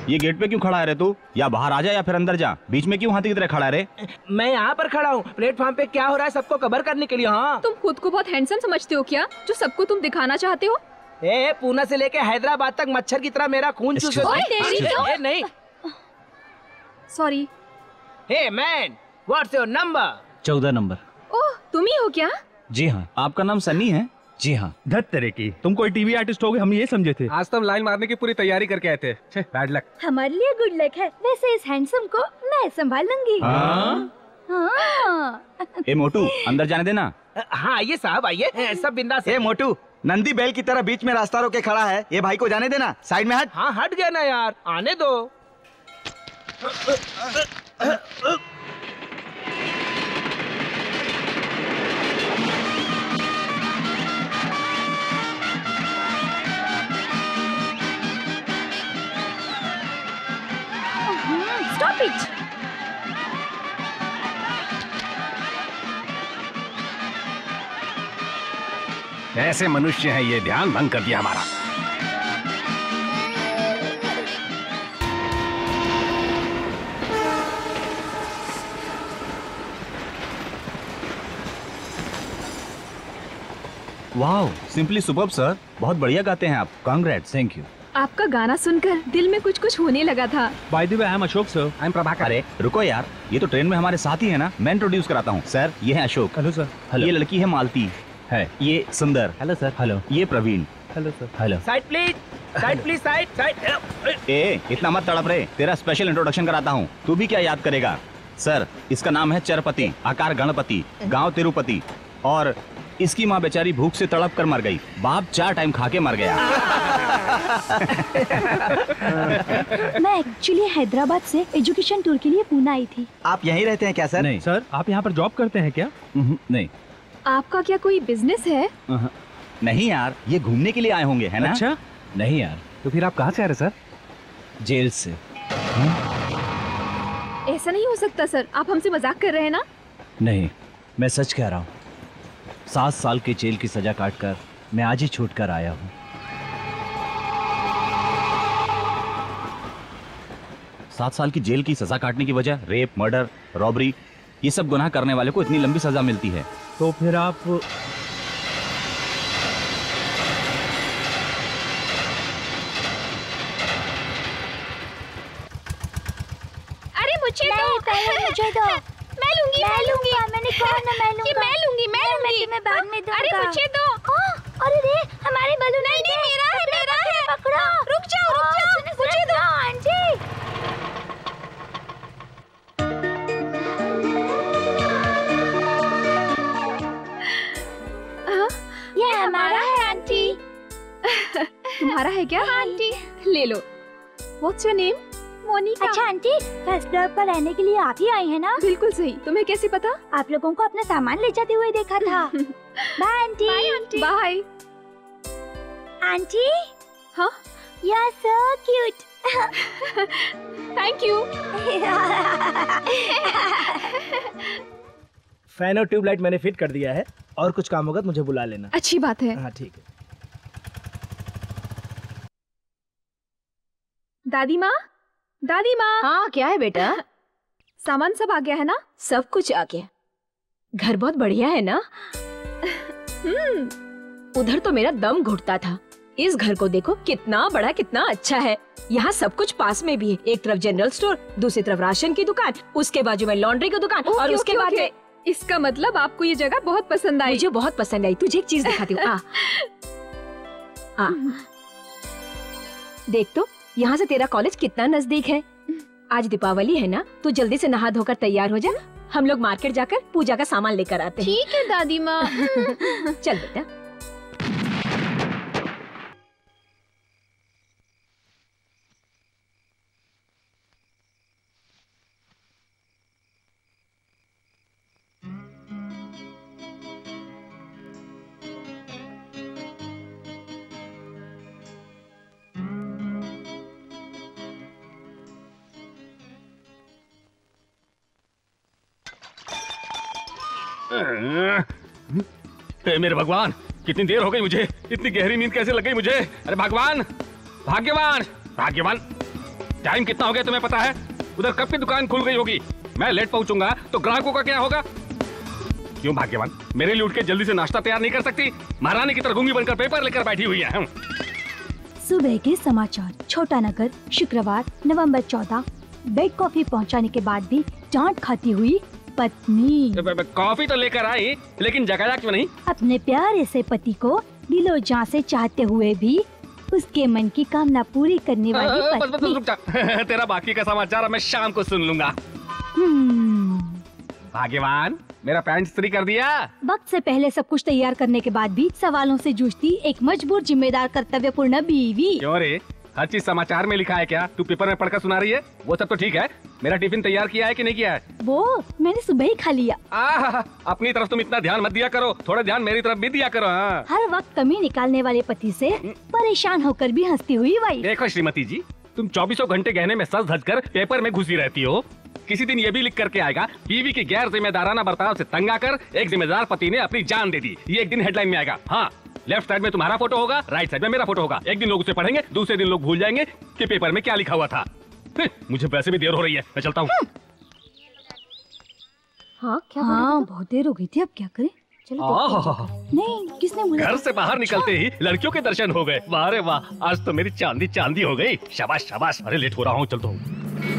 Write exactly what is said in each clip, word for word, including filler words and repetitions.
ये गेट पे क्यों खड़ा है रे तू? या बाहर आ जा या फिर अंदर जा, बीच में क्यों हाथी की तरह खड़ा है रे? मैं यहाँ पर खड़ा हूँ, प्लेटफॉर्म पे क्या हो रहा है सबको कवर करने के लिए। हाँ, तुम खुद को बहुत हैंडसम समझते हो क्या, जो सबको तुम दिखाना चाहते हो? ए, पूना से लेके हैदराबाद तक मच्छर की तरह मेरा खून चूसे। नहीं, sorry. Hey man, what's your number? चौदह नंबर। ओह, तुम ही हो क्या? जी हाँ। आपका नाम सन्नी है? जी हाँ। धत तरह की, तुम कोई टीवी आर्टिस्ट हो गए, हम ये समझे थे। आज तो हम लाइन मारने की पूरी तैयारी करके आए थे। Bad luck. हमारे लिए गुड लक है, वैसे इस हैंडसम को मैं संभाल लूंगी। हाँ? हाँ। ए मोटू, अंदर जाने देना। हाँ आइए साहब आइए, सब बिंदास। ए मोटू, नंदी बैल की तरह बीच में रास्ता रोके खड़ा है, ये भाई को जाने देना। साइड में हट। हाँ हट गया ना यार, आने दो। Stop it! ऐसे मनुष्य हैं ये, ध्यान भंग कर दिया हमारा। वाह, सिंपली सुपर्ब सर, बहुत बढ़िया गाते हैं आप। कांग्रेट्स। Thank you. आपका गाना सुनकर दिल में कुछ कुछ होने लगा था। By the way, I am Ashok sir. I am Prabhakar. अरे रुको यार, ये तो ट्रेन में हमारे साथ ही है ना। मैं इंट्रोड्यूस कराता हूँ सर, ये है अशोक। Hello sir. हेलो। ये लड़की है मालती है, ये सुंदर। Hello sir. हेलो। ये Praveen. Hello sir. Hello. Side please, side please, side side. ए, इतना मत तड़प रे, तेरा स्पेशल इंट्रोडक्शन कराता हूँ, तू भी क्या याद करेगा। सर, इसका नाम है चरपति, आकार गणपति, गांव तिरुपति, और इसकी माँ बेचारी भूख से तड़प कर मर गई, बाप चार टाइम खा के मर गया। मैं एक्चुअली हैदराबाद से एजुकेशन टूर के लिए पूना आई थी। आप यहीं रहते हैं क्या सर? नहीं सर, आप यहाँ पर जॉब करते हैं क्या? नहीं। आपका क्या कोई बिजनेस है? नहीं यार, ये घूमने के लिए आए होंगे, है ना? अच्छा। नहीं यार। तो फिर आप कहाँ से आ रहे सर? जेल से। ऐसा नहीं हो सकता सर, आप हमसे मजाक कर रहे हैं ना? नहीं, मैं सच कह रहा हूँ। सात साल की जेल की सजा काटकर मैं आज ही छूट कर आया हूँ। सात साल की जेल की सजा काटने की वजह रेप, मर्डर, रॉबरी, ये सब गुनाह करने वाले को इतनी लंबी सजा मिलती है। तो फिर आप अरे मुझे दो, मुझे दो। मैं लूंगी, मैं लूंगी। मैंने कहा ना मैं लूंगी। मैं लूंगी, मैं लूंगी। मैं बाद में दूंगा। अरे मुझे दो। अरे रे, हमारे बलून नहीं नहीं, मेरा है, मेरा है। पकड़ो। रुक जाओ, रुक जाओ, मुझे दो। आंटी। ये हमारा है आंटी। तुम्हारा है क्या? आंटी ले लो। What's your name? मोनिका। अच्छा आंटी, फर्स्ट फ्लोर पर रहने के लिए आप ही आई हैं ना? बिल्कुल सही। तुम्हें कैसे पता? आप लोगों को अपना सामान ले जाते हुए देखा था। Bye aunty. Bye aunty. Bye aunty. हाँ? You are so cute. Thank you. Fan और ट्यूबलाइट मैंने फिट कर दिया है, और कुछ काम होगा तो मुझे बुला लेना। अच्छी बात है। हाँ ठीक है। दादी माँ, दादी माँ। हाँ क्या है बेटा? सामान सब आ गया है ना? सब कुछ आ गया। घर बहुत बढ़िया है ना? हम्म। उधर तो मेरा दम घुटता था। इस घर को देखो, कितना बड़ा, कितना अच्छा है। यहाँ सब कुछ पास में भी है। एक तरफ जनरल स्टोर, दूसरी तरफ राशन की दुकान, उसके बाजू में लॉन्ड्री की दुकान, और उसके बाद में। इसका मतलब आपको ये जगह बहुत पसंद आई? मुझे बहुत पसंद आई। तुझे एक चीज दिखाती हूँ। आ, आ, देख तो, यहाँ से तेरा कॉलेज कितना नजदीक है। आज दीपावली है ना, तू जल्दी से नहा धोकर तैयार हो जा। हम लोग मार्केट जाकर पूजा का सामान लेकर आते हैं। ठीक है दादी माँ। चल बेटा। ए, मेरे भगवान, कितनी देर हो गई मुझे, इतनी गहरी नींद कैसे लग गई मुझे। अरे भगवान, भाग्यवान, भाग्यवान। टाइम कितना हो गया तुम्हें पता है? उधर कब की दुकान खुल गई होगी। मैं लेट पहुंचूंगा तो ग्राहकों का क्या होगा? क्यों भाग्यवान, मेरे लिए उठ के जल्दी से नाश्ता तैयार नहीं कर सकती? महारानी की तरह गूंगी बनकर पेपर लेकर बैठी हुई है। सुबह के समाचार। छोटा नगर, शुक्रवार नवंबर चौदह। बेड कॉफी पहुंचाने के बाद भी डांट खाती हुई पत्नी। कॉफी तो लेकर आई, लेकिन जगाया क्यों नहीं? अपने प्यारे से पति को दिलो जान से चाहते हुए भी उसके मन की कामना पूरी करने वाली बस बस पत्नी। रुक जा। तेरा बाकी का समाचार मैं शाम को सुन लूंगा। हम्म, भाग्यवान, मेरा पैंट इस्त्री कर दिया? वक्त से पहले सब कुछ तैयार करने के बाद भी सवालों से जूझती एक मजबूर जिम्मेदार कर्तव्यपूर्ण बीवी। क्यों रे, हर चीज समाचार में लिखा है क्या? तू पेपर में पढ़कर सुना रही है? वो सब तो ठीक है, मेरा टिफिन तैयार किया है कि नहीं किया है? वो मैंने सुबह ही खा लिया। आहा, अपनी तरफ तुम इतना ध्यान मत दिया करो, थोड़ा ध्यान मेरी तरफ भी दिया करो। हाँ। हर वक्त कमी निकालने वाले पति से परेशान होकर भी हंसती हुई वही। देखो श्रीमती जी, तुम चौबीसों घंटे गहने में सज धज कर पेपर में घुसी रहती हो। किसी दिन ये भी लिख करके आएगा, बीवी की गैर जिम्मेदाराना बर्ताव से तंग आकर एक जिम्मेदार पति ने अपनी जान दे दी। ये एक दिन हेडलाइन में आएगा। हाँ, लेफ्ट साइड में तुम्हारा फोटो होगा, राइट साइड में मेरा फोटो होगा। एक दिन लोग उसे पढ़ेंगे, दूसरे दिन लोग भूल जाएंगे कि पेपर में क्या लिखा हुआ था। मुझे वैसे भी देर हो रही है, मैं चलता हूँ। हाँ क्या हाँ बहुत देर हो गई थी, अब क्या करें? चलो नहीं, किसने बोला? घर से बाहर निकलते ही लड़कियों के दर्शन हो गए। वाह रे वाह, आज तो मेरी चांदी चांदी हो गई। शाबाश शाबाश। अरे लेट हो रहा हूँ, चलता हूँ।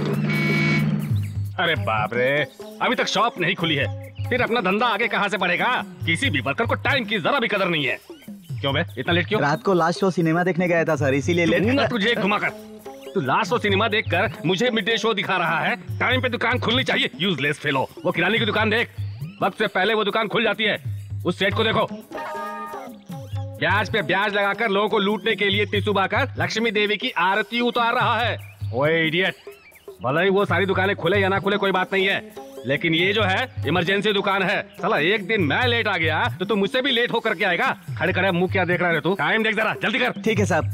अरे बाप रे, अभी तक शॉप नहीं खुली है, फिर अपना धंधा आगे कहाँ से बढ़ेगा? किसी भी वर्कर को टाइम की जरा भी कदर नहीं है। क्यों बे, इतना लेट क्यों? रात को लास्ट शो सिनेमा देखने गया था सर, इसीलिए लेट। ना तुझे घुमाकर, तू लास्ट शो सिनेमा देखकर मुझे मिड डे शो दिखा रहा है। टाइम पे दुकान खुलनी चाहिए। Useless fellow. वो किराने की दुकान देख, वक्त से पहले वो दुकान खुल जाती है। उस सेठ को देखो, ब्याज पे ब्याज लगाकर लोगों को लूटने के लिए तिसुबाकर लक्ष्मी देवी की आरती उतार रहा है। ओए इडियट, भले ही वो सारी दुकानें खुले या ना खुले कोई बात नहीं है, लेकिन ये जो है इमरजेंसी दुकान है। साला एक दिन मैं लेट आ गया तो तू मुझसे भी लेट होकर के आएगा। खड़े खड़े मुंह क्या देख रहा है तू? टाइम देख जरा, जल्दी कर। ठीक है साहब।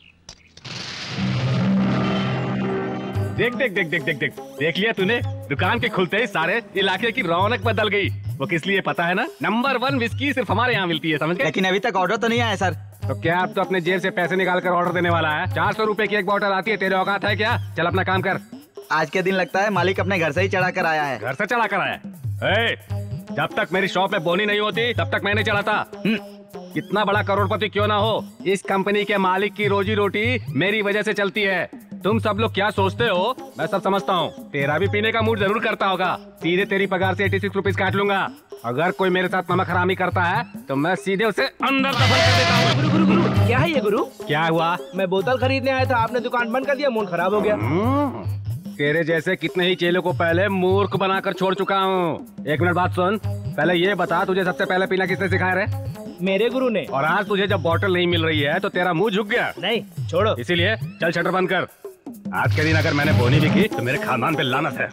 देख देख देख देख देख देख देख लिया तूने? दुकान के खुलते ही सारे इलाके की रौनक बदल गई। वो किस लिए पता है ना? नंबर वन विस्की सिर्फ हमारे यहाँ मिलती है, समझ गए? लेकिन अभी तक ऑर्डर तो नहीं आया सर। तो क्या अब तो अपने जेब से पैसे निकाल कर ऑर्डर देने वाला है? चार सौ रूपए की एक बोतल आती है, तेरे औकात है क्या? चल अपना काम कर। आज के दिन लगता है मालिक अपने घर से ही चढ़ा कर आया है। घर से चढ़ा कर आया? ए, जब तक मेरी शॉप में बोनी नहीं होती तब तक मैं नहीं चलाता। कितना बड़ा करोड़पति क्यों ना हो, इस कंपनी के मालिक की रोजी रोटी मेरी वजह से चलती है। तुम सब लोग क्या सोचते हो मैं सब समझता हूँ। तेरा भी पीने का मूड जरूर करता होगा, सीधे तेरी पगार से छियासी रुपीस काट लूंगा। अगर कोई मेरे साथ नमक हरामी करता है तो मैं सीधे उसे अंदर दफन कर देता हूँ। गुरु गुरु गुरु, क्या है ये गुरु? क्या हुआ? मैं बोतल खरीदने आया था, आपने दुकान बंद कर दिया, मूड खराब हो गया। तेरे जैसे कितने ही चेलों को पहले मूर्ख बनाकर छोड़ चुका हूँ। एक मिनट बात सुन, पहले ये बता तुझे सबसे पहले पीना किसने सिखाया रे? मेरे गुरु ने। और आज तुझे जब बोतल नहीं मिल रही है तो तेरा मुंह झुक गया? नहीं, छोड़ो। इसीलिए चल शटर बंद कर। आज के दिन अगर मैंने बोनी भी की तो मेरे खानदान पे लानत है।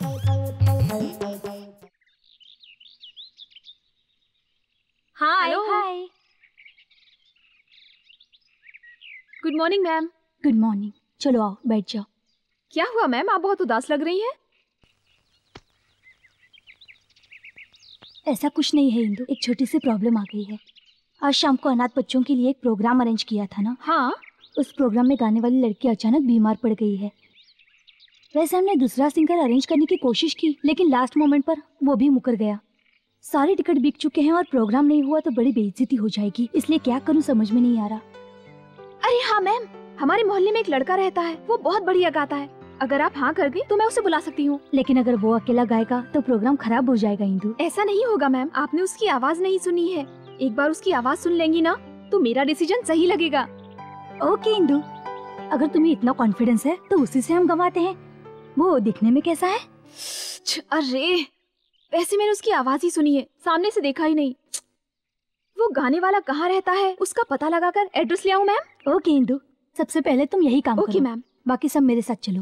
हाय हाय। Good morning ma'am. Good morning. चलो आओ बैठ जाओ। क्या हुआ मैम, आप बहुत उदास लग रही हैं। ऐसा कुछ नहीं है इंदु, एक छोटी सी प्रॉब्लम आ गई है। आज शाम को अनाथ बच्चों के लिए एक प्रोग्राम अरेंज किया था ना। हाँ। उस प्रोग्राम में गाने वाली लड़की अचानक बीमार पड़ गई है। वैसे हमने दूसरा सिंगर अरेंज करने की कोशिश की, लेकिन लास्ट मोमेंट पर वो भी मुकर गया। सारे टिकट बिक चुके हैं और प्रोग्राम नहीं हुआ तो बड़ी बेइज्जती हो जाएगी, इसलिए क्या करूं समझ में नहीं आ रहा। अरे हाँ मैम, हमारे मोहल्ले में एक लड़का रहता है, वो बहुत बढ़िया गाता है। अगर आप हाँ कर गई तो मैं उसे बुला सकती हूँ। लेकिन अगर वो अकेला गाएगा तो प्रोग्राम खराब हो जाएगा इंदु। ऐसा नहीं होगा मैम, आपने उसकी आवाज नहीं सुनी है। एक बार उसकी आवाज सुन लेंगी ना तो मेरा डिसीजन सही लगेगा। ओके इंदु, अगर तुम्हें इतना कॉन्फिडेंस है तो उसी से हम गवाते हैं। वो दिखने में कैसा है? अरे वैसे मैंने उसकी आवाज ही सुनी है, सामने से देखा ही नहीं। वो गाने वाला कहाँ रहता है उसका पता लगाकर एड्रेस ले आऊं मैम? ओके इंदु, सबसे पहले तुम यही काम ओके मैम। बाकी सब मेरे साथ चलो।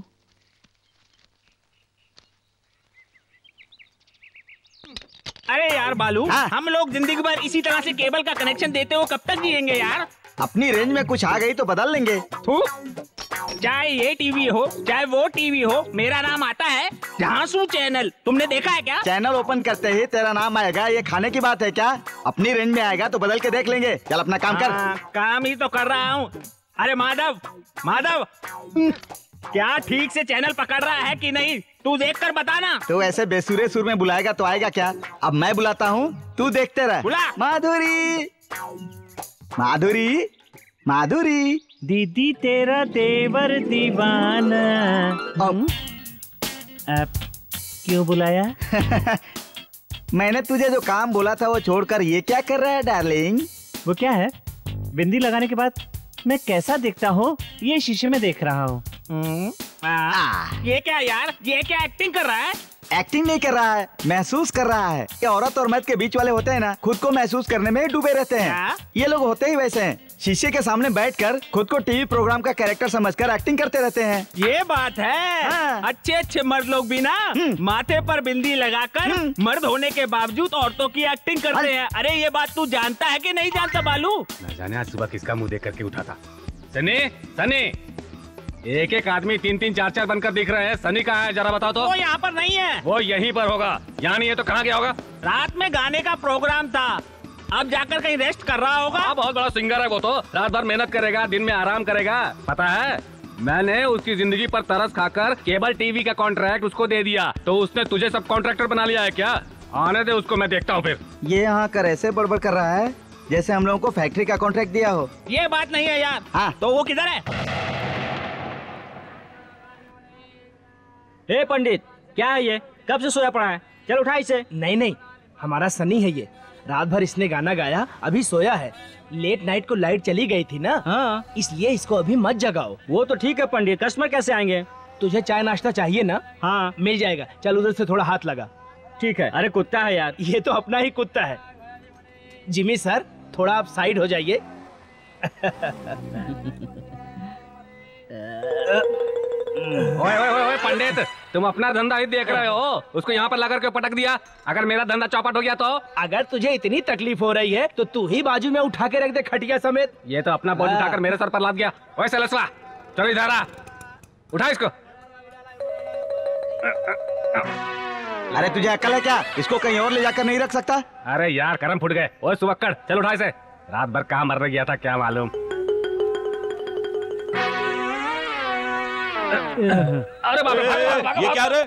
अरे यार बालू, हाँ? हम लोग जिंदगी भर इसी तरह से केबल का कनेक्शन देते हो कब तक जिएंगे यार? अपनी रेंज में कुछ आ गई तो बदल लेंगे। चाहे ये टीवी हो चाहे वो टीवी हो, मेरा नाम आता है झांसू चैनल। तुमने देखा है क्या? चैनल ओपन करते ही तेरा नाम आएगा, ये खाने की बात है क्या? अपनी रेंज में आएगा तो बदल के देख लेंगे। चल अपना काम कर। हाँ, काम ही तो कर रहा हूँ। अरे माधव, माधव, क्या ठीक से चैनल पकड़ रहा है कि नहीं? तू देख कर बताना। तो ऐसे बेसुरे सुर में बुलाएगा तो आएगा क्या? अब मैं बुलाता हूँ, तू देखते रह। बुला। माधुरी, माधुरी, माधुरी। दीदी तेरा देवर दीवाना। अब आप क्यों बुलाया? मैंने तुझे जो काम बोला था वो छोड़कर ये क्या कर रहा है डार्लिंग? वो क्या है? बिंदी लगाने के बाद मैं कैसा दिखता हूँ ये शीशे में देख रहा हूँ। ये क्या यार, ये क्या एक्टिंग कर रहा है? एक्टिंग नहीं कर रहा है, महसूस कर रहा है। ये औरत और मर्द के बीच वाले होते हैं ना, खुद को महसूस करने में डूबे रहते हैं। हाँ? ये लोग होते ही वैसे हैं, शीशे के सामने बैठकर खुद को टीवी प्रोग्राम का कैरेक्टर समझकर एक्टिंग करते रहते हैं। ये बात है। हाँ। अच्छे अच्छे मर्द लोग भी ना माथे पर बिंदी लगाकर मर्द होने के बावजूद औरतों की एक्टिंग करते हैं। अरे ये बात तू जानता है कि नहीं जानता बालू? न जाने आज सुबह किसका मुंह देख करके उठा था। सनी, सनी, एक एक आदमी तीन तीन चार चार बनकर दिख रहे हैं। सनी कहाँ है जरा बताओ तो। वो यहाँ पर नहीं है। वो यहीं पर होगा। यहाँ नहीं है तो कहाँ गया होगा? रात में गाने का प्रोग्राम था, अब जाकर कहीं रेस्ट कर रहा होगा। हाँ, बहुत बड़ा सिंगर है वो तो। रात भर मेहनत करेगा, दिन में आराम करेगा। पता है, मैंने उसकी जिंदगी पर तरस खाकर केबल टीवी का कॉन्ट्रैक्ट उसको दे दिया, तो उसने तुझे सब कॉन्ट्रैक्टर बना लिया है क्या? आने दे उसको, मैं देखता हूँ फिर। ये यहाँ कर ऐसे बड़बड़ कर रहा है जैसे हम लोगों को फैक्ट्री का कॉन्ट्रैक्ट दिया हो। ये बात नहीं है यार। हाँ। तो वो किधर है? ए पंडित, क्या है ये? कब से सोया पड़ा है? चल उठा इसे। नहीं नहीं, हमारा सनी है ये। रात भर इसने गाना गाया, अभी सोया है। लेट नाइट को लाइट चली गई थी ना, हाँ, इसलिए इसको अभी मत जगाओ। वो तो ठीक है पंडित, कस्टमर कैसे आएंगे? तुझे चाय नाश्ता चाहिए ना? हाँ, मिल जाएगा। चल उधर से थोड़ा हाथ लगा। ठीक है। अरे कुत्ता है यार। ये तो अपना ही कुत्ता है। जिमी सर, थोड़ा आप साइड हो जाइए। ओए ओए ओए पंडित, तुम अपना धंधा ही देख रहे हो, उसको यहाँ पर लगा के पटक दिया। अगर मेरा धंधा चौपट हो गया तो? अगर तुझे इतनी तकलीफ हो रही है तो तू ही बाजू में उठा के रख दे खटिया समेत। ये तो अपना बोझ उठाकर मेरे सर पर लाद गया। ओए सलसवा, चलो इधर आ, उठा इसको। अरे तुझे अकल है क्या? इसको कहीं और ले जाकर नहीं रख सकता? अरे यार, करम फुट गए। ओए सुबक्कड़, चल उठा इसे। रात भर कहाँ मरने गया था क्या मालूम। अरे बाप रे, भाग, भाग, भाग, ये क्या रे?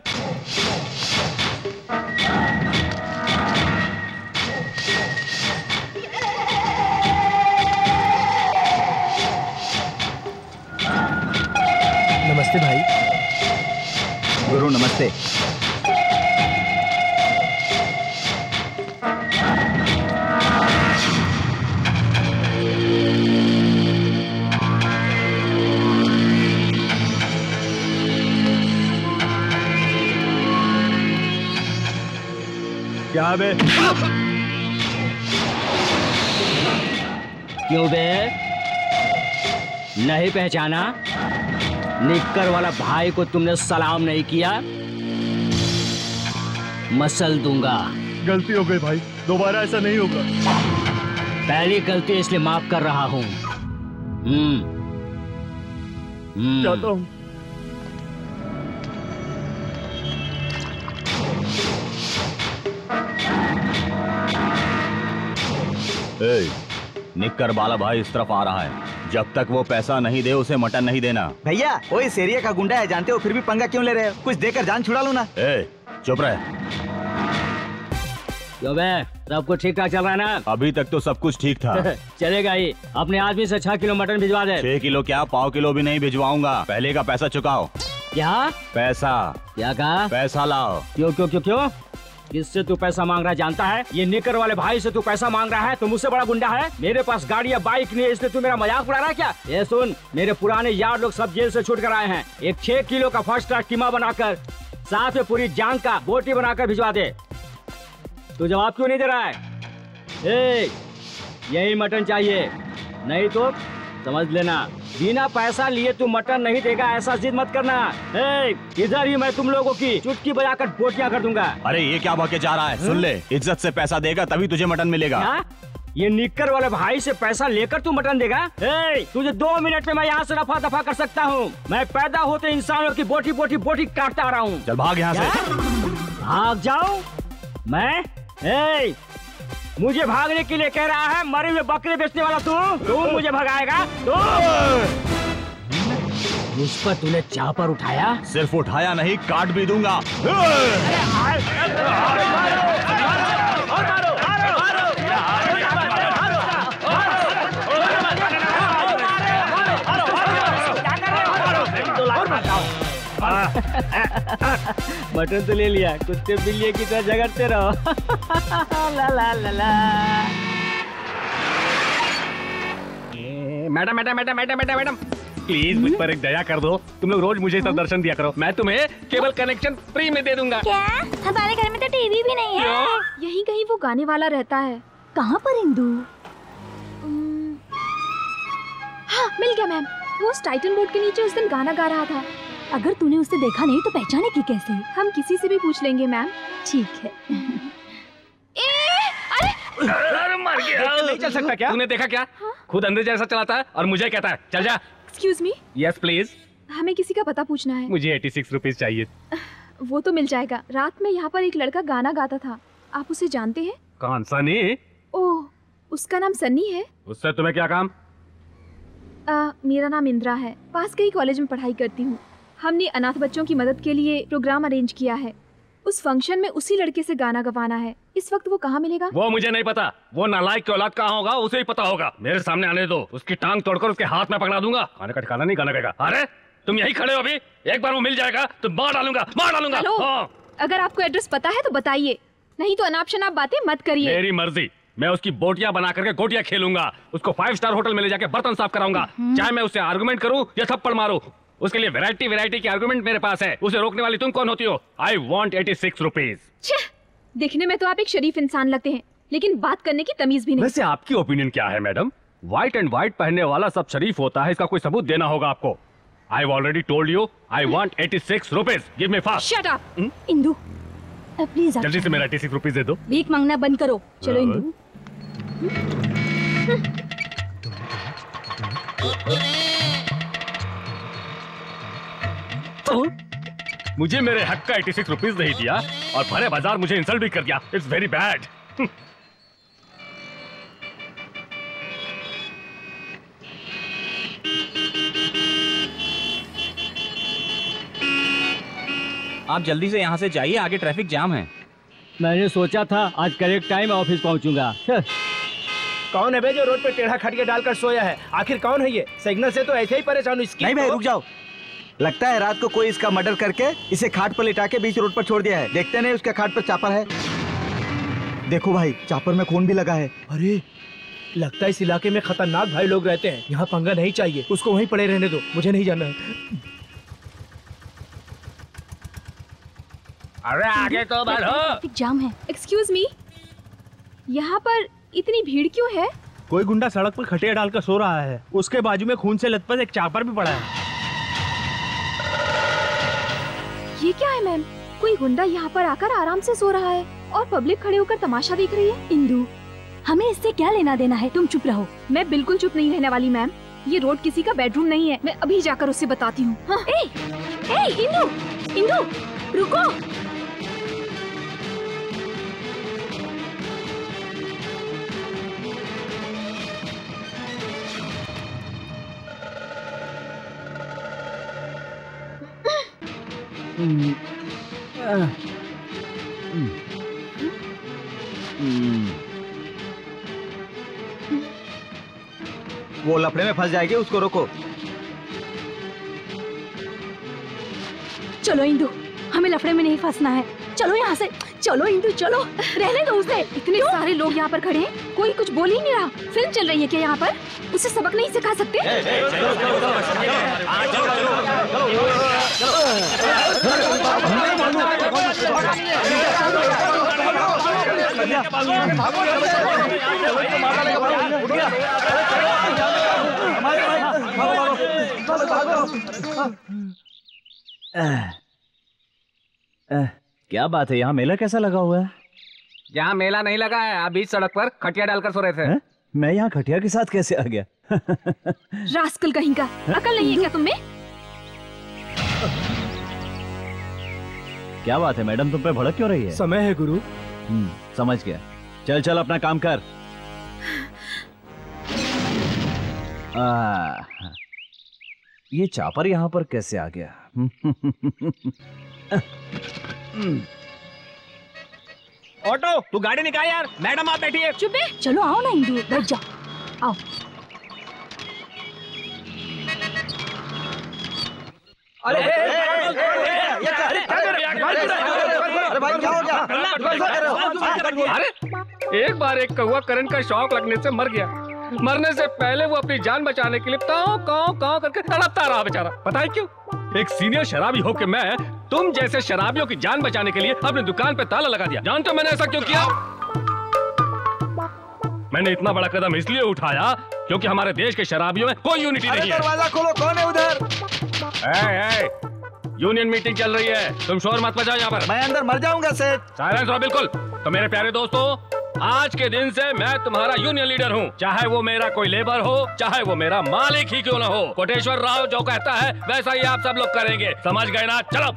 नमस्ते भाई। गुरु नमस्ते। क्या बे? क्यों बे? नहीं पहचाना? निक्कर वाला भाई को तुमने सलाम नहीं किया? मसल दूंगा। गलती हो गई भाई, दोबारा ऐसा नहीं होगा। पहली गलती इसलिए माफ कर रहा हूँ। हम्म हम्म। जाता हूँ। ए, निक्कर वाला भाई इस तरफ आ रहा है। जब तक वो पैसा नहीं दे उसे मटन नहीं देना। भैया वो इस एरिया का गुंडा है, जानते हो, फिर भी पंगा क्यों ले रहे हो? कुछ देकर जान छुड़ा लो ना। ए, चुप रहे। क्यों बे, सब कुछ ठीक ठाक चल रहा है ना? अभी तक तो सब कुछ ठीक था। चलेगा ही। अपने आदमी से छह किलो मटन भिजवा दे। छह किलो क्या, पाव किलो भी नहीं भिजवाऊंगा। पहले का पैसा चुकाओ। क्या पैसा? क्या कहा? पैसा लाओ। क्यों क्यों क्यों क्यों? किससे तू पैसा मांग रहा है जानता है? ये निकर वाले भाई से तू पैसा मांग रहा है? तो मुझसे बड़ा गुंडा है? मेरे पास गाड़ी या बाइक नहीं है, इसलिए तू मेरा मजाक उड़ा रहा है क्या? ये सुन, मेरे पुराने यार लोग सब जेल से छूट कर आए हैं। एक छह किलो का फर्स्ट क्लास कीमा बनाकर साथ में पूरी जान का बोटी बनाकर भिजवा दे। तू जवाब क्यों नहीं दे रहा है? ए, यही मटन चाहिए, नहीं तो समझ लेना बिना पैसा लिए तू मटन नहीं देगा, ऐसा जिद मत करना। ए, इधर ही मैं तुम लोगों की चुटकी बजाकर बोटियां कर दूंगा। अरे ये क्या बके जा रहा है? सुन ले, इज्जत से पैसा देगा तभी तुझे मटन मिलेगा। क्या? ये निक्कर वाले भाई से पैसा लेकर तू मटन देगा? ए, तुझे दो मिनट में मैं यहाँ से रफा दफा कर सकता हूँ। मैं पैदा होते इंसानों की बोटी बोटी बोटी काटता आ रहा हूँ। चल भाग यहाँ से। भाग जाऊँ मैं? ए, मुझे भागने के लिए कह रहा है? मरे हुए बकरे बेचने वाला तू तू मुझे भगाएगा? तू उस पर तूने चापर उठाया? सिर्फ उठाया नहीं, काट भी दूंगा। मटन तो ले लिया, कुत्ते बिल्ली की तरह झगड़ते रहो। ला ला ला ला। Madam madam madam madam madam madam please मुझ पर एक दया कर दो। तुम लोग रोज मुझे इतना दर्शन दिया करो, मैं तुम्हें केबल कनेक्शन फ्री में दे दूंगा। क्या? हमारे घर में तो टीवी भी नहीं है। यहीं कहीं वो गाने वाला रहता है। कहाँ पर इंदु? हाँ, मिल गया मैम। वो उस टाइटन बोर्ड के नीचे उस दिन गाना गा रहा था। अगर तूने उसे देखा नहीं तो पहचानेगी कैसे? हम किसी से भी पूछ लेंगे मैम। ठीक है। अरे मर गया। नहीं चल सकता क्या? तूने देखा क्या? खुद अंदर जैसा चलाता है और मुझे कहता है चल जा। Excuse me. Yes please. हमें किसी का पता पूछना है। मुझे एटी सिक्स रुपीज चाहिए। वो तो मिल जाएगा। रात में यहाँ पर एक लड़का गाना गाता था, आप उसे जानते हैं? कौन सनी? ओह, उसका नाम सन्नी है। उससे तुम्हें क्या काम? आ, मेरा नाम इंदिरा है, पास के ही कॉलेज में पढ़ाई करती हूँ। हमने अनाथ बच्चों की मदद के लिए प्रोग्राम अरेंज किया है। उस फंक्शन में उसी लड़के से गाना गवाना है। इस वक्त वो कहाँ मिलेगा? वो मुझे नहीं पता। वो नालायक की औलाद कहाँ होगा उसे ही पता होगा। मेरे सामने आने दो, उसकी टांग तोड़कर उसके हाथ में पकड़ा दूंगा। खाने का ठिकाना नहीं, गाना गाएगा। अरे तुम यही खड़े हो अभी? एक बार वो मिल जाएगा तो मार डालूंगा, मार डालूंगा। हाँ। अगर आपको एड्रेस पता है तो बताइए, नहीं तो अनाप शनाप बातें मत करिए। मेरी मर्जी। मैं उसकी बोटियां बना करके गोटियां खेलूंगा। उसको फाइव स्टार होटल में ले जाके बर्तन साफ कराऊंगा। चाहे मैं उससे आर्गुमेंट करूं या थप्पड़ मारूं, उसके लिए वैरायटी वैरायटी की आर्गुमेंट मेरे पास है। उसे रोकने वाली तुम कौन होती हो? I want eighty six rupees. दिखने में तो आप एक शरीफ इंसान लगते हैं, लेकिन बात करने की तमीज भी नहीं। वैसे आपकी ओपिनियन क्या है मैडम? व्हाइट एंड व्हाइट पहनने वाला सब शरीफ होता है, इसका कोई सबूत देना होगा आपको। I already told you I want eighty six rupees. Give me fast. Shut up. Indu please जल्दी से मेरा एटी सिक्स रुपीज दे दो। भीख मांगना बंद करो। चलो इंदु। मुझे मेरे हक का एटी सिक्स रुपीज नहीं दिया और भरे बाजार मुझे इंसल्ट भी कर दिया। It's very bad. आप जल्दी से यहाँ से जाइए, आगे ट्रैफिक जाम है। मैंने सोचा था आज करेक्ट टाइम ऑफिस पहुँचूंगा। कौन है बे जो रोड पे टेढ़ा खटिया डालकर सोया है? आखिर कौन है ये? सिग्नल से तो ऐसे ही परेशान हूँ। इसकी नहीं भाई रुक जाओ, लगता है रात को कोई इसका मर्डर करके इसे खाट पर लिटा के बीच रोड पर छोड़ दिया है। देखते नहीं उसके खाट पर चापर है। देखो भाई, चापर में खून भी लगा है। अरे लगता है इस इलाके में खतरनाक भाई लोग रहते हैं। यहाँ पंगा नहीं चाहिए, उसको वहीं पड़े रहने दो, मुझे नहीं जाना है। अरे आगे तो बढ़ो। जाम है। एक्सक्यूज मी, यहाँ पर इतनी भीड़ क्यों है? कोई गुंडा सड़क पर खटिया डालकर सो रहा है। उसके बाजू में खून से लथपथ एक चापर भी पड़ा है। ये क्या है मैम? कोई गुंडा यहाँ पर आकर आराम से सो रहा है और पब्लिक खड़े होकर तमाशा देख रही है। इंदु, हमें इससे क्या लेना देना है? तुम चुप रहो। मैं बिल्कुल चुप नहीं रहने वाली मैम। ये रोड किसी का बेडरूम नहीं है। मैं अभी जाकर उससे बताती हूँ। हाँ। ए, ए, इंदु, इंदु, रुको। Mm. Uh. Mm. Mm. वो लफड़े में फंस जाएगी, उसको रोको। चलो इंदु, हमें लफड़े में नहीं फंसना है। चलो यहाँ से, चलो इंदु, चलो। रहने दो उसे। इतने सारे लोग यहाँ पर खड़े हैं, कोई कुछ बोल ही नहीं रहा। फिल्म चल रही है क्या यहाँ पर? उसे सबक नहीं सिखा सकते? क्या बात है, यहाँ मेला कैसा लगा हुआ है? यहाँ मेला नहीं लगा है, आप बीच सड़क पर खटिया डालकर सो रहे थे। है? मैं यहाँ खटिया के साथ कैसे आ गया? रास्कल कहीं का, अकल नहीं है क्या तुम्हें? क्या बात है मैडम, तुम पे भड़क क्यों रही है? समय है गुरु। हम्म, समझ गया। चल चल अपना काम कर। आ, ये चापर यहाँ पर कैसे आ गया? ऑटो तू गाड़ी निकाल यार, मैडम आप बैठिए। चुप है, चलो आओ ना इंदु, बैठ जाओ, आओ। अरे भाई क्या हो गया? अरे एक बार एक कौवा करंट का शौक लगने से मर गया। मरने से पहले वो अपनी जान बचाने के लिए काव काव काव करके तड़पता रहा बेचारा। पता है क्यों? एक सीनियर शराबी होकर मैं तुम जैसे शराबियों की जान बचाने के लिए अपनी दुकान पे ताला लगा दिया। जानते हो मैंने ऐसा क्यों किया? मैंने इतना बड़ा कदम इसलिए उठाया क्योंकि हमारे देश के शराबियों में कोई यूनिटी नहीं है। दरवाजा खोलो, कौन है उधर? ए, ए, यूनियन मीटिंग चल रही है, तुम शोर मत मचाओ यहाँ पर। मैं अंदर मर जाऊंगा सेठ। साइलेंस रहो बिल्कुल। तो मेरे प्यारे दोस्तों, आज के दिन से मैं तुम्हारा यूनियन लीडर हूँ, चाहे वो मेरा कोई लेबर हो, चाहे वो मेरा मालिक ही क्यों न हो। कोटेश्वर राव जो कहता है वैसा ही आप सब लोग करेंगे, समझ गए ना? चलो।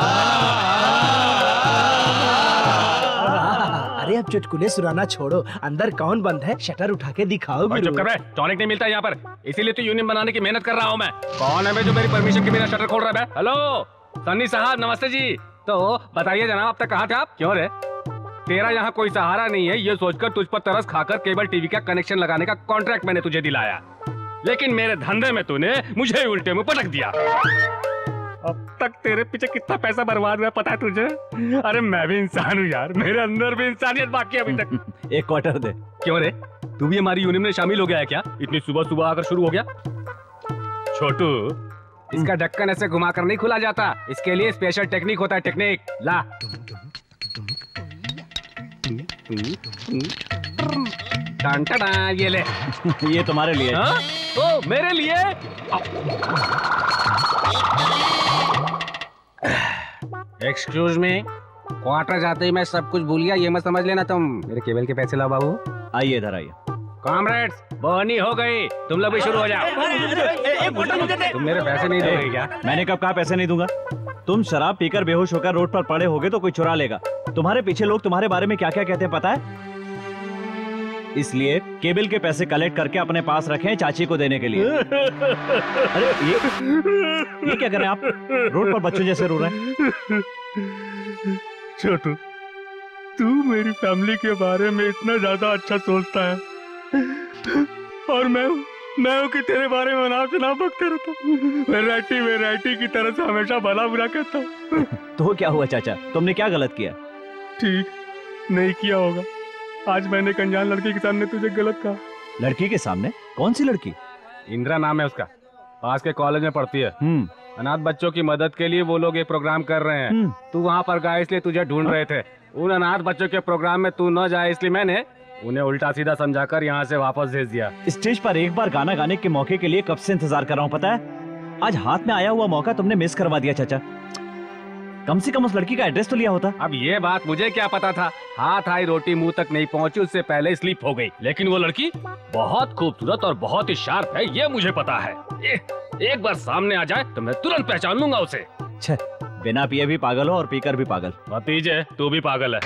अरे अब चुटकुले सुनाना छोड़ो, अंदर कौन बंद है? शटर उठा के दिखाओ। चुप कर बे, टॉनिक नहीं मिलता यहाँ पर, इसीलिए तो यूनियन बनाने की मेहनत कर रहा हूँ मैं। कौन है बे जो मेरी परमिशन के बिना शटर खोल रहा है? हेलो सन्नी साहब, नमस्ते जी। तो बताइए जनाब, अब तक कहाँ थे आप? क्यों रे? तेरा यहाँ कोई सहारा नहीं है ये सोचकर तुझ पर तरस खाकर केबल टीवी का कनेक्शन लगाने का कॉन्ट्रैक्ट मैंने तुझे दिलाया, लेकिन मेरे धंधे में तूने मुझे उल्टे मुंह पटक दिया। अब तक तेरे पीछे कितना पैसा बर्बाद हुआ पता है तुझे? अरे मैं भी इंसान हूँ यार, मेरे अंदर भी इंसानियत बाकी है अभी तक। एक क्वार्टर दे। क्यों रे, तू भी हमारी यूनियन में शामिल हो गया है क्या? इतनी सुबह सुबह आकर शुरू हो गया। छोटू, इसका ढक्कन ऐसे घुमा कर नहीं खुला जाता, इसके लिए स्पेशल टेक्निक होता है। टेक्निक ला। टान टान, ये ले। ये तुम्हारे लिए। हाँ? ओ मेरे लिए? एक्सक्यूज मी, क्वार्टर जाते ही मैं सब कुछ भूल गया, ये मत समझ लेना तुम। मेरे केबल के पैसे लाओ बाबू। आइए इधर आइए। कॉमरेड्स, बर्नी हो गई, तुम लोग भी शुरू हो जाओ। तुम मेरे पैसे नहीं दोगे क्या? मैंने कब कहा पैसे नहीं दूंगा? तुम शराब पीकर बेहोश होकर रोड पर पड़े होगे तो कोई चुरा लेगा। तुम्हारे पीछे लोग तुम्हारे बारे में क्या क्या कहते हैं पता है? इसलिए केबल के पैसे कलेक्ट करके अपने पास रखें चाची को देने के लिए। अरे ये ये क्या कर रहे हैं आप? रोड पर बच्चों जैसे रो रहे हैं। छोटू, तू मेरी फैमिली के बारे में इतना ज्यादा अच्छा सोचता है और मैं मैं हूँ कि तेरे बारे में नाम सुना बकते रहता हूँ। वैरायटी वैरायटी की तरह से हमेशा भला बुरा कहता हूँ। तो क्या हुआ चाचा, तुमने क्या गलत किया? ठीक नहीं किया होगा। आज मैंने एक अनजान लड़की के सामने तुझे गलत कहा। लड़की के सामने? कौन सी लड़की? इंदिरा नाम है उसका, पास के कॉलेज में पढ़ती है। अनाथ बच्चों की मदद के लिए वो लोग ये प्रोग्राम कर रहे हैं। तू वहाँ पर गया इसलिए तुझे ढूंढ रहे थे। उन अनाथ बच्चों के प्रोग्राम में तू न जाए इसलिए मैंने उन्हें उल्टा सीधा समझाकर यहाँ से वापस भेज दिया। स्टेज पर एक बार गाना गाने के मौके के लिए कब से इंतजार कर रहा हूँ पता है? आज हाथ में आया हुआ मौका तुमने मिस करवा दिया चाचा। कम से कम उस लड़की का एड्रेस तो लिया होता। अब ये बात मुझे क्या पता था, हाथ आई रोटी मुंह तक नहीं पहुंची उससे पहले स्लिप हो गई। लेकिन वो लड़की बहुत खूबसूरत और बहुत ही शार्प है, ये मुझे पता है। ए, एक बार सामने आ जाए तो मैं तुरंत पहचान लूंगा उसे। छे, बिना पिए भी पागल हो और पीकर भी पागल। भतीजे तू भी पागल है।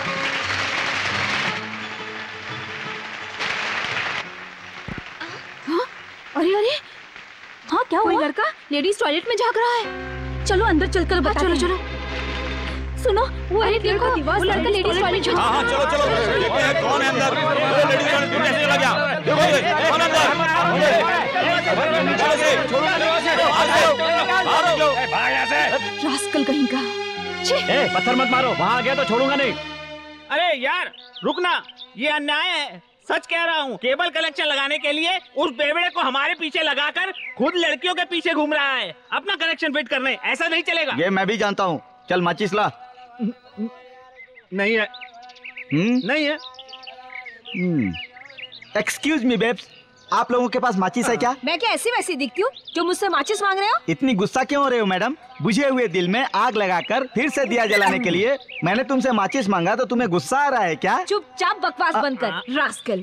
हाँ? अरे अरे, हाँ क्या कोई हुआ? लड़का लेडीज टॉयलेट में झाँक रहा है। चलो अंदर चलकर बता। चलो चलो। सुनो, वो अरे एक देखो, लड़का वो लड़का लेडीज टॉयलेट में हाँ हाँ चलो चलो देखते हैं कौन है अंदर। लेडीज टॉयलेट में कैसे चला गया? देखो कौन अंदर? रास्कल कहीं का। ए, पत्थर मत मारो, वहाँ आ गया तो छोड़ूंगा नहीं। अरे यार रुकना, ये अन्याय है। सच कह रहा हूँ, केबल कलेक्शन लगाने के लिए उस बेवड़े को हमारे पीछे लगाकर खुद लड़कियों के पीछे घूम रहा है अपना कनेक्शन फिट करने। ऐसा नहीं चलेगा। ये मैं भी जानता हूँ। चल माचिस ला। नहीं है। हम्म नहीं है। एक्सक्यूज मी बेब्स, आप लोगों के पास माचिस है क्या? मैं क्या ऐसी वैसी दिखती हूँ जो मुझसे माचिस मांग रहे हो? इतनी गुस्सा क्यों हो रहे हो मैडम? बुझे हुए दिल में आग लगाकर फिर से दिया जलाने के लिए मैंने तुमसे माचिस मांगा तो तुम्हें गुस्सा आ रहा है क्या? चुपचाप बकवास बंद कर, रास्कल।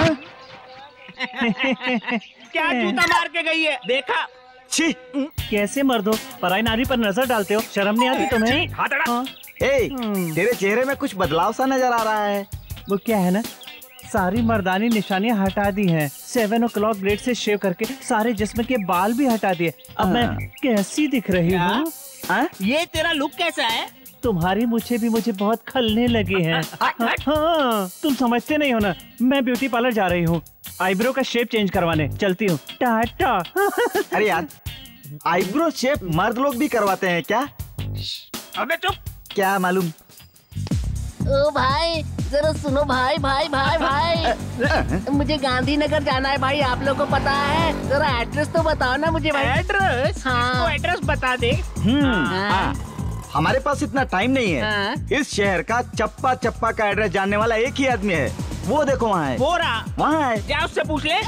क्या जूता मार के गई है, देखा? छी, कैसे मर्द हो, पराई नारी पर नजर डालते हो, शर्म नहीं आती तुम्हें? हाथ अड़ा। ए, तेरे चेहरे में कुछ बदलाव सा नजर आ रहा है। वो क्या है ना, सारी मर्दानी निशानियां हटा दी हैं। सेवन ओ क्लॉक ब्लेड से शेव करके सारे जिस्म के बाल भी हटा दिए। अब मैं कैसी दिख रही हूँ? ये तेरा लुक कैसा है? तुम्हारी मुझे भी मुझे बहुत खलने लगे हैं। हाँ, तुम समझते नहीं हो ना, मैं ब्यूटी पार्लर जा रही हूँ आईब्रो का शेप चेंज करवाने। चलती हूँ, टाटा। अरे यार, आईब्रो शेप मर्द लोग भी करवाते हैं क्या? अबे चुप। क्या मालूम? ओ भाई जरा सुनो भाई भाई भाई भाई मुझे गांधीनगर जाना है भाई, आप लोगों को पता है? जरा एड्रेस तो बताओ ना मुझे भाई। एड्रेस? हाँ एड्रेस बता दे। हाँ। हमारे पास इतना टाइम नहीं है। इस शहर का चप्पा चप्पा का एड्रेस जानने वाला एक ही आदमी है, वो देखो वहाँ है। वो रहा वहाँ है, जा उससे पूछ ले।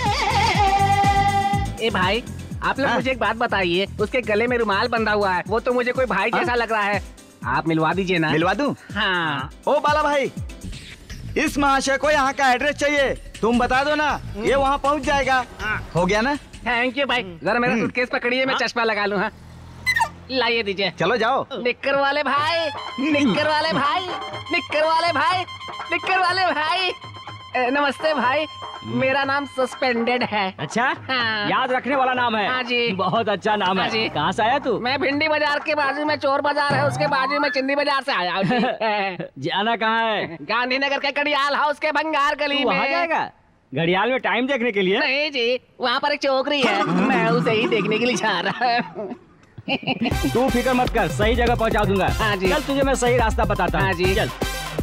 ए भाई आप लोग मुझे एक बात बताइए, उसके गले में रुमाल बंधा हुआ है, वो तो मुझे कोई भाई जैसा लग रहा है, आप मिलवा दीजिए ना। मिलवा दूं? हाँ। ओ बाला भाई, इस महाशय को यहाँ का एड्रेस चाहिए, तुम बता दो ना, ये वहाँ पहुँच जाएगा। हो गया ना? थैंक यू भाई, जरा मेरा सूटकेस पकड़िए, मैं चश्मा लगा लूँ। हाँ लाइए दीजिए। चलो जाओ। निक्कर वाले भाई, निक्कर वाले भाई, निक्कर वाले भाई, निक्कर वाले भाई। ए, नमस्ते भाई, मेरा नाम सस्पेंडेड है। अच्छा? हाँ। याद रखने वाला नाम है। हाँ जी। बहुत अच्छा नाम हाँ है। जी। कहाँ से आया तू? मैं भिंडी बाजार के बाजू में चोर बाजार है, उसके बाजू में चिंदी बाजार से आया हूँ। जाना कहाँ है? गांधीनगर के कड़ियाल हाउस के भंगार गली में। वहाँ जाएगा? घड़ियाल में टाइम देखने के लिए? नहीं जी, वहाँ पर एक चौकरी है, मैं उसे ही देखने के लिए जा रहा हूँ। तू फिक्र मत कर, सही जगह पहुंचा दूंगा। हाँ जी। चल तुझे मैं सही रास्ता बताता हूँ। हाँ जी। चल।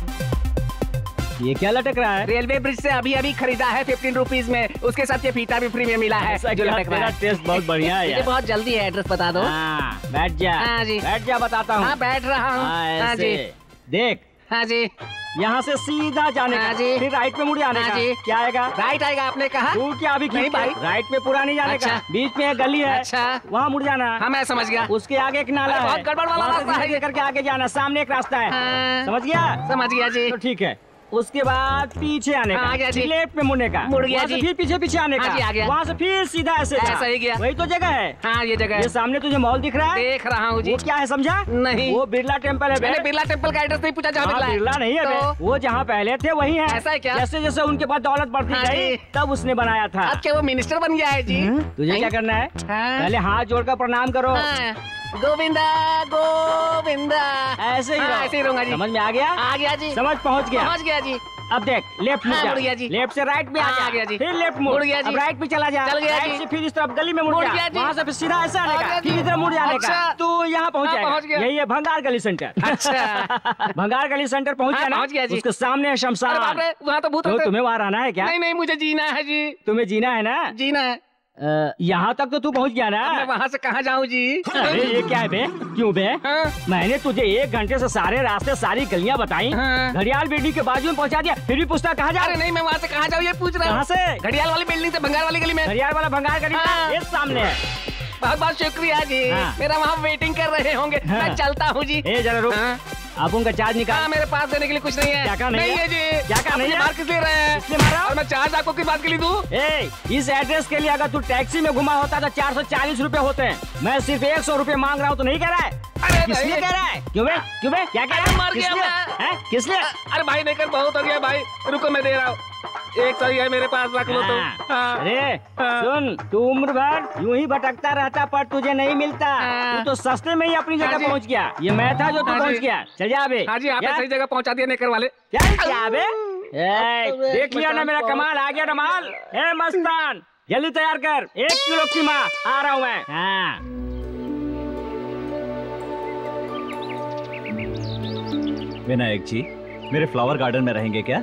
ये क्या लटक रहा है? रेलवे ब्रिज से अभी अभी खरीदा है फिफ्टीन रुपीज में, उसके साथ ये फीता भी फ्री में मिला है। ऐसा जो क्या? लटक रहा तेरा है। टेस्ट बहुत बढ़िया है यार। मुझे बहुत जल्दी है, एड्रेस बता दो। हाँ, बैठ जा। हाँ जी। बैठ जा, बताता हूँ। हाँ बैठ रहा हूँ। हाँ, हाँ ऐसे। जी। देख, हाँ जी। यहाँ से सीधा जाने हाँ का, जी। फिर राइट में मुड़ जाने हाँ का। जी। क्या आएगा? राइट आएगा आपने कहा? तू क्या अभी नहीं भाई। राइट में पूरा नहीं जाने अच्छा। का, बीच में एक गली है। अच्छा। वहाँ मुड़ जाना। हाँ मैं समझ गया। उसके आगे एक नाला अरे, है, बहुत गड़बड़ वाला वहाँ से रास्ता है। धीरे करके आगे जाना, सामने एक रास्ता है। हाँ। समझ गया? समझ गया जी। तो ठीक है, उसके बाद पीछे आने हाँ, आ गया का, जी। लेफ्ट में मुड़ने का, मुड़ गया वहाँ से जी। फिर पीछे पीछे आने हाँ का, जी, आ गया। वहाँ से फिर सीधा ऐसे ऐसा ही गया। वही तो जगह है। हाँ ये जगह ये है। सामने तुझे मॉल दिख रहा है? देख रहा हूँ जी। वो क्या है समझा? नहीं। वो बिरला टेम्पल है बे। मैंने बिरला टेम्पल का एड्रेस नहीं पूछा जहाँ हाँ, मिला है। बिरला नहीं है तो? बे। वो जहाँ पहले थे वही है। ऐसा है क्या? जैसे जैसे उनके पास दौलत बढ़ती हाँ गई जी। तब उसने बनाया था। अब क्या वो मिनिस्टर बन गया है जी? तुझे क्या करना है? हाँ। पहले हाथ जोड़कर प्रणाम करो। हाँ। गोविंदा गोविंदा। ऐसे ही हाँ, रहो। ऐसे ही रहूंगा जी। समझ में आ गया? आ गया जी। समझ पहुँच गया? पहुँच गया जी। अब देख, लेफ्ट मुड़ हाँ, जा। मुड़ गया जी। लेफ्ट से राइट में आ हाँ, जा। आ गया जी। फिर लेफ्ट मुड़। मुड़ गया जी। अब राइट पे चला जा। चल गया राइट जी। से फिर इस तरफ गली में मुड़ मुड़ जा। गया जी। वहाँ से फिर सीधा ऐसा आने आ का, गया जी। फिर इधर मुड़ जाने का। अच्छा। तू यहाँ पहुँच हाँ, जाएगा। पहुँच गया। यही है भंगार गली सेंटर। अच्छा। भंगार गली सेंटर पहुँच हाँ, गया ना? पहुँच गया जी। उसके सामने है अरे बाप शमशान। रे, वहाँ तो भूत तो रहते। तुम्हें वहाँ रहना है क्या? नहीं नहीं मुझे जीना है जी। तुम्हें जीना है ना? जीना है। अ, यहाँ तक तो तू पहुँच गया ना? अब मैं वहाँ से कहाँ जाऊँ जी? अरे ये क्या है बे? क्यों बे? हाँ। मैंने तुझे एक घंटे से सारे रास्ते सारी गलियाँ बताई, हाँ। घड़ियाल बिल्डिंग के बाजू में पहुँचा दिया, फिर भी पूछता कहाँ जा? अरे नहीं मैं वहाँ से कहाँ जाऊँ ये पूछ रहा हूँ। कहाँ से? घड़ियाल वाली बिल्डिंग से भंगार वाली गली में। घड़ियाल वाला भंगार गली हाँ। ये सामने है। बहुत बहुत शुक्रिया जी। हाँ। मेरा वहाँ वेटिंग कर रहे होंगे। हाँ। मैं चलता हूँ जी। ए जरा रुक, हाँ। आप उनका चार्ज निकाल। हाँ मेरे पास देने के लिए कुछ नहीं है। क्या कहा नहीं नहीं है? है जी। क्या कहा आप नहीं मुझे है? मार किस लिए रहे हैं? किसने मारा? और मैं चार्ज आपको किस बात के लिए दूँ? ए, इस एड्रेस के लिए अगर तू टैक्सी में घुमा होता तो चार सौ चालीस रूपए होते हैं। मैं सिर्फ एक सौ रूपए मांग रहा हूँ तो नहीं कह रहा है? अरे किस लिए नहीं। कह रहा है? क्यों बे? क्यों बे? क्या कह रहा है? मर किस गया लिए? मैं। हैं? किस लिए? अरे भाई नहीं कर, बहुत हो गया भाई। रुको मैं दे रहा हूँ। एक सौ ही है मेरे पास, रख लो तुम। हाँ। हाँ। अरे हाँ। सुन, तू उम्र भर यूं ही भटकता रहता पर तुझे नहीं मिलता। हाँ। तू तो सस्ते में ही अपनी हाँ जगह जी। पहुंच गया। ये मैं था जो तू हाँ पहुंच जी। गया। चल जा बे। हाँ जी आपने जा। सही जगह पहुँचा दिया नेकर वाले। क्या क्या बे? ए, देख लिया ना मेरा कमाल, आ गया ना माल। ए मस्तान, जल्दी तैयार कर, एक किलो की माँ आ रहा हूँ मैं। हाँ। विनायक जी, मेरे फ्लावर गार्डन में रहेंगे क्या?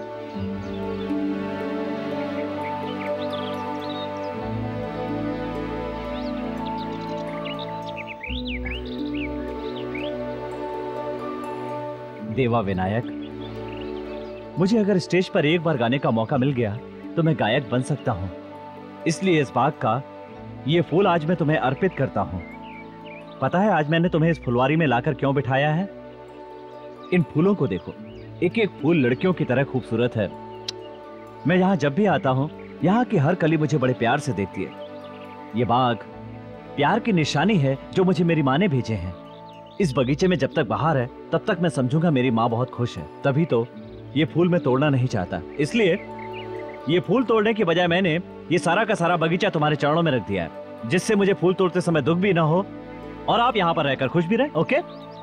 देवा विनायक, मुझे अगर स्टेज पर एक बार गाने का मौका मिल गया तो मैं गायक बन सकता हूँ। इसलिए इस बाग का ये फूल आज मैं तुम्हें अर्पित करता हूँ। पता है आज मैंने तुम्हें इस फुलवारी में लाकर क्यों बिठाया है? इन फूलों को देखो, एक एक फूल लड़कियों की तरह खूबसूरत है। मैं यहाँ जब भी आता हूँ, यहाँ की हर कली मुझे बड़े प्यार से देती है। ये बाग प्यार की निशानी है जो मुझे मेरी माँ ने भेजे हैं। इस बगीचे में जब तक बहार है तब तक मैं समझूंगा मेरी माँ बहुत खुश है। तभी तो ये फूल मैं तोड़ना नहीं चाहता। इसलिए ये फूल तोड़ने की बजाय मैंने ये सारा का सारा बगीचा तुम्हारे चरणों में रख दिया है, जिससे मुझे फूल तोड़ते समय दुख भी ना हो और आप यहाँ पर रहकर खुश भी रहे। ओके?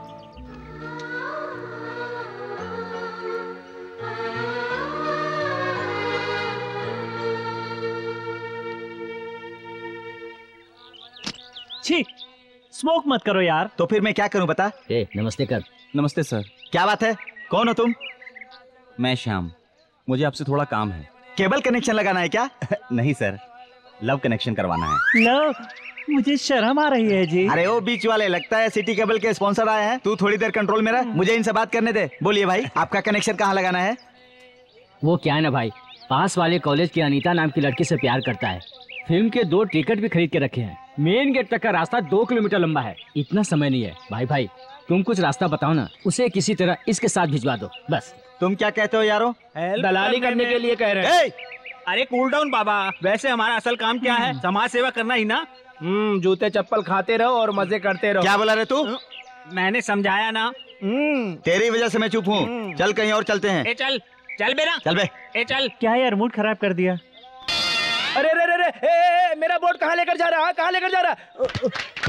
छी, स्मोक मत करो यार। तो फिर मैं क्या करूं बता? ए, नमस्ते कर। नमस्ते सर। क्या बात है? कौन हो तुम? मैं श्याम, मुझे आपसे थोड़ा काम है। केबल कनेक्शन लगाना है क्या? नहीं सर, लव कनेक्शन करवाना है। लव? मुझे शर्म आ रही है जी। अरे ओ बीच वाले, लगता है सिटी केबल के स्पॉन्सर आए हैं। तू थोड़ी देर कंट्रोल में रह, मुझे इनसे बात करने दे। बोलिए भाई, आपका कनेक्शन कहाँ लगाना है? वो क्या है ना भाई, पास वाले कॉलेज की अनीता नाम की लड़की से प्यार करता है। फिल्म के दो टिकट भी खरीद के रखे हैं। मेन गेट तक का रास्ता दो किलोमीटर लंबा है। इतना समय नहीं है भाई। भाई तुम कुछ रास्ता बताओ ना, उसे किसी तरह इसके साथ भिजवा दो बस। तुम क्या कहते हो यारो? दलाली करने के लिए कह रहे हैं। अरे कूल डाउन बाबा, वैसे हमारा असल काम क्या है? समाज सेवा करना ही ना। हम्म, जूते चप्पल खाते रहो और मजे करते रहो। क्या बोला रे तू? मैंने समझाया ना। तेरी वजह से मैं चुप हूँ। चल कहीं और चलते हैं। ए चल चल बेरा, चल बे। ए चल। क्या यार, मूड खराब कर दिया। अरे रे रे रे, ए, ए, मेरा बोट कहाँ लेकर जा रहा है? कहाँ लेकर जा रहा है?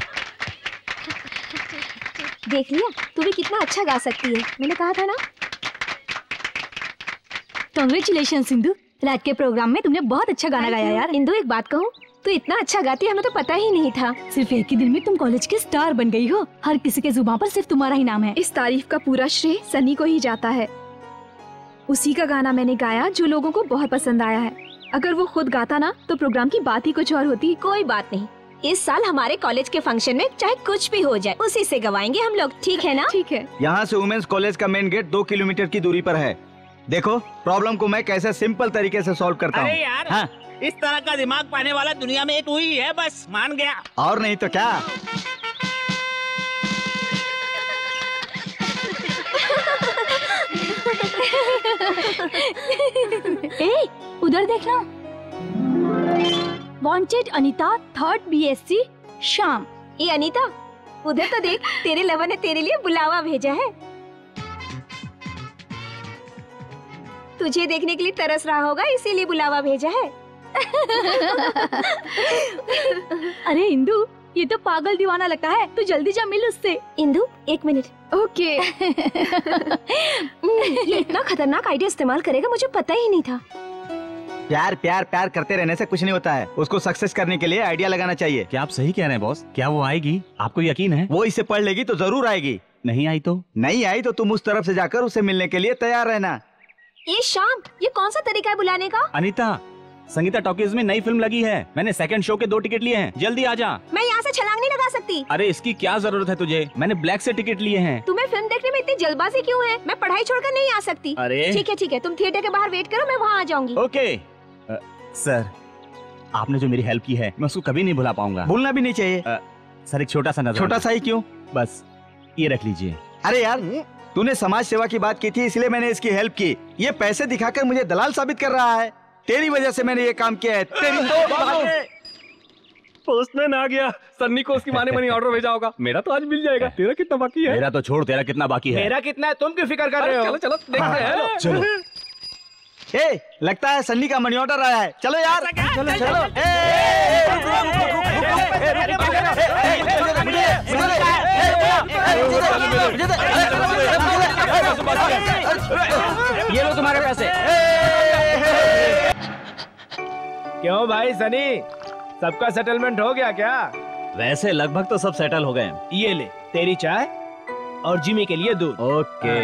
देख लिया, तू भी कितना अच्छा गा सकती है। मैंने कहा था ना। कांग्रेचुलेशन सिंधु, रात के प्रोग्राम में तुमने बहुत अच्छा गाना गाया यार। इंदु एक बात कहूँ, तू इतना अच्छा गाती है, हमें तो पता ही नहीं था। सिर्फ एक ही दिन में तुम कॉलेज के स्टार बन गई हो। हर किसी के जुबान पर सिर्फ तुम्हारा ही नाम है। इस तारीफ का पूरा श्रेय सनी को ही जाता है। उसी का गाना मैंने गाया जो लोगों को बहुत पसंद आया है। अगर वो खुद गाता ना तो प्रोग्राम की बात ही कुछ और होती। कोई बात नहीं, इस साल हमारे कॉलेज के फंक्शन में चाहे कुछ भी हो जाए उसी से गवाएंगे हम लोग, ठीक है ना? ठीक है। यहाँ से वुमेन्स कॉलेज का मेन गेट दो किलोमीटर की दूरी पर है। देखो प्रॉब्लम को मैं कैसे सिंपल तरीके से सॉल्व करता हूँ। अरे यार, हाँ? इस तरह का दिमाग पाने वाला दुनिया में तू ही है, बस मान गया। और नहीं तो क्या। ए, उधर देखना। वांटेड अनीता, थर्ड बीएससी, शाम। ये अनीता, उधर तो देख, तेरे लवर ने तेरे लिए बुलावा भेजा है। तुझे देखने के लिए तरस रहा होगा, इसीलिए बुलावा भेजा है। अरे इंदु, ये तो पागल दीवाना लगता है। तू जल्दी जा मिल उससे। इंदु एक मिनट। ओके। ये इतना खतरनाक आइडिया इस्तेमाल करेगा, मुझे पता ही नहीं था। प्यार प्यार प्यार करते रहने से कुछ नहीं होता है। उसको सक्सेस करने के लिए आइडिया लगाना चाहिए। क्या आप सही कह रहे हैं बॉस? क्या वो आएगी? आपको यकीन है? वो इसे पढ़ लेगी तो जरूर आएगी। नहीं आई तो? नहीं आई तो तुम उस तरफ से जाकर उसे मिलने के लिए तैयार रहना। ये शाम, ये कौन सा तरीका है बुलाने का? अनीता, संगीता टॉकीज में नई फिल्म लगी है। मैंने सेकंड शो के दो टिकट लिए हैं, जल्दी आ जा। मैं यहाँ से छलांग नहीं लगा सकती। अरे इसकी क्या जरूरत है तुझे? मैंने ब्लैक से टिकट लिए हैं। तुम्हें फिल्म देखने में इतनी जल्दबाजी क्यों है? मैं पढ़ाई छोड़कर नहीं आ सकती। अरे ठीक है ठीक है, तुम थिएटर के बाहर वेट करो, मैं वहाँ आ जाऊंगी। ओके। आ, सर, आपने जो मेरी हेल्प की है मैं उसको कभी नहीं भुला पाऊंगा। भूलना भी नहीं चाहिए। आ, सर एक छोटा सा नजर। छोटा सा ही क्यों? बस ये रख लीजिए। अरे यार, तूने समाज सेवा की बात की थी इसलिए मैंने इसकी हेल्प की। ये पैसे दिखाकर मुझे दलाल साबित कर रहा है। तेरी वजह से मैंने ये काम किया है। तेरी तो पोस्टमैन आ गया। सन्नी को उसकी माँ ने मनी ऑर्डर भेजा होगा। मेरा तो आज मिल जाएगा। तेरा कितना बाकी है? मेरा तो छोड़, तेरा कितना बाकी है? मेरा कितना है तुम क्यों फिक्र कर रहे हो? चलो चलो देखते हैं। चलो। ए, लगता है सन्नी का मनी ऑर्डर आया है। चलो यार, चलो चलो। ये लो तुम्हारे पैसे। क्यों भाई सनी, सबका सेटलमेंट हो गया क्या? वैसे लगभग तो सब सेटल हो गए हैं। ये ले तेरी चाय और जिमी के लिए दूध। ओके।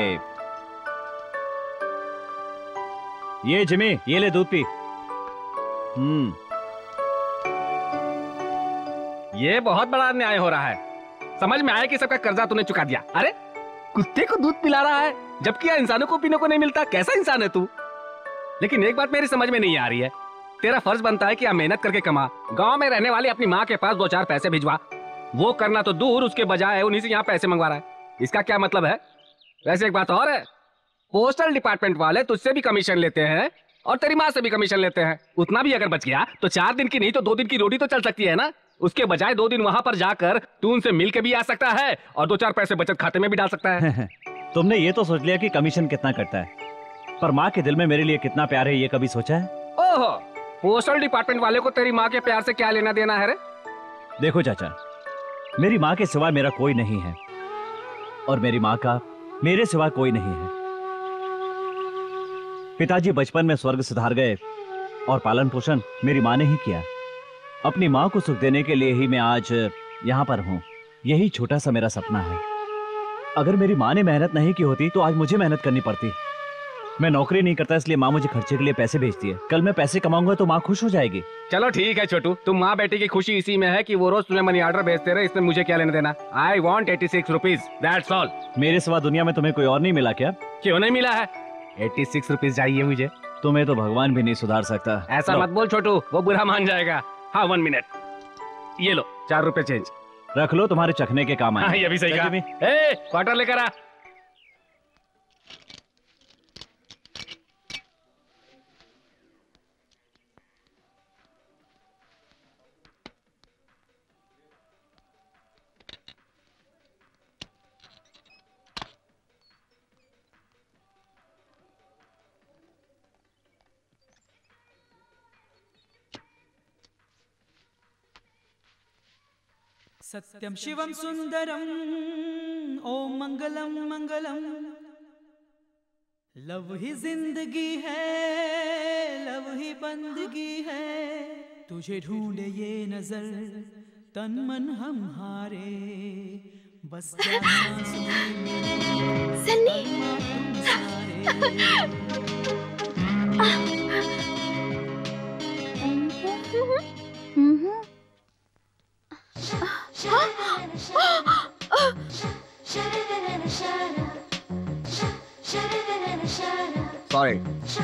ये जिमी, ये ले दूध पी। हम्म, ये बहुत बड़ा अन्याय हो रहा है। समझ में आया कि सबका कर्जा तूने चुका दिया। अरे कुत्ते को दूध पिला रहा है जबकि इंसानों को पीने को नहीं मिलता। कैसा इंसान है तू? लेकिन एक बात मेरी समझ में नहीं आ रही है। तेरा फर्ज बनता है कि आप मेहनत करके कमा, गांव में रहने वाली अपनी माँ के पास दो चार पैसे भिजवा। वो करना तो दूर, उसके बजाय उन्हीं से यहाँ पैसे मंगवा रहा है। इसका क्या मतलब है? वैसे एक बात और है, पोस्टल डिपार्टमेंट वाले तुझसे भी कमीशन लेते हैं और तेरी माँ से भी कमीशन लेते हैं। उतना भी अगर बच गया तो चार दिन की नहीं तो दो दिन की रोटी तो चल सकती है ना। उसके बजाय दो दिन वहां पर जाकर तू उनसे मिल के भी आ सकता है और दो चार पैसे बचत खाते में भी डाल सकता है। तुमने ये तो सोच लिया कि कमीशन कितना कटता है, पर माँ के दिल में मेरे लिए कितना प्यार है ये कभी सोचा है? ओहो, पोस्टल डिपार्टमेंट वाले को तेरी माँ के प्यार से क्या लेना देना है रे? देखो चाचा, मेरी माँ के सिवा मेरा कोई नहीं है और मेरी माँ का मेरे सिवा कोई नहीं है। पिताजी बचपन में स्वर्ग सिधार गए और पालन पोषण मेरी माँ ने ही किया। अपनी माँ को सुख देने के लिए ही मैं आज यहाँ पर हूँ। यही छोटा सा मेरा सपना है। अगर मेरी माँ ने मेहनत नहीं की होती तो आज मुझे मेहनत करनी पड़ती। मैं नौकरी नहीं करता इसलिए माँ मुझे खर्चे के लिए पैसे भेजती है। कल मैं पैसे कमाऊंगा तो माँ खुश हो जाएगी। चलो ठीक है छोटू, तुम माँ बेटी की खुशी इसी में है कि वो रोज तुम्हें मनी ऑर्डर भेजते रहे, इसमें मुझे क्या लेना देना। I want eighty six rupees, that's all. मेरे सिवा दुनिया में तुम्हें कोई और नहीं मिला क्या? क्यों नहीं मिला है? एटी सिक्स रुपीज चाहिए मुझे। तुम्हें तो भगवान भी नहीं सुधार सकता। ऐसा मत बोल छोटू, वो बुरा मान जाएगा। हाँ वन मिनट, ये लो चार रुपए चेंज। रख लो, तुम्हारे चखने के काम आए। हाँ, ये भी सही कहा। ए, क्वार्टर लेकर आ। सत्यम शिवम सुंदरम ओम मंगलम मंगलम। लव ही जिंदगी है, लव ही बंदगी है। तुझे ढूंढे ये नजर, तन मन हम हारे। बस जाना Sunny. Sorry.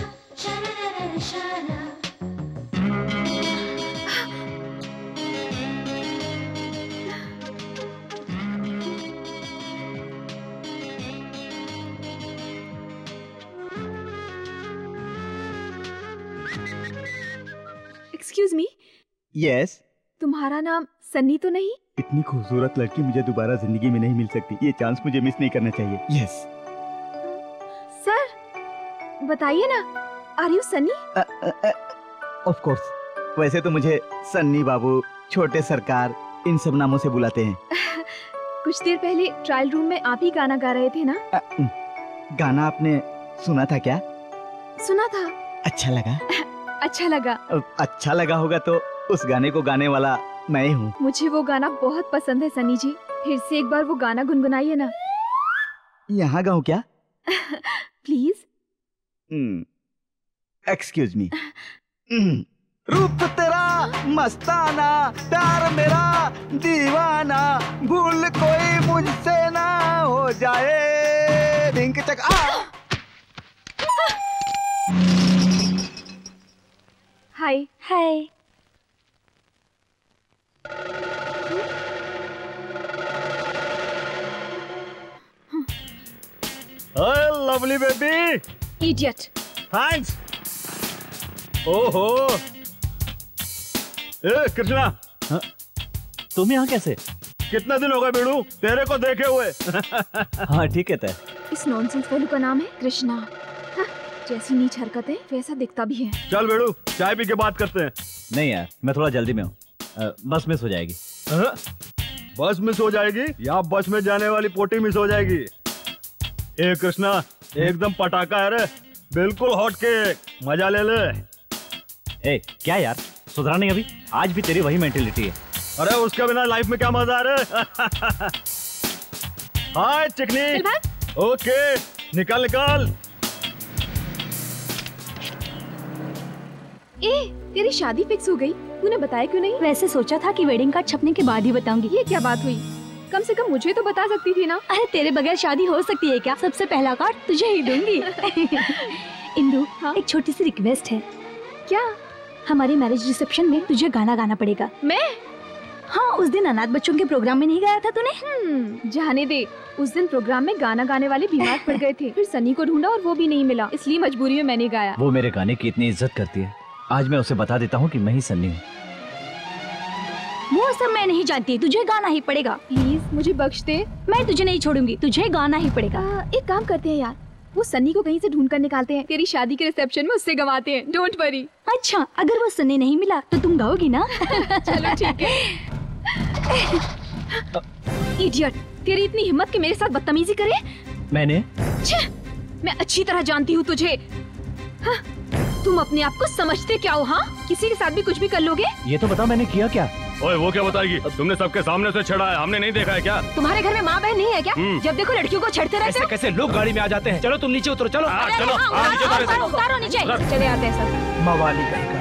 Excuse me. Yes. तुम्हारा नाम सन्नी तो नहीं? इतनी खूबसूरत लड़की मुझे दोबारा जिंदगी में नहीं मिल सकती। ये चांस मुझे मिस नहीं करना चाहिए। यस। सर बताइए ना, are you Sunny? Of course. वैसे तो मुझे सन्नी बाबू, छोटे सरकार, इन सब नामों से बुलाते हैं। कुछ देर पहले ट्रायल रूम में आप ही गाना गा रहे थे ना? आ, गाना आपने सुना था क्या? सुना था। अच्छा लगा? अच्छा लगा। अच्छा लगा होगा तो उस गाने को गाने वाला मैं हूँ। मुझे वो गाना बहुत पसंद है सनी जी। फिर से एक बार वो गाना गुनगुनाइए ना। यहाँ गाऊँ क्या? प्लीज। Excuse me. रूप तेरा मस्ताना, प्यार मेरा दीवाना, भूल कोई मुझसे ना हो जाए। रिंक चक आ। हाय हाय। Lovely baby. इडियट। थैंक्स। ओहो। ए कृष्णा। हाँ? तुम यहाँ कैसे? कितने दिन हो गए बेड़ू तेरे को देखे हुए? हाँ ठीक है तय। इस नॉनसेंस फेलू का नाम है कृष्णा। हाँ, जैसी नीच हरकतें वैसा दिखता भी है। चल बेड़ू चाय पी के बात करते हैं। नहीं यार, मैं थोड़ा जल्दी में हूँ। बस मिस हो जाएगी। आ? बस मिस हो जाएगी या बस में जाने वाली पोटी मिस हो जाएगी? ए कृष्णा, एकदम पटाखा है रे, बिल्कुल हॉट केक, मजा ले ले। ए क्या यार, सुधरा नहीं अभी? आज भी तेरी वही मेंटेलिटी है। अरे उसके बिना लाइफ में क्या मजा है रे? हाय चिकनी। ओके निकल निकल। ए तेरी शादी फिक्स हो गई, तूने बताया क्यों नहीं? वैसे सोचा था कि वेडिंग कार्ड छपने के बाद ही बताऊंगी। ये क्या बात हुई? कम से कम मुझे तो बता सकती थी ना। अरे तेरे बगैर शादी हो सकती है क्या? सबसे पहला कार्ड तुझे ही दूंगी। इंदु, हाँ? एक छोटी सी रिक्वेस्ट है। क्या? हमारे मैरिज रिसेप्शन में तुझे गाना गाना पड़ेगा। मैं? हाँ, उस दिन अनाथ बच्चों के प्रोग्राम में नहीं गाया था तूने? हम्म, जाने दे। उस दिन प्रोग्राम में गाना गाने वाले बीमार पड़ गए थे, फिर सनी को ढूंढा और वो भी नहीं मिला, इसलिए मजबूरी में मैंने गाया। वो मेरे गाने की इतनी इज्जत करती है, आज मैं उसे बता देता हूँ कि मैं ही सन्नी हूँ। वो सब मैं नहीं जानती, तुझे गाना ही पड़ेगा। प्लीज मुझे बख्श दे। मैं तुझे नहीं छोड़ूंगी, तुझे गाना ही पड़ेगा। आ, एक काम करते हैं यार, वो सन्नी को कहीं से ढूंढ कर निकालते हैं, तेरी शादी के रिसेप्शन में उससे गवाते हैं। Don't worry. अच्छा, अगर वो सनी नहीं मिला तो तुम गाओगी ना? चलो ठीक है। इडियट, तेरी इतनी हिम्मत कि मेरे साथ बदतमीजी करे? मैंने? छे, मैं अच्छी तरह जानती हूँ तुझे। हाँ, तुम अपने आप को समझते क्या हो? हाँ, किसी के साथ भी कुछ भी कर लोगे? ये तो बताओ मैंने किया क्या? ओए वो क्या बताएगी? तुमने सबके सामने से छेड़ा है, हमने नहीं देखा है क्या? तुम्हारे घर में माँ बहन नहीं है क्या? जब देखो लड़कियों को छेड़ते रहते हो। कैसे लोग गाड़ी में आ जाते हैं। चलो तुम नीचे उतरो। चलो आ, चलो हाँ, आ, नीचे उतारो इसे। उतारो, उतारो नीचे। चले आते हैं सब। मवाली कहीं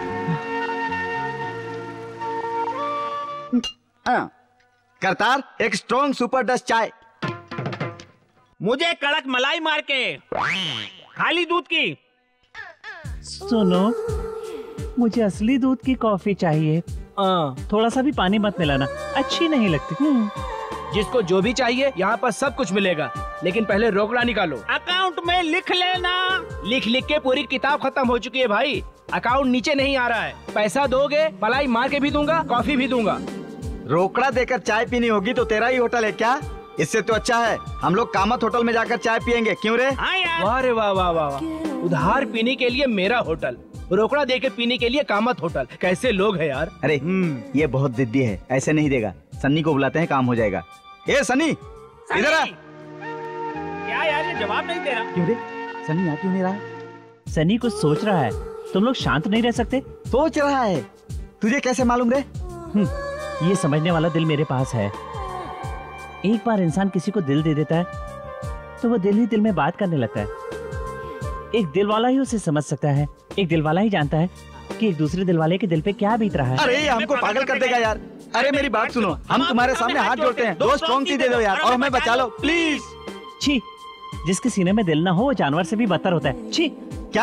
हाँ। करतार, एक स्ट्रॉन्ग सुपर डस्ट चाय। मुझे कड़क मलाई मार के, खाली दूध की। सुनो, मुझे असली दूध की कॉफी चाहिए। थोड़ा सा भी पानी मत मिलाना, अच्छी नहीं लगती। जिसको जो भी चाहिए यहाँ पर सब कुछ मिलेगा, लेकिन पहले रोकड़ा निकालो। अकाउंट में लिख लेना। लिख लिख के पूरी किताब खत्म हो चुकी है भाई। अकाउंट नीचे नहीं आ रहा है। पैसा दोगे, मलाई मार के भी दूंगा, कॉफी भी दूंगा। रोकड़ा देकर चाय पीनी होगी तो तेरा ही होटल है क्या? इससे तो अच्छा है हम लोग कामत होटल में जाकर चाय पियेंगे। क्यों रे? हाँ यार। वाह रे वाह वाह वाह। उधार पीने के लिए मेरा होटल, रोकड़ा देके पीने के लिए कामत होटल। कैसे लोग हैं यार। अरे ये बहुत जिद्दी है, ऐसे नहीं देगा। सन्नी को बुलाते हैं, काम हो जाएगा। ए सन्नी, इधर आ। क्या यार, ये जवाब नहीं दे रहा। क्यों रे? सन्नी आ क्यों नहीं रहा? सनी कुछ सोच रहा है। तुम लोग शांत नहीं रह सकते? सोच रहा है? तुझे कैसे मालूम रे? ये समझने वाला दिल मेरे पास है। एक बार इंसान किसी को दिल दे देता है तो वो दिल ही दिल में बात करने लगता है। एक दिल वाला ही उसे समझ सकता है। एक दिल वाला ही जानता है कि एक दूसरे दिल वाले के दिल पे क्या बीत रहा है। अरे ये हमको पागल कर देगा यार। अरे मेरी बात सुनो, हम तुम्हारे सामने हाथ जोड़ते हैं, दो स्ट्रॉन्ग टी दे दो यार और हमें बचा लो प्लीज। छी, जिसके सीने में दिल ना हो वो जानवर से भी बदतर होता है। छी। क्या?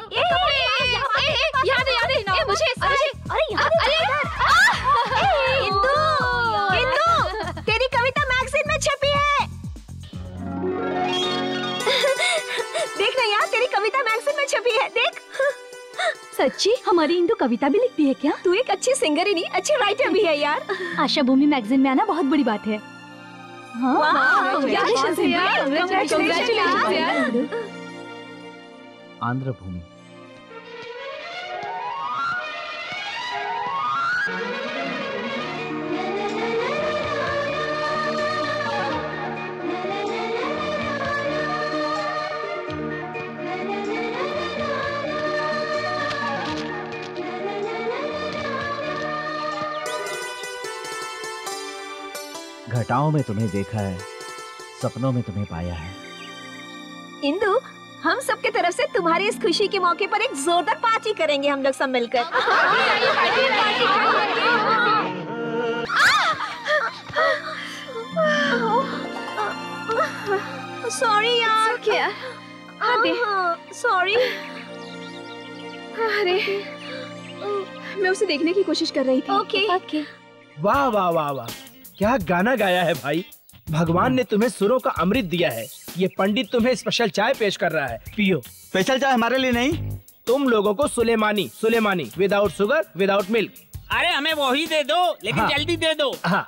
याद है, याद है, मुझे इंदु, इंदु, तेरी कविता मैगजीन में छपी है। देख ना यार, तेरी कविता मैगजीन में छपी है, देख। सच्ची? हमारी इंदु कविता भी लिखती है क्या? तू एक अच्छी सिंगर ही नहीं, अच्छी राइटर भी है यार। आशा भूमि मैगजीन में आना बहुत बड़ी बात है। आंध्र भूमि। घटाओं में तुम्हें देखा है, सपनों में तुम्हें पाया है। इंदु, हम सब के तरफ से तुम्हारी इस खुशी के मौके पर एक जोरदार पार्टी करेंगे हम लोग सब मिलकर। सॉरी यार। क्या? हाँ दे। सॉरी। अरे मैं उसे देखने की कोशिश कर रही थी। Okay okay. वाह वाह वाह वाह, क्या गाना गाया है भाई। भगवान ने तुम्हें सुरों का अमृत दिया है। ये पंडित तुम्हें स्पेशल चाय पेश कर रहा है, पियो। स्पेशल चाय हमारे लिए नहीं, तुम लोगों को sulaimani, sulaimani without sugar without milk. अरे हमें वो ही दे दो, लेकिन हाँ। जल्दी दे दो। हाँ।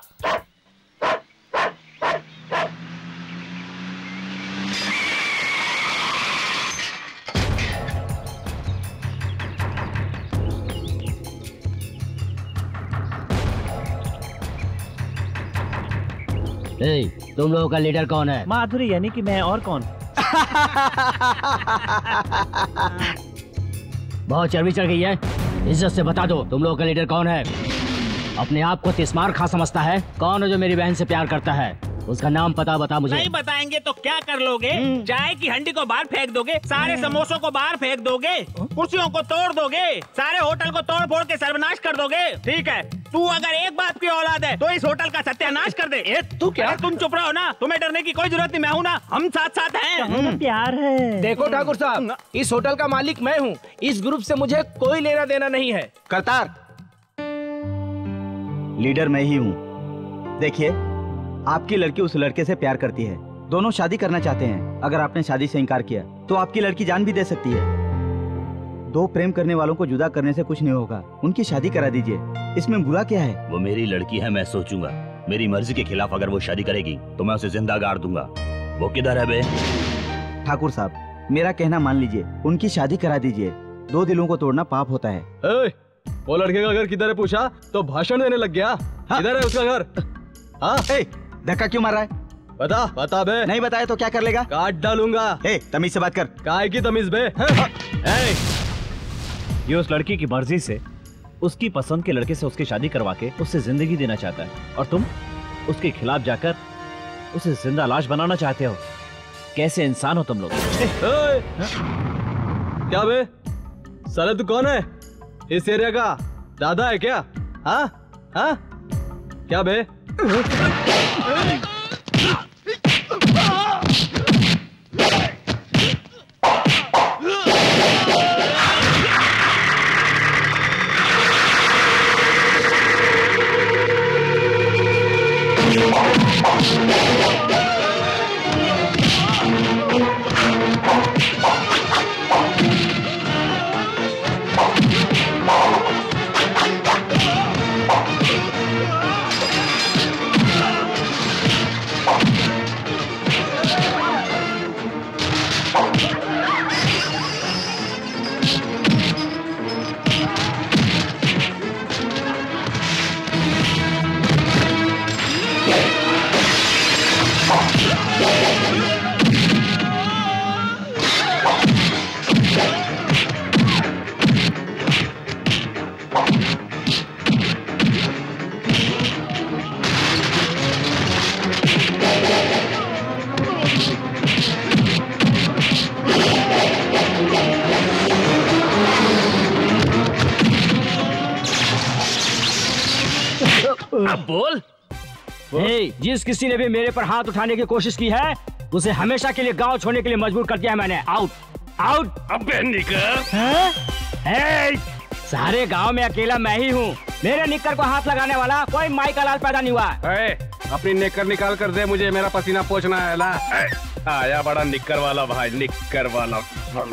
ए, तुम लोगों का लीडर कौन है? माधुरी, यानी कि मैं और कौन? बहुत चर्बी चढ़ गई है, इज्जत से बता दो तुम लोगों का लीडर कौन है? अपने आप को तिस्मार खा समझता है? कौन है जो मेरी बहन से प्यार करता है? उसका नाम पता बता मुझे। नहीं बताएंगे तो क्या कर लोगे? चाय की हंडी को बाहर फेंक दोगे, सारे समोसों को बाहर फेंक दोगे, कुर्सियों को तोड़ दोगे, सारे होटल को तोड़ फोड़ के सर्वनाश कर दोगे। ठीक है, तू अगर एक बाप की औलाद है तो इस होटल का सत्यानाश कर दे। ए, तू क्या? तुम चुप रहो ना, तुम्हें डरने की कोई जरूरत नहीं, मैं हूँ ना, हम साथ साथ हैं। प्यार है। देखो ठाकुर साहब, इस होटल का मालिक मैं हूँ, इस ग्रुप से मुझे कोई लेना देना नहीं है। करतार, लीडर मैं ही हूँ। देखिए, आपकी लड़की उस लड़के से प्यार करती है, दोनों शादी करना चाहते हैं। अगर आपने शादी से इनकार किया तो आपकी लड़की जान भी दे सकती है। दो प्रेम करने वालों को जुदा करने से कुछ नहीं होगा, उनकी शादी करा दीजिए, इसमें बुरा क्या है? वो मेरी लड़की है, मैं सोचूंगा। मेरी मर्जी के खिलाफ अगर वो शादी करेगी तो मैं उसे जिंदा गाड़ दूंगा। वो किधर है बे? ठाकुर साहब, मेरा कहना मान लीजिए, उनकी शादी करा दीजिए। दो दिलों को तोड़ना पाप होता है। ए, वो लड़के का घर किधर है पूछा तो भाषण देने लग गया। किधर है उसका घर? हाँ, धक्का क्यों मार रहा है? बता बता बे। नहीं बताया तो क्या कर लेगा? काट डालूंगा। ए, तमीज से बात कर। काय की तमीज बे? ए, ये उस लड़की की मर्जी से उसकी पसंद के लड़के से उसकी शादी करवा के उससे जिंदगी देना चाहता है, और तुम उसके खिलाफ जाकर उसे जिंदा लाश बनाना चाहते हो। कैसे इंसान हो तुम लोग? क्या बे साले तू कौन है? इस एरिया का दादा है क्या? हाँ हाँ क्या बे? अब बोल। ए, जिस किसी ने भी मेरे पर हाथ उठाने की कोशिश की है उसे हमेशा के लिए गांव छोड़ने के लिए मजबूर कर दिया है मैंने। Out out. अबे निकर। ए, सारे गांव में अकेला मैं ही हूँ। मेरे निक्कर को हाथ लगाने वाला कोई माई का लाल पैदा नहीं हुआ। ए, अपनी निक्कर निकाल कर दे मुझे, मेरा पसीना पोंछना है ला। ए, आया बड़ा निक्कर वाला भाई, निक्कर वाला।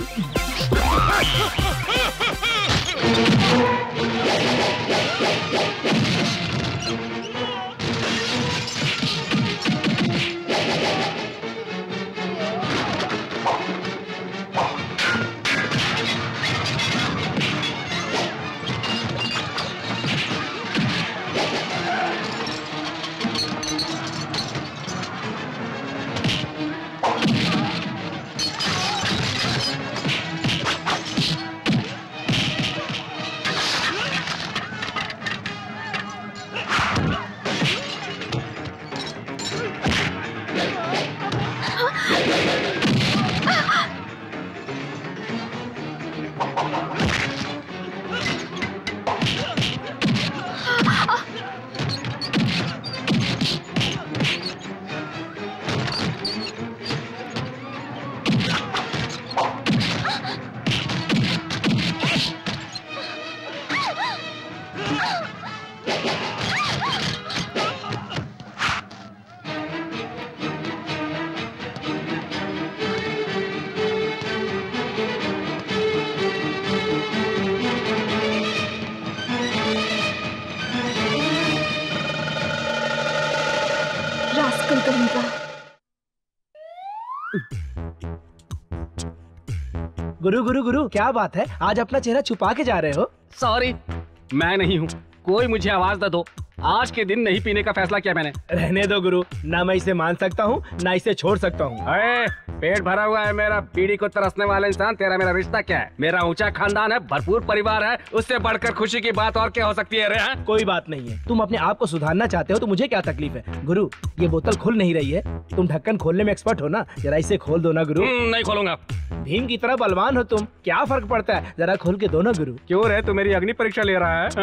गुरु गुरु गुरु क्या बात है, आज अपना चेहरा छुपा के जा रहे हो? सॉरी, मैं नहीं हूँ, कोई मुझे आवाज दे दो। आज के दिन नहीं पीने का फैसला किया मैंने। रहने दो गुरु, ना मैं इसे मान सकता हूँ ना इसे छोड़ सकता हूँ। अरे पेट भरा हुआ है मेरा, बीड़ी को तरसने वाला इंसान। तेरा मेरा रिश्ता क्या है? मेरा ऊंचा खानदान है, भरपूर परिवार है, उससे बढ़कर खुशी की बात और क्या हो सकती है? रे कोई बात नहीं है, तुम अपने आप को सुधारना चाहते हो तो मुझे क्या तकलीफ है। गुरु ये बोतल खुल नहीं रही है, तुम ढक्कन खोलने में एक्सपर्ट हो ना, जरा इसे खोल दो ना गुरु। नहीं खोलूंगा। भीम की तरह बलवान हो तुम, क्या फर्क पड़ता है, जरा खोल के दो ना गुरु। क्यों रे, तू मेरी अग्नि परीक्षा ले रहा है?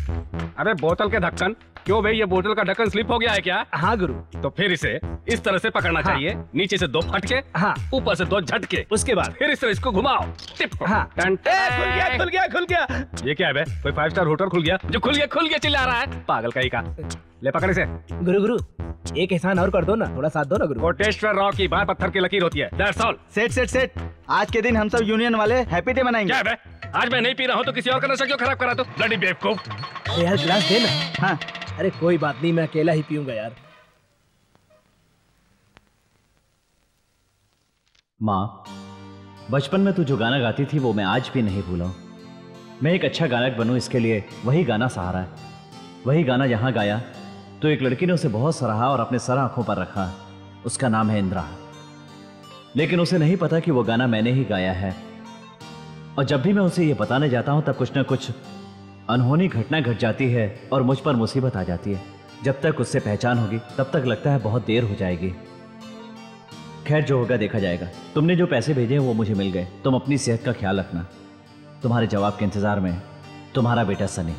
अबे बोतल के ढक्कन, क्यों भाई ये बोतल का ढक्कन स्लिप हो गया है क्या? हाँ गुरु। तो फिर इसे इस तरह से पकड़ना हाँ। चाहिए, नीचे से दो फटके, हाँ। ऊपर से दो झटके, उसके बाद फिर इस तरह इसको घुमाओ। टिप। हाँ। टन ए, खुल गया खुल गया खुल गया। ये क्या है बे? कोई फाइव स्टार होटल खुल गया? जो खुल गया खुल गया चिल्ला रहा है, पागल कहीं का। ले पकड़ इसे। गुरु गुरु एक एहसान और कर दो ना, थोड़ा साथ दो ना गुरु। कोटेश्वर राव की बात पत्थर की लकीर होती है। That's all। Set set set, आज के दिन हम सब यूनियन वाले हैप्पी डे मनाएंगे। क्या है बे? आज मैं नहीं पी रहा हूँ तो किसी और का नशा क्यों खराब करा? तो ब्लडी बेवकूफ। यार गिलास दे ना। हाँ अरे कोई बात नहीं, मैं अकेला ही पीऊंगा यार। माँ, बचपन में तू जो गाना गाती थी वो मैं आज भी नहीं भूला हूं। मैं एक अच्छा गायक बनूं इसके लिए वही गाना सहारा है। वही गाना यहाँ गाया तो एक लड़की ने उसे बहुत सराहा और अपने सर आंखों पर रखा। उसका नाम है इंदिरा। लेकिन उसे नहीं पता कि वो गाना मैंने ही गाया है। और जब भी मैं उसे ये बताने जाता हूं तब कुछ ना कुछ अनहोनी घटना घट जाती है और मुझ पर मुसीबत आ जाती है। जब तक उससे पहचान होगी तब तक लगता है बहुत देर हो जाएगी। खैर जो होगा देखा जाएगा। तुमने जो पैसे भेजे हैं वो मुझे मिल गए। तुम अपनी सेहत का ख्याल रखना। तुम्हारे जवाब के इंतजार में तुम्हारा बेटा सनी।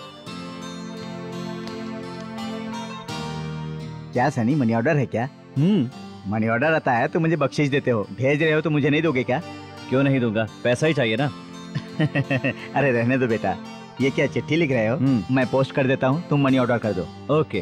क्या सनी, मनी ऑर्डर है क्या? हम्म मनी ऑर्डर आता है तो मुझे बख्शिश देते हो, भेज रहे हो तो मुझे नहीं दोगे क्या? क्यों नहीं दूंगा, पैसा ही चाहिए ना। अरे रहने दो बेटा, ये क्या चिट्ठी लिख रहे हो? मैं पोस्ट कर देता हूँ, तुम मनी ऑर्डर कर दो। ओके।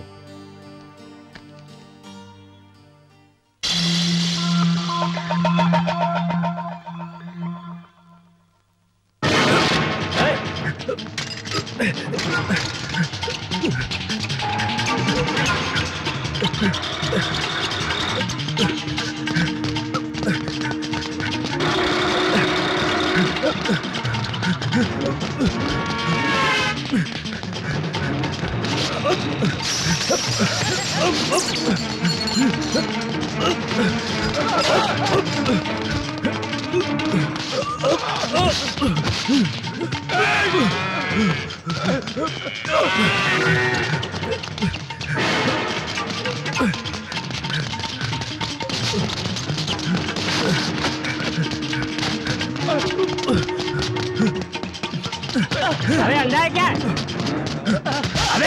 अरे अंडा है क्या? अरे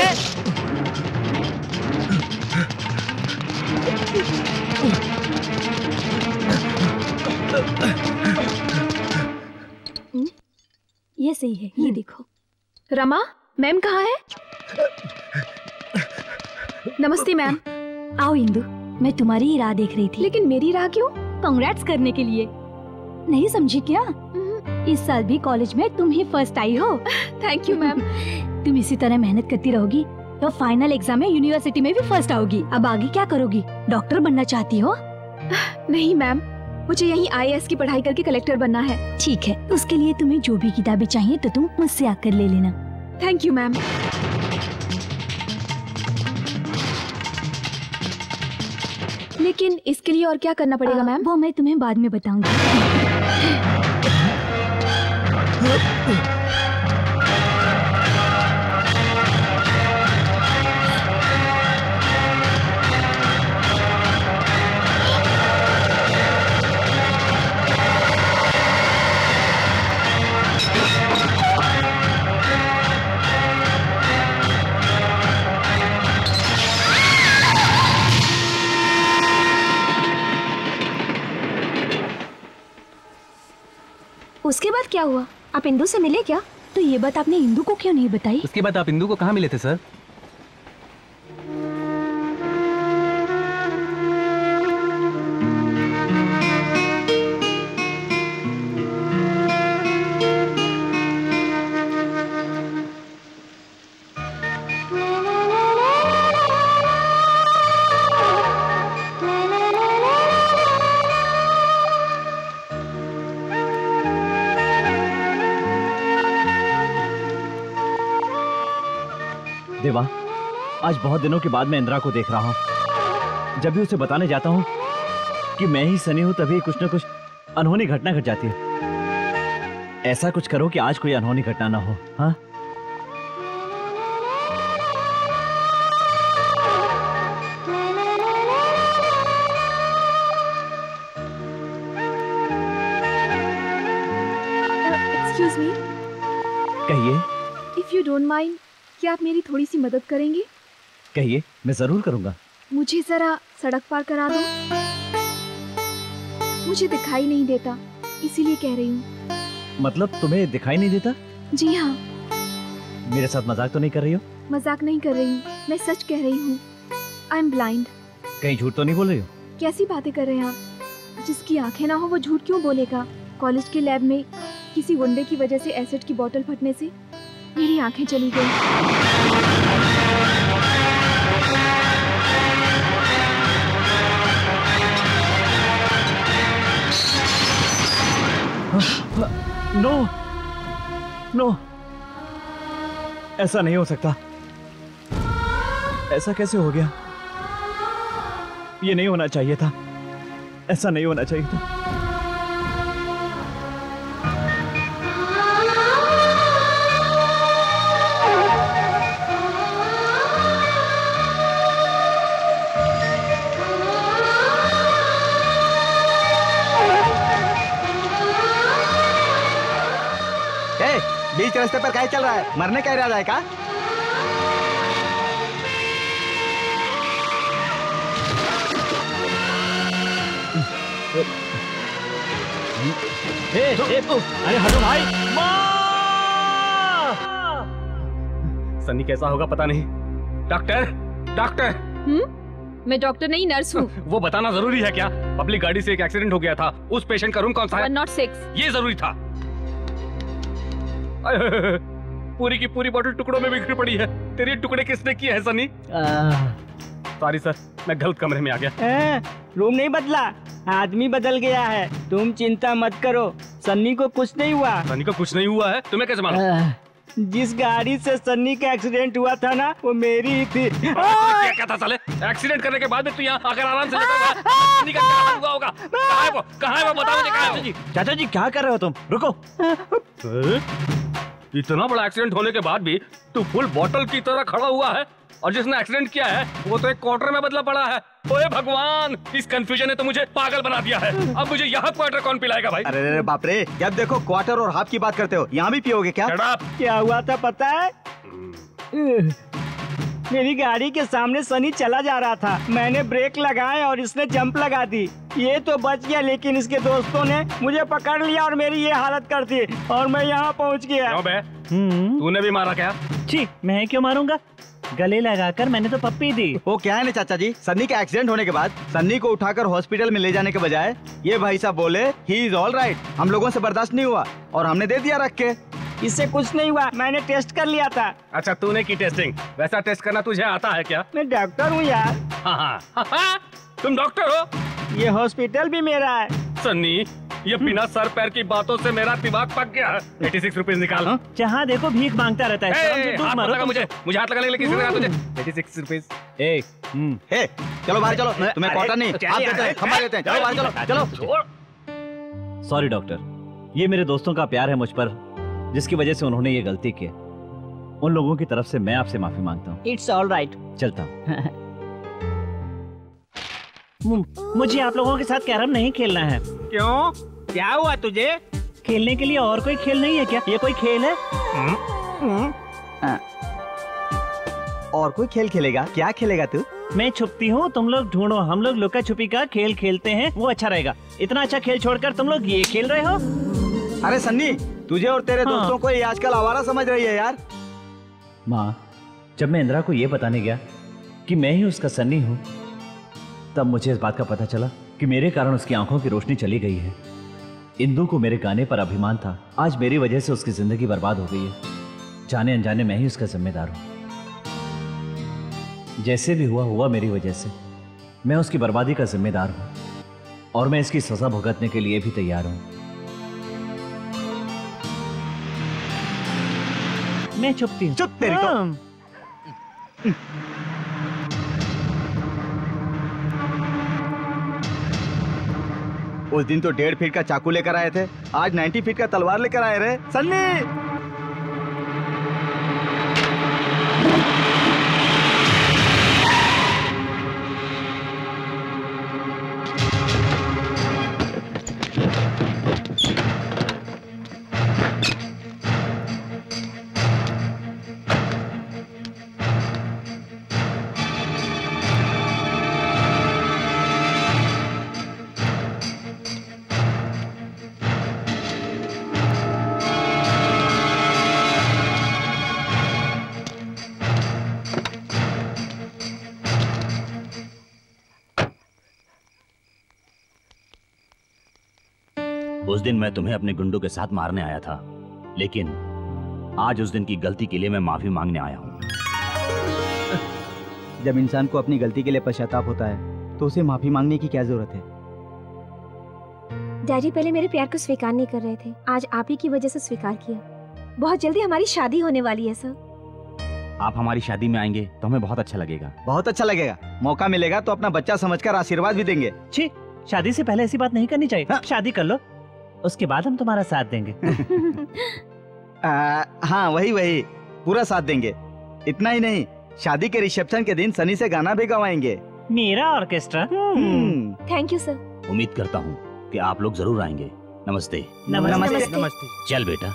ये सही है, ये देखो। रमा, मैम कहाँ है? नमस्ते मैम। आओ इंदु, मैं तुम्हारी ही राह देख रही थी। लेकिन मेरी राह क्यों? कांग्रेट्स करने के लिए। नहीं समझी क्या? इस साल भी कॉलेज में तुम ही फर्स्ट आई हो। Thank you ma'am. तुम इसी तरह मेहनत करती रहोगी तो फाइनल एग्जाम में यूनिवर्सिटी में भी फर्स्ट आओगी। अब आगे क्या करोगी? डॉक्टर बनना चाहती हो? नहीं मैम, मुझे यहीं आई ए एस की पढ़ाई करके कलेक्टर बनना है। ठीक है, उसके लिए तुम्हें जो भी किताबें चाहिए तो तुम मुझसे आकर ले लेना। Thank you ma'am. लेकिन इसके लिए और क्या करना पड़ेगा मैम? वो मैं तुम्हें बाद में बताऊंगी। उसके बाद क्या हुआ? आप इंदु से मिले क्या? तो ये बात आपने इंदु को क्यों नहीं बताई? उसके बाद आप इंदु को कहाँ मिले थे सर? देवा, आज बहुत दिनों के बाद मैं इंदिरा को देख रहा हूँ। जब भी उसे बताने जाता हूँ कि मैं ही सनी हूँ तभी कुछ न कुछ अनहोनी घटना घट जाती है। ऐसा कुछ करो कि आज कोई अनहोनी घटना ना हो। हाँ? Excuse me. कहिए। इफ यू डोंट माइंड, क्या आप मेरी थोड़ी सी मदद करेंगे? कहिए, मैं जरूर करूंगा। मुझे जरा सड़क पार करा दो। मुझे दिखाई नहीं देता, इसीलिए कह रही हूँ। मतलब तुम्हें दिखाई नहीं देता? जी हाँ। मेरे साथ मजाक तो नहीं कर रही हो? मजाक नहीं कर रही हूँ, मैं सच कह रही हूँ। I am blind. कहीं झूठ तो नहीं बोल रही हो? कैसी बातें कर रहे हैं आप? जिसकी आंखें ना हो वो झूठ क्यों बोलेगा? कॉलेज के लैब में किसी गुंडे की वजह से एसिड की बोतल फटने से मेरी आंखें चली गई। नो नो, ऐसा नहीं हो सकता। ऐसा कैसे हो गया? ये नहीं होना चाहिए था, ऐसा नहीं होना चाहिए था। बीच रास्ते पर क्या चल रहा है? मरने का इरादा है क्या? ए, ए, अरे हटो भाई। सन्नी कैसा होगा पता नहीं। Doctor, doctor. हम्म? मैं डॉक्टर नहीं, नर्स हूँ। वो बताना जरूरी है क्या? पब्लिक गाड़ी से एक एक्सीडेंट हो गया था, उस पेशेंट का रूम कौन सा है? One nought six. ये जरूरी था। पूरी की पूरी बॉटल टुकड़ों में बिखरी पड़ी है। तेरे टुकड़े किसने किए हैं सनी? सॉरी सर, मैं गलत कमरे में आ गया। ए, रूम नहीं बदला, आदमी बदल गया है। तुम चिंता मत करो, सन्नी को कुछ नहीं हुआ। सन्नी को कुछ नहीं हुआ है? तुम्हें कैसे मालूम? जिस गाड़ी से सन्नी का एक्सीडेंट हुआ था ना, वो मेरी ही थी। क्या क्या था साले? एक्सीडेंट करने के बाद में तू यहाँ आकर आराम से लेटा हुआ है। सन्नी का क्या हाल हुआ होगा? कहाँ है वो? कहाँ है वो? बताओ मुझे, कहाँ है वो? चाचा जी क्या कर रहे हो तुम? रुको। इतना बड़ा एक्सीडेंट होने के बाद भी तू फुल बोतल की तरह खड़ा हुआ है, और जिसने एक्सीडेंट किया है वो तो एक क्वार्टर में बदला पड़ा है। ओए भगवान, इस कंफ्यूजन ने तो मुझे पागल बना दिया है। अब मुझे यहाँ क्वार्टर कौन पिलाएगा भाई? अरे अरे बाप रे, जब देखो क्वार्टर और हाफ की बात करते हो, यहाँ भी पियोगे क्या? क्या हुआ था पता है? मेरी गाड़ी के सामने सनी चला जा रहा था, मैंने ब्रेक लगाए और इसने जंप लगा दी। ये तो बच गया, लेकिन इसके दोस्तों ने मुझे पकड़ लिया और मेरी ये हालत कर दी, और मैं यहाँ पहुँच गया। तूने भी मारा क्या? छी, मैं क्यों मारूंगा? गले लगाकर मैंने तो पप्पी दी। वो क्या है ना चाचा जी, सन्नी का एक्सीडेंट होने के बाद सन्नी को उठाकर हॉस्पिटल में ले जाने के बजाय ये भाई साहब बोले ही इज ऑल राइट। हम लोगों से बर्दाश्त नहीं हुआ और हमने दे दिया रख के। इससे कुछ नहीं हुआ, मैंने टेस्ट कर लिया था। अच्छा, तूने की टेस्टिंग? वैसा टेस्ट करना तुझे आता है क्या? मैं डॉक्टर हूँ यार। हाँ हाँ, हाँ, हाँ, तुम डॉक्टर हो? ये हॉस्पिटल भी मेरा है। सन्नी, ये बिना सर पैर की बातों से मेरा दिमाग पक गया। एटी सिक्स रुपीज निकाल। जहाँ देखो भीख मांगता रहता है। ए, हाथ मत लगा मुझे, मुझे हाथ लगाने के लिए किसी ने कहा तुझे? Eighty six rupees. ए, हे, चलो बाहर चलो, तुम्हें क्वार्टर नहीं, आप देते हैं, हम देते हैं, चलो बाहर चलो, चलो। सॉरी डॉक्टर, ये मेरे दोस्तों का प्यार है मुझ पर, जिसकी वजह से उन्होंने ये गलती की। उन लोगों की तरफ से मैं आपसे माफी मांगता हूँ। It's all right. चलता हूँ। मुझे आप लोगों के साथ कैरम नहीं खेलना है। क्यों? क्या हुआ तुझे? खेलने के लिए और कोई खेल नहीं है क्या? ये कोई खेल है? और कोई खेल खेलेगा? क्या खेलेगा तू? मैं छुपती हूँ, तुम लोग ढूंढो। हम लोग लुका छुपी का खेल खेलते हैं, वो अच्छा रहेगा। इतना अच्छा खेल छोड़कर तुम लोग ये खेल रहे हो? अरे सन्नी, तुझे और तेरे हाँ। दोस्तों को ये आजकल आवारा समझ रही है यार। माँ, जब मैं इंदिरा को ये बताने गया कि मैं ही उसका सन्नी हूँ, तब मुझे इस बात का पता चला कि मेरे कारण उसकी आंखों की रोशनी चली गई है। इंदु को मेरे गाने पर अभिमान था, आज मेरी वजह से उसकी जिंदगी बर्बाद हो गई है। जाने अनजाने मैं ही उसका जिम्मेदार हूँ। जैसे भी हुआ हुआ मेरी वजह से, मैं उसकी बर्बादी का जिम्मेदार हूँ, और मैं इसकी सजा भुगतने के लिए भी तैयार हूँ। मैं छुपती हूँ। चुप तेरी तो। उस दिन तो डेढ़ फीट का चाकू लेकर आए थे, आज नाइन्टी फीट का तलवार लेकर आए रे सन्नी। उस दिन मैं तुम्हें अपने गुंडों के साथ मारने आया था, लेकिन आज उस दिन की गलती के लिए मैं माफी मांगने आया हूँ। जब इंसान को अपनी गलती के लिए पश्चाताप होता है, तो उसे माफी मांगने की क्या जरूरत है? डैडी पहले मेरे प्यार को स्वीकार नहीं कर रहे थे, आज आप ही की वजह से स्वीकार किया। बहुत जल्दी हमारी शादी होने वाली है सर। आप हमारी शादी में आएंगे तो हमें बहुत अच्छा लगेगा। बहुत अच्छा लगेगा। मौका मिलेगा तो अपना बच्चा समझकर आशीर्वाद भी देंगे। छी, शादी से पहले ऐसी बात नहीं करनी चाहिए। हाँ? शादी कर लो, उसके बाद हम तुम्हारा साथ देंगे। आ, हाँ वही वही पूरा साथ देंगे। इतना ही नहीं, शादी के रिसेप्शन के दिन सनी से गाना भी गवाएंगे। मेरा ऑर्केस्ट्रा। Thank you sir. उम्मीद करता हूँ कि आप लोग जरूर आएंगे। नमस्ते। नमस्ते नमस्ते, नमस्ते। चल बेटा।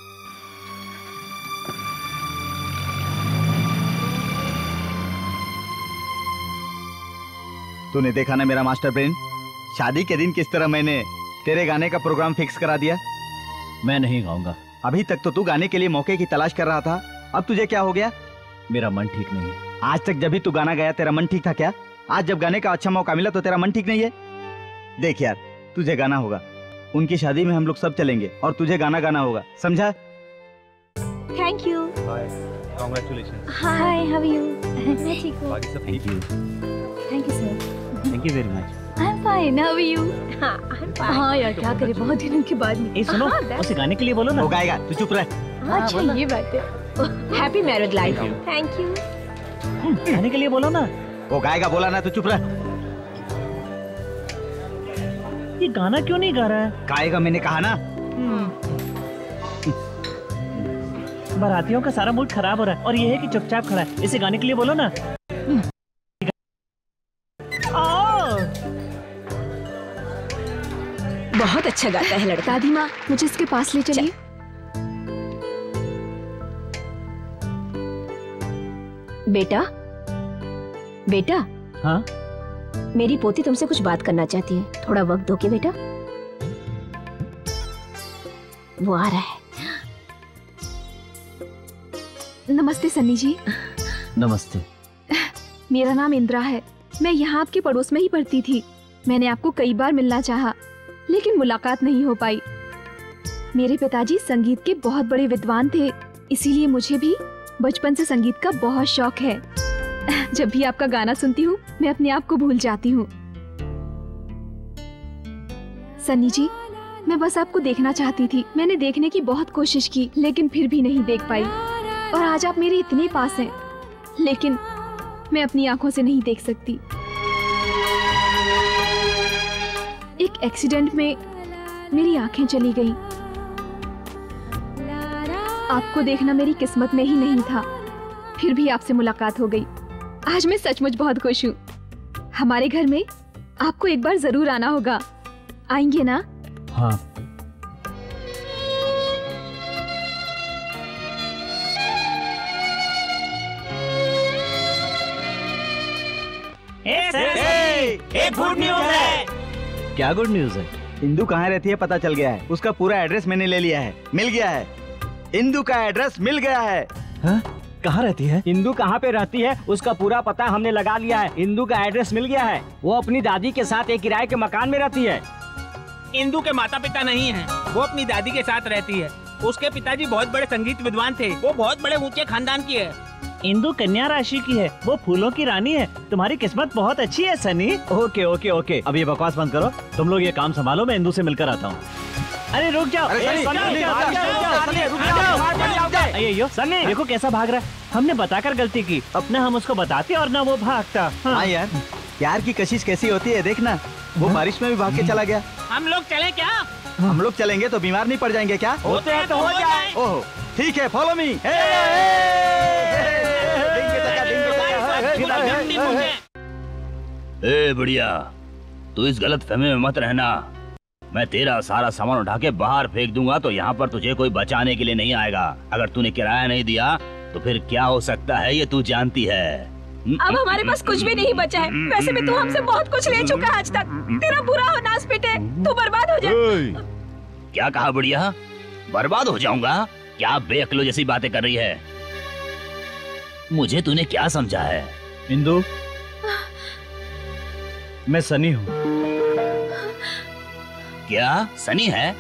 तूने देखा ना मेरा मास्टर ब्रेन, शादी के दिन किस तरह मैंने तेरे गाने का प्रोग्राम फिक्स करा दिया। मैं नहीं गाऊंगा। अभी तक तो तू गाने के लिए मौके की तलाश कर रहा था, अब तुझे क्या हो गया? मेरा मन ठीक नहीं है। आज तक जब भी तू गाना गाया तेरा मन ठीक था क्या? आज जब गाने का अच्छा मौका मिला तो तेरा मन ठीक नहीं है? देख यार, तुझे गाना होगा। उनकी शादी में हम लोग सब चलेंगे और तुझे गाना गाना होगा, समझा? Thank you. Congratulation. Hi, how are you? मैं ठीक हूँ। Thank you. Thank you sir. Thank you very much. I am fine, how are you? हाँ, I'm fine। हाँ यार, क्या करे, बहुत दिनों के बाद में। ए सुनो, हाँ, that's- उसे गाने के लिए बोलो ना। वो गाएगा, तू चुप रह। अच्छा ये बात है। Happy married life. Thank you. गाने के लिए बोलो ना। वो गाएगा, बोला ना, तू चुप रह। ये गाना क्यों नहीं गा रहा है? गाएगा, मैंने कहा ना। बारातियों का सारा मूड खराब हो रहा है और ये है कि चुपचाप खड़ा है। इसे गाने के लिए बोलो ना। बहुत अच्छा गाता है लड़का। दादी माँ, मुझे इसके पास ले चलिए। बेटा, बेटा। हाँ? मेरी पोती तुमसे कुछ बात करना चाहती है, थोड़ा वक्त दोगे बेटा? वो आ रहा है। नमस्ते सन्नी जी। नमस्ते। मेरा नाम इंदिरा है, मैं यहाँ आपके पड़ोस में ही पढ़ती थी। मैंने आपको कई बार मिलना चाहा, लेकिन मुलाकात नहीं हो पाई। मेरे पिताजी संगीत के बहुत बड़े विद्वान थे, इसीलिए मुझे भी बचपन से संगीत का बहुत शौक है। जब भी आपका गाना सुनती हूँ, मैं अपने आप को भूल जाती हूँ। सन्नी जी, मैं बस आपको देखना चाहती थी। मैंने देखने की बहुत कोशिश की, लेकिन फिर भी नहीं देख पाई। और आज आप मेरे इतने पास हैं, लेकिन मैं अपनी आंखों से नहीं देख सकती। एक एक्सीडेंट में मेरी आंखें चली गईं। आपको देखना मेरी किस्मत में ही नहीं था, फिर भी आपसे मुलाकात हो गई। आज मैं सचमुच बहुत खुश हूँ। हमारे घर में आपको एक बार जरूर आना होगा, आएंगे ना? हाँ। एक गुड न्यूज है। क्या गुड न्यूज है? इंदु कहाँ रहती है पता चल गया है। उसका पूरा एड्रेस मैंने ले लिया है, मिल गया है। इंदु का एड्रेस मिल गया है। हाँ? कहाँ रहती है? इंदु कहाँ पे रहती है उसका पूरा पता हमने लगा लिया है। इंदु का एड्रेस मिल गया है। वो अपनी दादी के साथ एक किराए के मकान में रहती है। इंदु के माता पिता नहीं हैं, वो अपनी दादी के साथ रहती है। उसके पिताजी बहुत बड़े संगीत विद्वान थे, वो बहुत बड़े ऊंचे खानदान की है। इंदु कन्या राशि की है, वो फूलों की रानी है। तुम्हारी किस्मत बहुत अच्छी है सनी। ओके ओके ओके, अब ये बकवास बंद करो। तुम लोग ये काम संभालो, मैं इंदु से मिलकर आता हूँ। अरे रुक जाओ। अरे सनी, सनी, सनी, रुक सनी, जाओ, सनी, सनी, रुक सनी, जाओ। सनी, सनी, अये यो, सनी देखो कैसा भाग रहा है। हमने बताकर गलती की, अपना हम उसको बताते और ना वो भागता। हाँ यार, प्यार की कशिश कैसी होती है देखना। वो बारिश में भी भाग के चला गया। हम लोग चले क्या? हम लोग चलेंगे तो बीमार नहीं पड़ जाएंगे क्या? होते हैं तो हो जाए। ओह ठीक है, फॉलो मी। ए बढ़िया, तू इस गलत फहमी में मत रहना। मैं तेरा सारा सामान उठा के बाहर फेंक दूंगा तो यहाँ पर तुझे कोई बचाने के लिए नहीं आएगा। अगर तूने किराया नहीं दिया तो फिर क्या हो सकता है ये तू जानती है। अब हमारे पास कुछ भी नहीं बचा है। वैसे भी तू हमसे बहुत कुछ ले चुका है आज तक। तेरा बुरा हो नास पिटे, तू बर्बाद हो जाए। क्या कहा बढ़िया? बर्बाद हो जाऊंगा? क्या बेअक्लो जैसी बातें कर रही है? मुझे तूने क्या समझा है? इंदु, मैं सनी हूँ। क्या सनी है?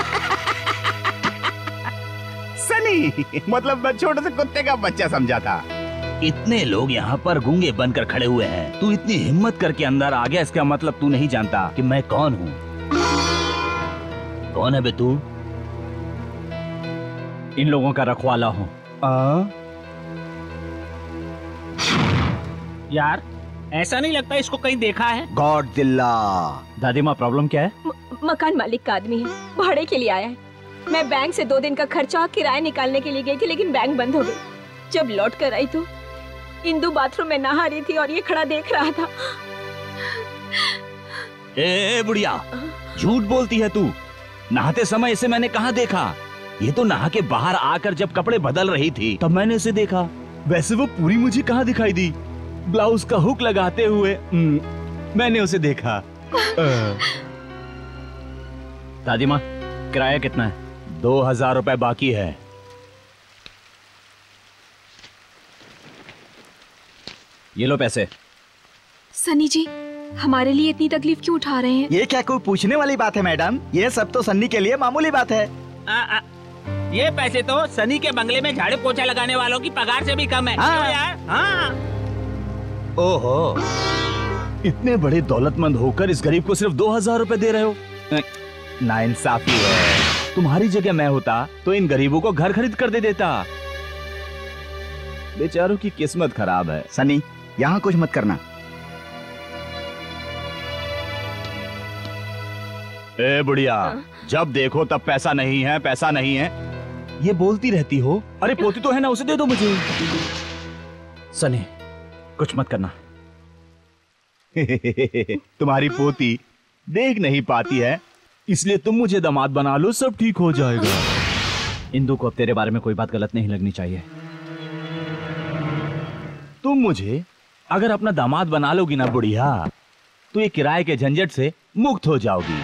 सनी मतलब मैं छोटे से कुत्ते का बच्चा समझा था। इतने लोग यहाँ पर गूंगे बनकर खड़े हुए हैं, तू इतनी हिम्मत करके अंदर आ गया, इसका मतलब तू नहीं जानता कि मैं कौन हूँ। कौन है बे तू? इन लोगों का रखवाला हूँ। यार ऐसा नहीं लगता इसको कहीं देखा है? गॉडजिला। दादी माँ प्रॉब्लम क्या है? म, मकान मालिक का आदमी है, भाड़े के लिए आया है। मैं बैंक से दो दिन का खर्चा और किराया निकालने के लिए गई थी, लेकिन बैंक बंद हो गई। जब लौट कर आई तो इंदु बाथरूम में नहा रही थी और ये खड़ा देख रहा था। ए बुढ़िया, झूठ बोलती है तू। नहाते समय इसे मैंने कहाँ देखा? ये तो नहा के बाहर आकर जब कपड़े बदल रही थी तब मैंने इसे देखा। वैसे वो पूरी मुझे कहाँ दिखाई दी? ब्लाउज का हुक लगाते हुए मैंने उसे देखा। दादी माँ, किराया कितना है? दो हजार रुपए बाकी है। ये लो पैसे। सनी जी, हमारे लिए इतनी तकलीफ क्यों उठा रहे हैं? ये क्या कोई पूछने वाली बात है मैडम? ये सब तो सन्नी के लिए मामूली बात है। आ, आ, ये पैसे तो सनी के बंगले में झाड़ू पोछा लगाने वालों की पगार से भी कम है। हाँ। क्यों यार? हाँ। ओहो, इतने बड़े दौलतमंद होकर इस गरीब को सिर्फ दो हजार रुपए दे रहे हो? नाइंसाफी है। तुम्हारी जगह मैं होता तो इन गरीबों को घर खरीद कर दे देता। बेचारों की किस्मत खराब है। सनी, यहाँ कुछ मत करना। ए बुढ़िया, जब देखो तब पैसा नहीं है, पैसा नहीं है, ये बोलती रहती हो। अरे पोती तो है ना, उसे दे दो मुझे। सनी, कुछ मत करना। तुम्हारी पोती देख नहीं पाती है, इसलिए तुम मुझे दामाद बना लो, सब ठीक हो जाएगा। इंदु को अब तेरे बारे में कोई बात गलत नहीं लगनी चाहिए। तुम मुझे अगर अपना दामाद बना लोगी ना बुढ़िया, तो ये किराए के झंझट से मुक्त हो जाओगी।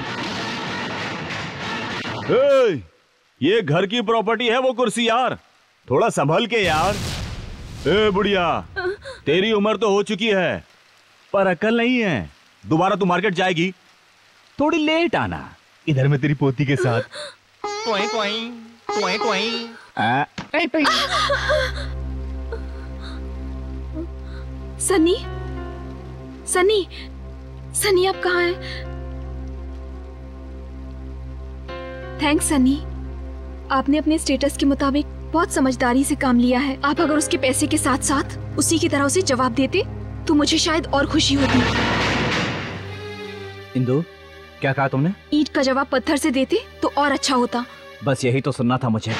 ए, ये घर की प्रॉपर्टी है वो कुर्सी यार, थोड़ा संभल के यार। ए बुढ़िया, तेरी उम्र तो हो चुकी है पर अकल नहीं है। दोबारा तू मार्केट जाएगी, थोड़ी लेट आना। इधर मैं तेरी पोती के साथ। टोई टोई, टोई टोई। आ, सनी, सनी, सनी आप कहाँ हैं? थैंक्स सनी, आपने अपने स्टेटस के मुताबिक बहुत समझदारी से काम लिया है। आप अगर उसके पैसे के साथ साथ उसी की तरह उसे जवाब देते तो मुझे शायद और खुशी होती। इंदु, क्या कहा तुमने? ईंट का जवाब पत्थर से देते तो और अच्छा होता। बस यही तो सुनना था मुझे।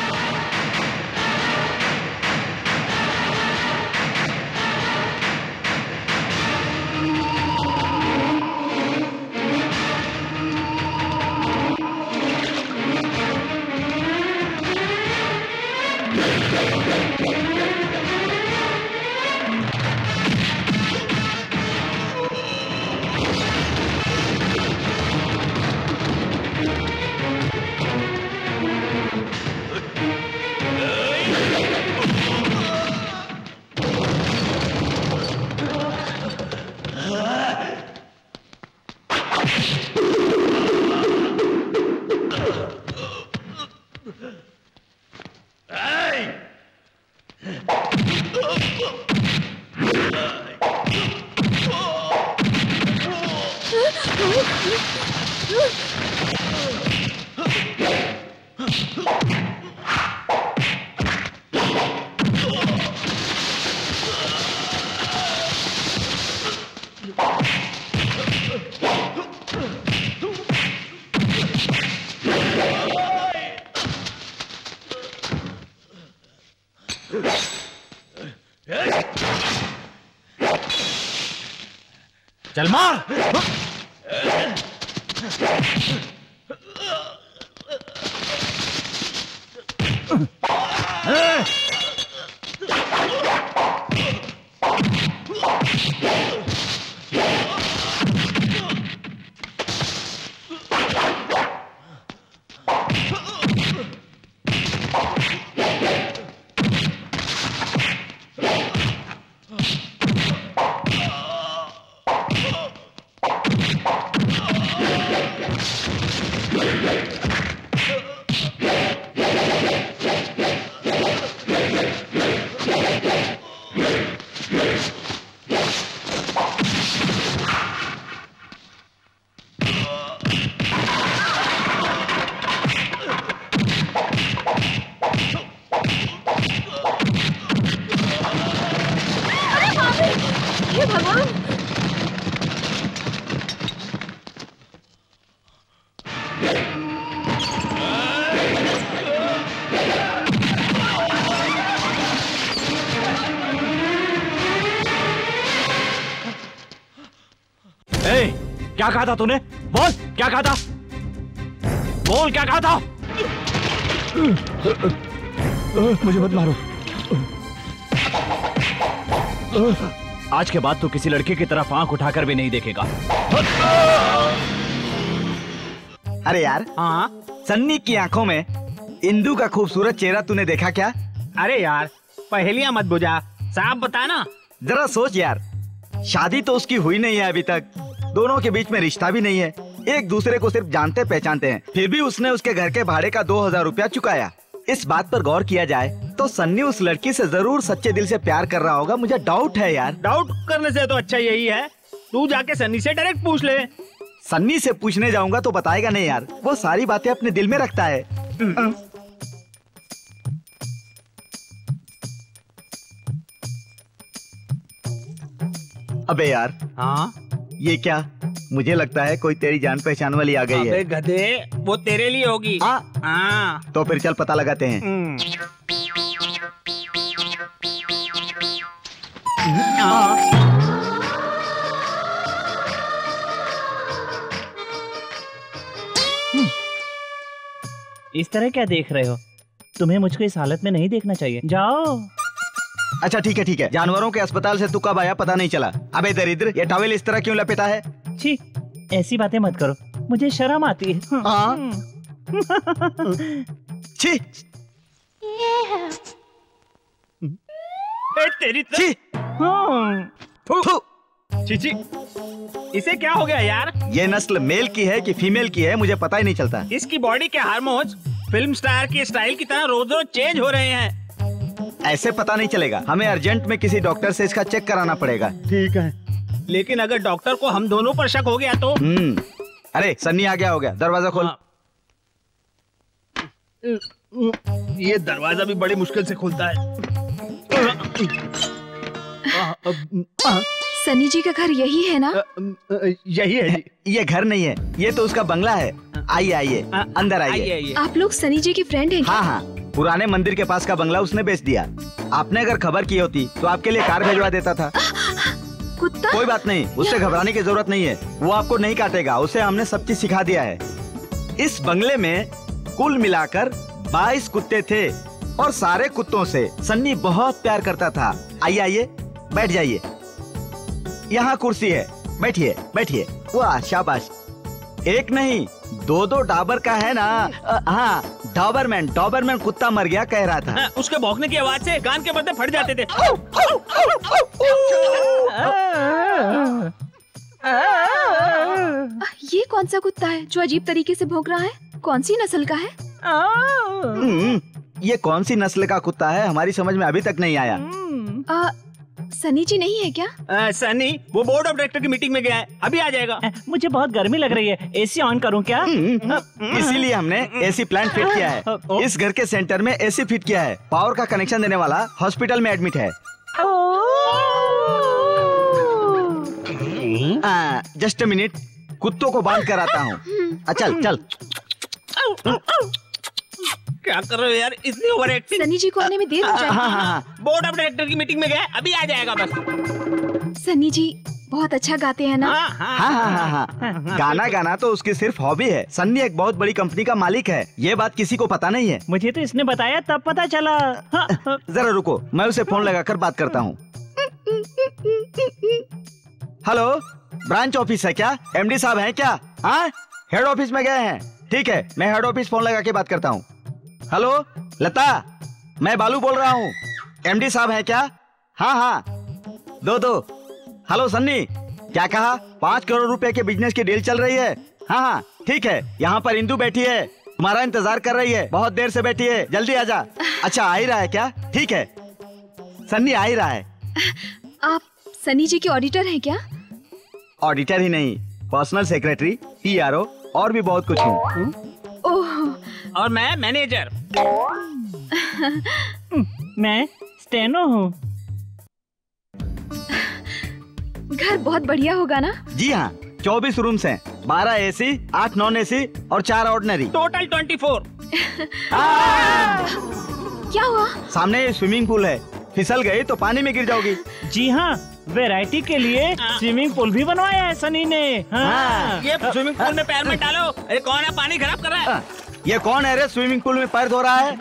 चल मार। ए, क्या कहा था तूने? बोल, क्या कहा था? बोल, क्या कहा था? मुझे मत मारो। आज के बाद तू किसी लड़के की तरफ आंख उठाकर भी नहीं देखेगा। अरे यार, हाँ सन्नी की आंखों में इंदु का खूबसूरत चेहरा तूने देखा क्या? अरे यार, पहेलियां मत बुझा, साफ बता ना। जरा सोच यार, शादी तो उसकी हुई नहीं है अभी तक, दोनों के बीच में रिश्ता भी नहीं है, एक दूसरे को सिर्फ जानते पहचानते हैं, फिर भी उसने उसके घर के भाड़े का दो हजार रुपया चुकाया। इस बात पर गौर किया जाए तो सन्नी उस लड़की से जरूर सच्चे दिल से प्यार कर रहा होगा। मुझे डाउट है यार। डाउट करने से तो अच्छा यही है तू जाके सन्नी से डायरेक्ट पूछ ले। सन्नी से पूछने जाऊंगा तो बताएगा नहीं यार, वो सारी बातें अपने दिल में रखता है। अबे यार, हाँ ये क्या? मुझे लगता है कोई तेरी जान पहचान वाली आ गई है। अबे गधे, वो तेरे लिए होगी। हाँ तो फिर चल पता लगाते हैं। इस तरह क्या देख रहे हो? तुम्हें मुझको इस हालत में नहीं देखना चाहिए। जाओ। अच्छा ठीक है ठीक है, जानवरों के अस्पताल से तू कब आया पता नहीं चला। अबे दरिद्र, ये टॉवेल इस तरह क्यों लपेटा है? छी, ऐसी बातें मत करो, मुझे शर्म आती है। हाँ। छी। तेरी छी। छी छी, इसे क्या हो गया यार? ये नस्ल मेल की है कि फीमेल की है मुझे पता ही नहीं चलता। इसकी बॉडी के हार्मोन्स फिल्म स्टार की स्टाइल की तरह रोज रोज चेंज हो रहे हैं। ऐसे पता नहीं चलेगा, हमें अर्जेंट में किसी डॉक्टर से इसका चेक कराना पड़ेगा। ठीक है, लेकिन अगर डॉक्टर को हम दोनों पर शक हो गया तो? हम्म। अरे सन्नी आ गया, हो गया, दरवाजा खोल। ये दरवाजा भी बड़ी मुश्किल से खुलता है। सनी जी का घर यही है ना? यही है जी। ये घर नहीं है, ये तो उसका बंगला है। आइए आइए, अंदर आइए। आप लोग सनी जी के फ्रेंड हैं क्या? हाँ हाँ, पुराने मंदिर के पास का बंगला उसने बेच दिया। आपने अगर खबर की होती तो आपके लिए कार भेजवा देता था। कुत्ता? कोई बात नहीं, उससे घबराने की जरूरत नहीं है, वो आपको नहीं काटेगा, उसे हमने सब चीज सिखा दिया है। इस बंगले में कुल मिलाकर बाईस कुत्ते थे और सारे कुत्तों से सन्नी बहुत प्यार करता था। आइए आइए, बैठ जाइए, यहाँ कुर्सी है, बैठिए बैठिए। वाह शाबाश, एक नहीं दो दो डाबर का है ना। हाँ, डॉबरमैन डॉबरमैन कुत्ता मर गया कह रहा था। हाँ, उसके भौंकने की आवाज से कान के पर्दे फट जाते थे। ये कौन सा कुत्ता है जो अजीब तरीके से भौंक रहा है? कौन सी नस्ल का है? ये कौन सी नस्ल का कुत्ता है हमारी समझ में अभी तक नहीं आया। आ, सनी जी नहीं है क्या? आ, सनी वो बोर्ड ऑफ डायरेक्टर की मीटिंग में गया है, अभी आ जाएगा। मुझे बहुत गर्मी लग रही है, एसी ऑन करूं क्या? इसीलिए हमने एसी प्लांट फिट किया है। इस घर के सेंटर में एसी फिट किया है, पावर का कनेक्शन देने वाला हॉस्पिटल में एडमिट है। जस्ट मिनट, कुत्तों को बांध कर आता हूँ। चल चल। क्या कर रहे हो यार, इतनी ओवर एक्टिंग। सनी जी को आने में देर हो जाएगी। हाँ, हाँ, हाँ। बोर्ड ऑफ डायरेक्टर की मीटिंग में गया, अभी आ जाएगा बस। सनी जी बहुत अच्छा गाते हैं ना? हाँ हाँ हाँ हाँ हाँ, हाँ। गाना गाना तो उसकी सिर्फ हॉबी है। सन्नी एक बहुत बड़ी कंपनी का मालिक है, ये बात किसी को पता नहीं है। मुझे तो इसने बताया तब पता चला। जरा रुको, मैं उसे फोन लगाकर बात करता हूँ। हेलो, ब्रांच ऑफिस है क्या? एमडी साहब हैं क्या? हाँ, हेड ऑफिस में गए हैं। ठीक है, मैं हेड ऑफिस फोन लगा के बात करता हूँ। हेलो लता, मैं बालू बोल रहा हूँ। एमडी साहब हैं क्या? हाँ हाँ, दो दो। हेलो सन्नी, क्या कहा? पाँच करोड़ रुपए के बिजनेस की डील चल रही है। हाँ हाँ ठीक है, यहाँ पर इंदु बैठी है, तुम्हारा इंतजार कर रही है, बहुत देर से बैठी है, जल्दी आजा। अच्छा आ ही रहा है क्या? ठीक है, सन्नी आ ही रहा है। आप सनी जी के ऑडिटर हैं क्या? ऑडिटर ही नहीं, पर्सनल सेक्रेटरी, पीआरओ और भी बहुत कुछ हूँ। ओह, और मैं मैनेजर। मैं स्टेनो हूँ। घर बहुत बढ़िया होगा ना? जी हाँ, चौबीस रूम्स हैं, बारह एसी, आठ नॉन एसी और चार ऑर्डिनरी। Total twenty four. क्या हुआ? सामने स्विमिंग पूल है, फिसल गई तो पानी में गिर जाओगी। जी हाँ, वैरायटी के लिए स्विमिंग पूल भी बनवाया है सनी ने। हाँ। ये स्विमिंग पूल में पैर मत डालो। अरे कौन है पानी खराब कर रहा है? ये कौन है रे स्विमिंग पूल में पैर धो रहा है?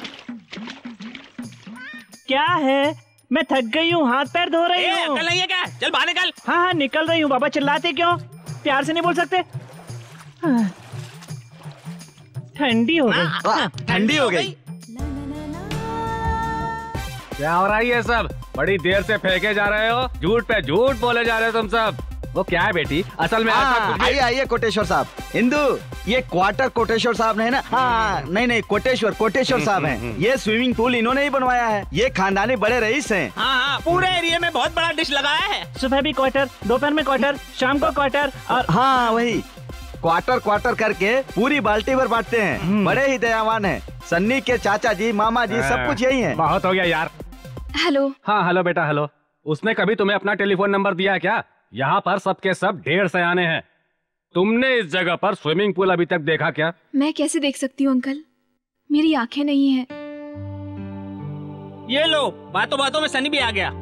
क्या है? मैं थक गई हूँ, हाथ पैर धो रही हूँ। अकल नहीं है क्या? चल बाहर निकल। हाँ हाँ निकल रही हूँ। बाबा चिल्लाते क्यों? प्यार से नहीं बोल सकते? हाँ। ठंडी हो गई। ठंडी हो गई। क्या हो रहा है ये सब? बड़ी देर से फेंके जा रहे हो, झूठ पे झूठ बोले जा रहे हो तुम सब। वो क्या है बेटी? असल में आइए आइए कोटेश्वर साहब। इंदु, ये क्वार्टर कोटेश्वर साहब है ना? हाँ, नहीं नहीं कोटेश्वर कोटेश्वर साहब हैं। ये स्विमिंग पूल इन्होंने ही बनवाया है। ये खानदानी बड़े रईस हैं। हाँ हाँ, पूरे एरिया में बहुत बड़ा डिश लगाया है। सुबह भी क्वार्टर, दोपहर में क्वार्टर, शाम को क्वार्टर और हाँ वही क्वार्टर क्वार्टर करके पूरी बाल्टी भर बांटते हैं। बड़े ही दयावान हैं। सन्नी के चाचा जी, मामा जी, सब कुछ यही है। बहुत हो गया यार। हेलो। हाँ हेलो बेटा हेलो। उसने कभी तुम्हें अपना टेलीफोन नंबर दिया है क्या? यहाँ पर सबके सब ढेर सयाने हैं। तुमने इस जगह पर स्विमिंग पूल अभी तक देखा क्या? मैं कैसे देख सकती हूँ अंकल, मेरी आंखें नहीं हैं। ये लो, बातों बातों में सनी भी आ गया।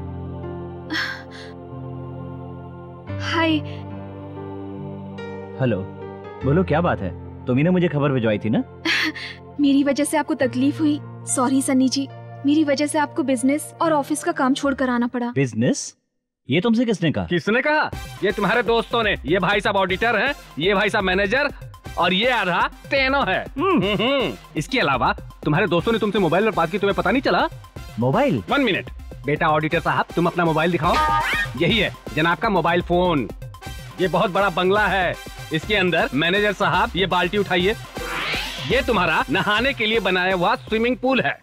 हाय। हेलो, बोलो क्या बात है? तुम्ही ने मुझे खबर भिजवाई थी ना? मेरी वजह से आपको तकलीफ हुई, सॉरी सन्नी जी। मेरी वजह से आपको बिजनेस और ऑफिस का काम छोड़ कर आना पड़ा। बिजनेस? ये तुमसे किसने कहा? किसने कहा? ये तुम्हारे दोस्तों ने। ये भाई साहब ऑडिटर है, ये भाई साहब मैनेजर और ये आधा टेनो है। इसके अलावा तुम्हारे दोस्तों ने तुमसे मोबाइल पर बात की, तुम्हें पता नहीं चला? मोबाइल? वन मिनट बेटा ऑडिटर साहब, तुम अपना मोबाइल दिखाओ। यही है जनाब का मोबाइल फोन। ये बहुत बड़ा बंगला है, इसके अंदर मैनेजर साहब ये बाल्टी उठाइए। ये तुम्हारा नहाने के लिए बनाया हुआ स्विमिंग पूल है।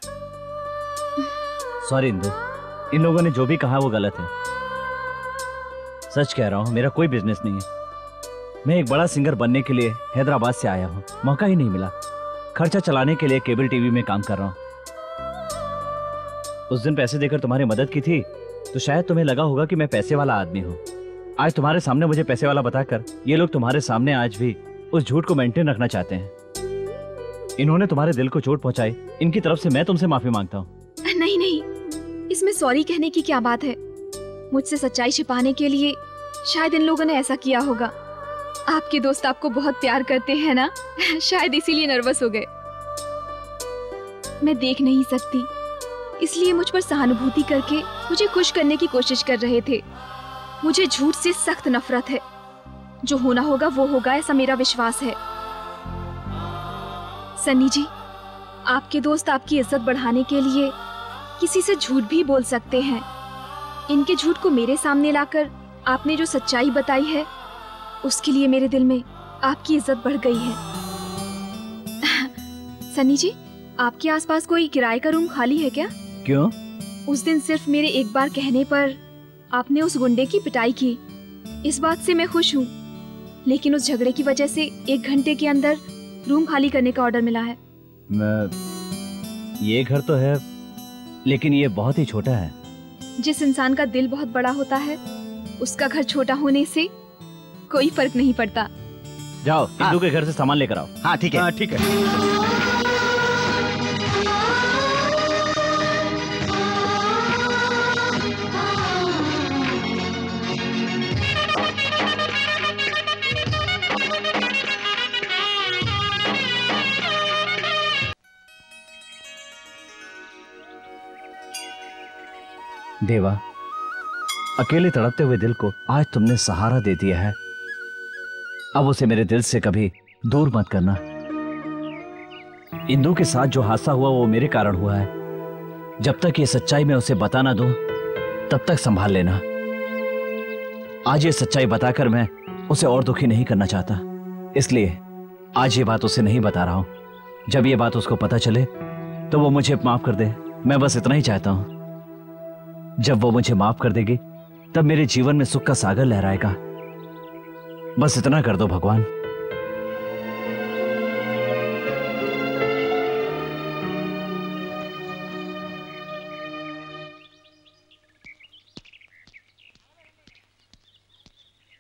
सॉरी इंदु, इन लोगों ने जो भी कहा वो गलत है। सच कह रहा हूँ, मेरा कोई बिजनेस नहीं है। मैं एक बड़ा सिंगर बनने के लिए हैदराबाद से आया हूँ, मौका ही नहीं मिला। खर्चा चलाने के लिए केबल टीवी में काम कर रहा हूँ। उस दिन पैसे देकर तुम्हारी मदद की थी तो शायद तुम्हें लगा होगा कि मैं पैसे वाला आदमी हूँ। आज तुम्हारे सामने मुझे पैसे वाला बताकर ये लोग तुम्हारे सामने आज भी उस झूठ को मेंटेन रखना चाहते हैं। इन्होंने तुम्हारे दिल को चोट पहुंचाई, इनकी तरफ से मैं तुमसे माफी मांगता हूँ। नहीं नहीं, इसमें सॉरी कहने की क्या बात है? मुझसे सच्चाई छिपाने के लिए शायद इन लोगों ने ऐसा किया होगा। आपके दोस्त आपको बहुत प्यार करते हैं ना, शायद इसीलिए नर्वस हो गए। मैं देख नहीं सकती, इसलिए मुझ पर सहानुभूति करके मुझे खुश करने की कोशिश कर रहे थे। मुझे झूठ से सख्त नफरत है। जो होना होगा वो होगा, ऐसा मेरा विश्वास है। सन्नी जी, आपके दोस्त आपकी इज्जत बढ़ाने के लिए किसी से झूठ भी बोल सकते हैं। इनके झूठ को मेरे सामने लाकर आपने जो सच्चाई बताई है, उसके लिए मेरे दिल में आपकी इज्जत बढ़ गई है। सन्नी जी, आपके आसपास कोई किराए का रूम खाली है क्या? क्यों? उस दिन सिर्फ मेरे एक बार कहने पर आपने उस गुंडे की पिटाई की। इस बात से मैं खुश हूँ, लेकिन उस झगड़े की वजह से एक घंटे के अंदर रूम खाली करने का ऑर्डर मिला है। मैं... ये घर तो है, लेकिन ये बहुत ही छोटा है। जिस इंसान का दिल बहुत बड़ा होता है, उसका घर छोटा होने से कोई फर्क नहीं पड़ता। जाओ इंदु के घर से सामान लेकर आओ। हाँ ठीक है। हाँ ठीक है। देवा, अकेले तड़पते हुए दिल को आज तुमने सहारा दे दिया है। अब उसे मेरे दिल से कभी दूर मत करना। इंदु के साथ जो हादसा हुआ वो मेरे कारण हुआ है। जब तक ये सच्चाई मैं उसे बता ना दूं, तब तक संभाल लेना। आज ये सच्चाई बताकर मैं उसे और दुखी नहीं करना चाहता, इसलिए आज ये बात उसे नहीं बता रहा हूं। जब ये बात उसको पता चले तो वो मुझे माफ कर दे। मैं बस इतना ही चाहता हूं। जब वो मुझे माफ कर देगी तब मेरे जीवन में सुख का सागर लहराएगा। बस इतना कर दो भगवान।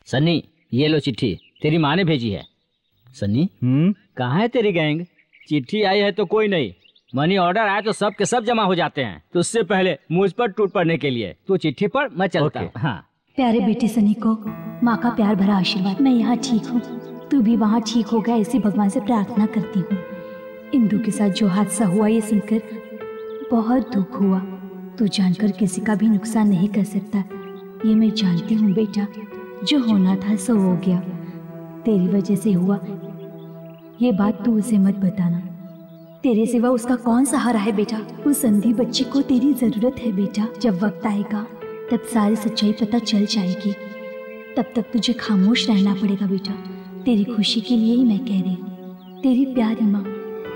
सन्नी, ये लो चिट्ठी, तेरी माँ ने भेजी है। सन्नी, हम्म, कहाँ है तेरी गैंग? चिट्ठी आई है तो कोई नहीं, मनी ऑर्डर आया तो सब के सब जमा हो जाते हैं। तो उससे पहले मुझ पर टूट पड़ने के लिए तू चिट्ठी पढ़, मैं चलता हूँ। हाँ। प्यारे बेटे सनी को माँ का प्यार भरा आशीर्वाद। मैं यहाँ ठीक हूँ, तू भी वहाँ ठीक हो गया, इसी भगवान से प्रार्थना करती हूँ। इंदु के साथ जो हादसा हुआ ये सुनकर बहुत दुख हुआ। तू जानकर किसी का भी नुकसान नहीं कर सकता, ये मैं जानती हूँ बेटा। जो होना था सो हो गया, तेरी वजह से हुआ। ये बात तू उसे मत बताना, तेरे सिवा उसका कौन सहारा है बेटा। उस अंधी बच्ची को तेरी जरूरत है बेटा। जब वक्त आएगा तब सारी सच्चाई पता चल जाएगी, तब तक तुझे खामोश रहना पड़ेगा बेटा। तेरी खुशी के लिए ही मैं कह रही हूँ, तेरी प्यारी माँ।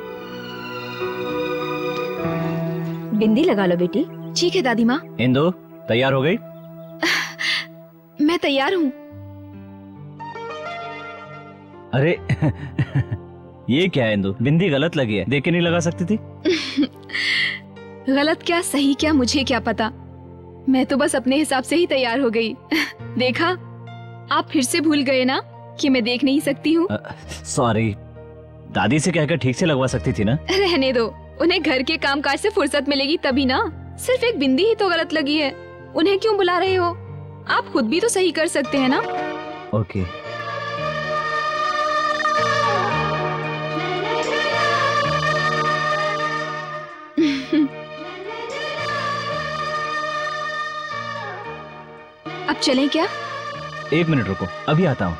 बिंदी लगा लो बेटी। ठीक है दादी माँ। इंदु तैयार हो गई? मैं तैयार हूँ। अरे ये क्या है इंदु, बिंदी गलत लगी है, देख के नहीं लगा सकती थी? गलत क्या सही क्या मुझे क्या पता, मैं तो बस अपने हिसाब से ही तैयार हो गई। देखा, आप फिर से भूल गए ना कि मैं देख नहीं सकती हूँ। सॉरी, दादी से कहकर ठीक से लगवा सकती थी ना। रहने दो, उन्हें घर के कामकाज से फुर्सत मिलेगी तभी ना। सिर्फ एक बिंदी ही तो गलत लगी है, उन्हें क्यों बुला रहे हो? आप खुद भी तो सही कर सकते हैं ना। ओके। अब चलें क्या? एक मिनट रुको, अभी आता हूँ।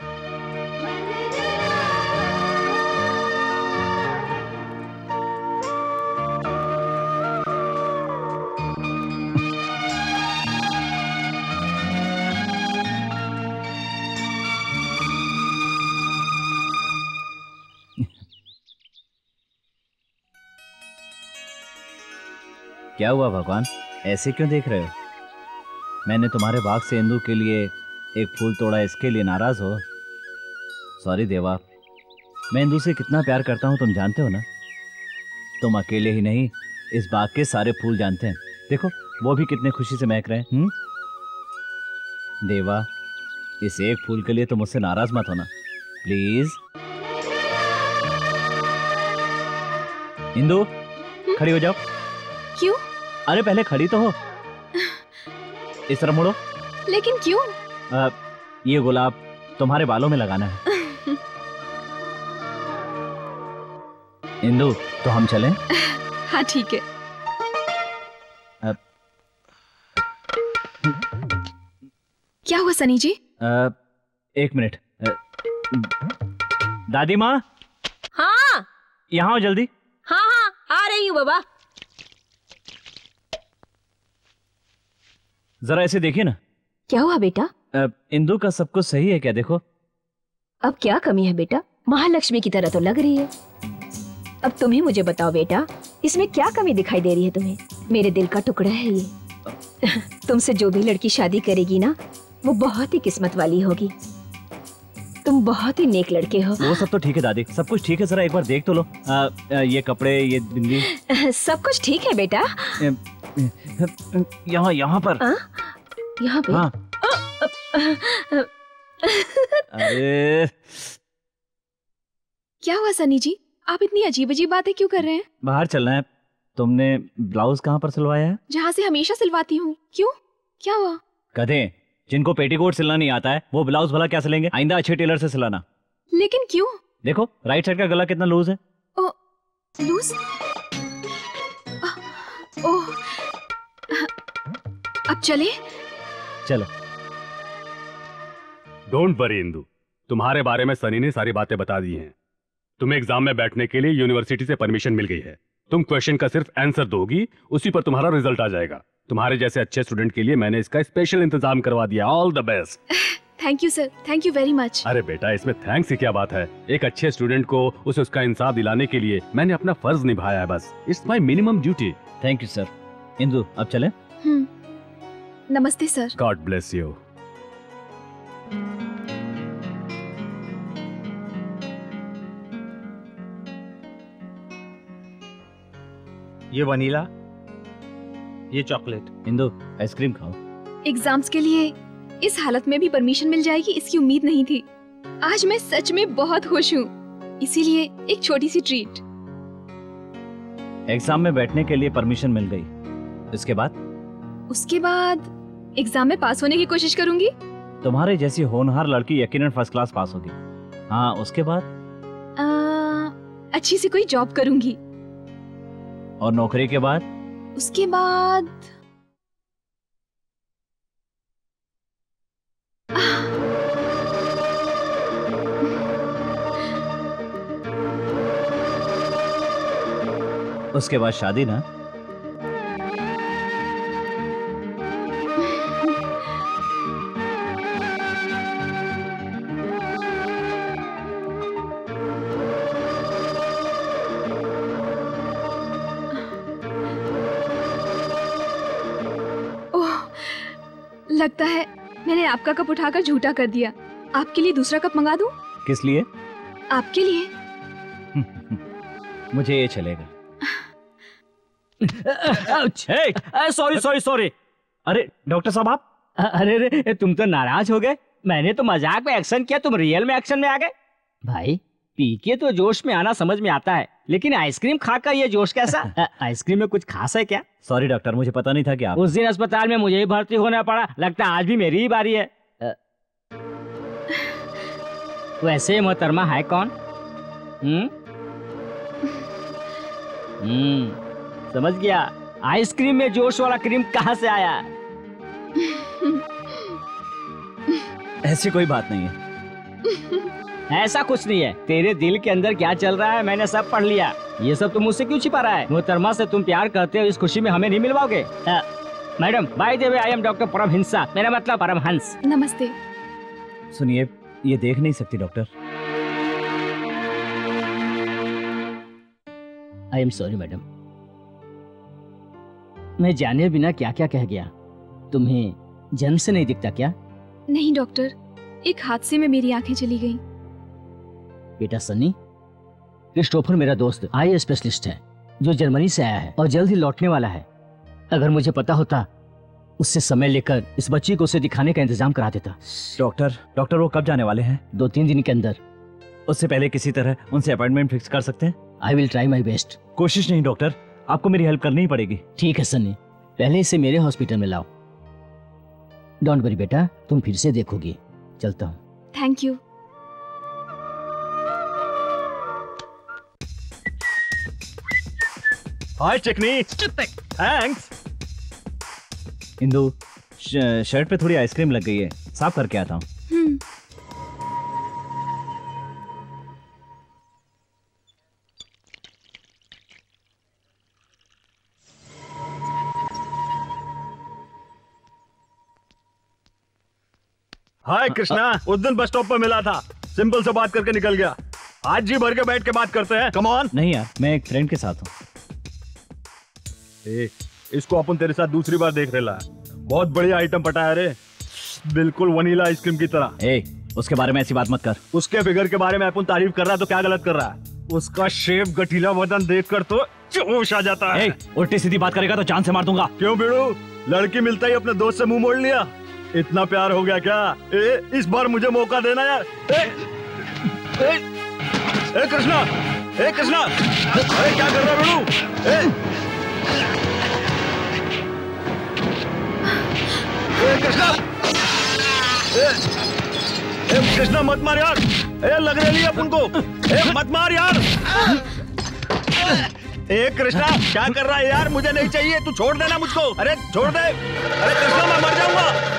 क्या हुआ भगवान, ऐसे क्यों देख रहे हो? मैंने तुम्हारे बाग से इंदु के लिए एक फूल तोड़ा, इसके लिए नाराज हो? सॉरी देवा, मैं इंदु से कितना प्यार करता हूँ तुम जानते हो ना। तुम अकेले ही नहीं, इस बाग के सारे फूल जानते हैं। देखो वो भी कितने खुशी से महक रहे हैं। हम्म देवा, इस एक फूल के लिए तो मुझसे नाराज मत होना प्लीज। इंदु खड़ी हो जाओ। क्यों? अरे पहले खड़ी तो हो। इस तरफ मुड़ो। लेकिन क्यों? आ, ये गुलाब तुम्हारे बालों में लगाना है। इंदु तो हम चलें? हाँ ठीक है। आ, क्या हुआ सनी जी? आ, एक मिनट। आ, दादी माँ। हाँ यहाँ आओ जल्दी। हाँ हाँ आ रही हूँ बाबा। जरा ऐसे देखिए ना। क्या हुआ बेटा? इंदु का सब कुछ सही है क्या? देखो अब क्या कमी है बेटा? महालक्ष्मी की तरह तो लग रही है। अब तुम ही मुझे बताओ बेटा, इसमें क्या कमी दिखाई दे रही है तुम्हें? मेरे दिल का टुकड़ा है ये। तुमसे जो भी लड़की शादी करेगी ना, वो बहुत ही किस्मत वाली होगी। तुम बहुत ही नेक लड़के हो। वो सब तो ठीक है दादी, सब कुछ ठीक है। जरा एक बार देख तो लो। आ, आ, ये कपड़े, ये बिंदी। सब कुछ ठीक है बेटा। यहाँ यहाँ पर। यहाँ पे? हाँ। अरे क्या हुआ सनी जी, आप इतनी अजीब अजीब बातें क्यों कर रहे हैं? बाहर चलना है। तुमने ब्लाउज कहाँ पर सिलवाया है? जहाँ से हमेशा सिलवाती हूँ। क्यों, क्या हुआ? गधे, जिनको पेटीकोट सिलना नहीं आता है वो ब्लाउज भला क्या सिलेंगे? आइंदा अच्छे टेलर से सिलाना। लेकिन क्यों? देखो राइट साइड का गला कितना लूज है। ओ, लूज? ओह, अब चले? चलो। डोंट वरी इंदु, तुम्हारे बारे में सनी ने सारी बातें बता दी हैं। तुम्हें एग्जाम में बैठने के लिए यूनिवर्सिटी से परमिशन मिल गई है। तुम क्वेश्चन का सिर्फ आंसर दोगी, उसी पर तुम्हारा रिजल्ट आ जाएगा। तुम्हारे जैसे अच्छे स्टूडेंट के लिए मैंने इसका स्पेशल इंतजाम करवा दिया। All the best. Thank you sir, thank you very much. अरे बेटा, इसमें थैंक्स की क्या बात है? एक अच्छे स्टूडेंट को उसे उसका इंसाफ दिलाने के लिए मैंने अपना फर्ज निभाया है, बस। It's my minimum duty. Thank you sir. Indu अब चले? हम्म, नमस्ते सर। God bless you. ये वनीला, ये चॉकलेट। इंदु आइसक्रीम खाओ। एग्जाम्स के लिए इस हालत में भी परमिशन मिल जाएगी इसकी उम्मीद नहीं थी। आज मैं सच में बहुत खुश हूँ, इसीलिए एक छोटी सी ट्रीट। एग्जाम में बैठने के लिए परमिशन मिल गई, इसके बाद? उसके बाद एग्जाम में पास होने की कोशिश करूंगी। तुम्हारे जैसी होनहार लड़की यकीनन फर्स्ट क्लास पास होगी। हाँ, उसके बाद? आ, अच्छी सी कोई जॉब करूंगी। और नौकरी के बाद? उसके बाद उसके बाद शादी ना? लगता है मैंने आपका कप उठाकर झूठा कर दिया। आपके लिए दूसरा कप मंगा दूं? किस लिए? आपके लिए। मुझे ये चलेगा। Sorry sorry sorry. अरे डॉक्टर साहब आप? अरे रे, तुम तो नाराज हो गए। मैंने तो मजाक में एक्शन किया, तुम रियल में एक्शन में आ गए। भाई पी के तो जोश में आना समझ में आता है, लेकिन आइसक्रीम खाकर ये जोश कैसा? आइसक्रीम में कुछ खास है क्या? सॉरी डॉक्टर, मुझे पता नहीं था कि आप। उस दिन अस्पताल में मुझे ही भर्ती होना पड़ा, लगता है आज भी मेरी ही बारी है। वैसे मोहतरमा है कौन? हम्म हम्म समझ गया। आइसक्रीम में जोश वाला क्रीम कहाँ से आया? ऐसी कोई बात नहीं है। ऐसा कुछ नहीं है। तेरे दिल के अंदर क्या चल रहा है मैंने सब पढ़ लिया। ये सब तुम मुझसे क्यों छिपा रहा है? मोहतरमा से तुम प्यार करते हो, इस खुशी में हमें नहीं मिलवाओगे? Madam, by the way I am doctor Paramhansa, मेरा मतलब परमहंस। नमस्ते। सुनिए, ये देख नहीं सकती doctor. I am sorry madam, मैं जाने बिना क्या क्या कह गया। तुम्हें जन्म से नहीं दिखता क्या? नहीं डॉक्टर, एक हादसे में मेरी आंखें चली गईं। बेटा सन्नी, क्रिस्टोफर मेरा दोस्त आई स्पेशलिस्ट है जो जर्मनी से आया है और जल्द ही लौटने वाला है। अगर मुझे पता होता उससे समय लेकर इस बच्ची को उसे दिखाने का इंतजाम करा देता। डॉक्टर डॉक्टर वो कब जाने वाले हैं? दो तीन दिन के अंदर। उससे पहले किसी तरह उनसे अपॉइंटमेंट फिक्स कर सकते हैं? I will try my best. कोशिश नहीं डॉक्टर, आपको मेरी हेल्प करनी ही पड़ेगी। ठीक है सन्नी, पहले इसे मेरे हॉस्पिटल में लाओ। डोंट वरी बेटा, तुम फिर से देखोगी। चलता हूँ। Thank you. हाय चिकनी। थैंक्स। इंदु, शर्ट पे थोड़ी आइसक्रीम लग गई है, साफ करके आता हूँ। हाय कृष्णा, उस दिन बस स्टॉप पर मिला था, सिंपल से बात करके निकल गया। आज जी भर के बैठ के बात करते हैं। Come on. नहीं यार, मैं एक फ्रेंड के साथ हूँ। ए, इसको अपन तेरे साथ दूसरी बार देख रहे है। बहुत बढ़िया आइटम पटाया रे, बिल्कुल वनीला आइसक्रीम की तरह। ए, उसके बारे में ऐसी बात मत कर। उसके फिगर के बारे में अपन तारीफ कर रहा है तो क्या गलत कर रहा है? उसका शेप, गठीला बदन देखकर तो जोश आ जाता है। उल्टी सीधी बात करेगा तो जान से मार दूंगा। क्यों बेड़ू, लड़की मिलता ही अपने दोस्त से मुंह मोड़ लिया? इतना प्यार हो गया क्या? ए, इस बार मुझे मौका देना यार। ए, ए, ए कृष्णा, ए कृष्णा, अरे क्या कर रहा है बेड़ू? ए, ए कृष्णा, ए, ए कृष्णा मत मार यार। ए लग रही है अपन को। ए मत मार यार। ए कृष्णा, क्या कर रहा है यार? मुझे नहीं चाहिए, तू छोड़ देना मुझको। अरे छोड़ दे। अरे कृष्णा, मैं मर जाऊंगा।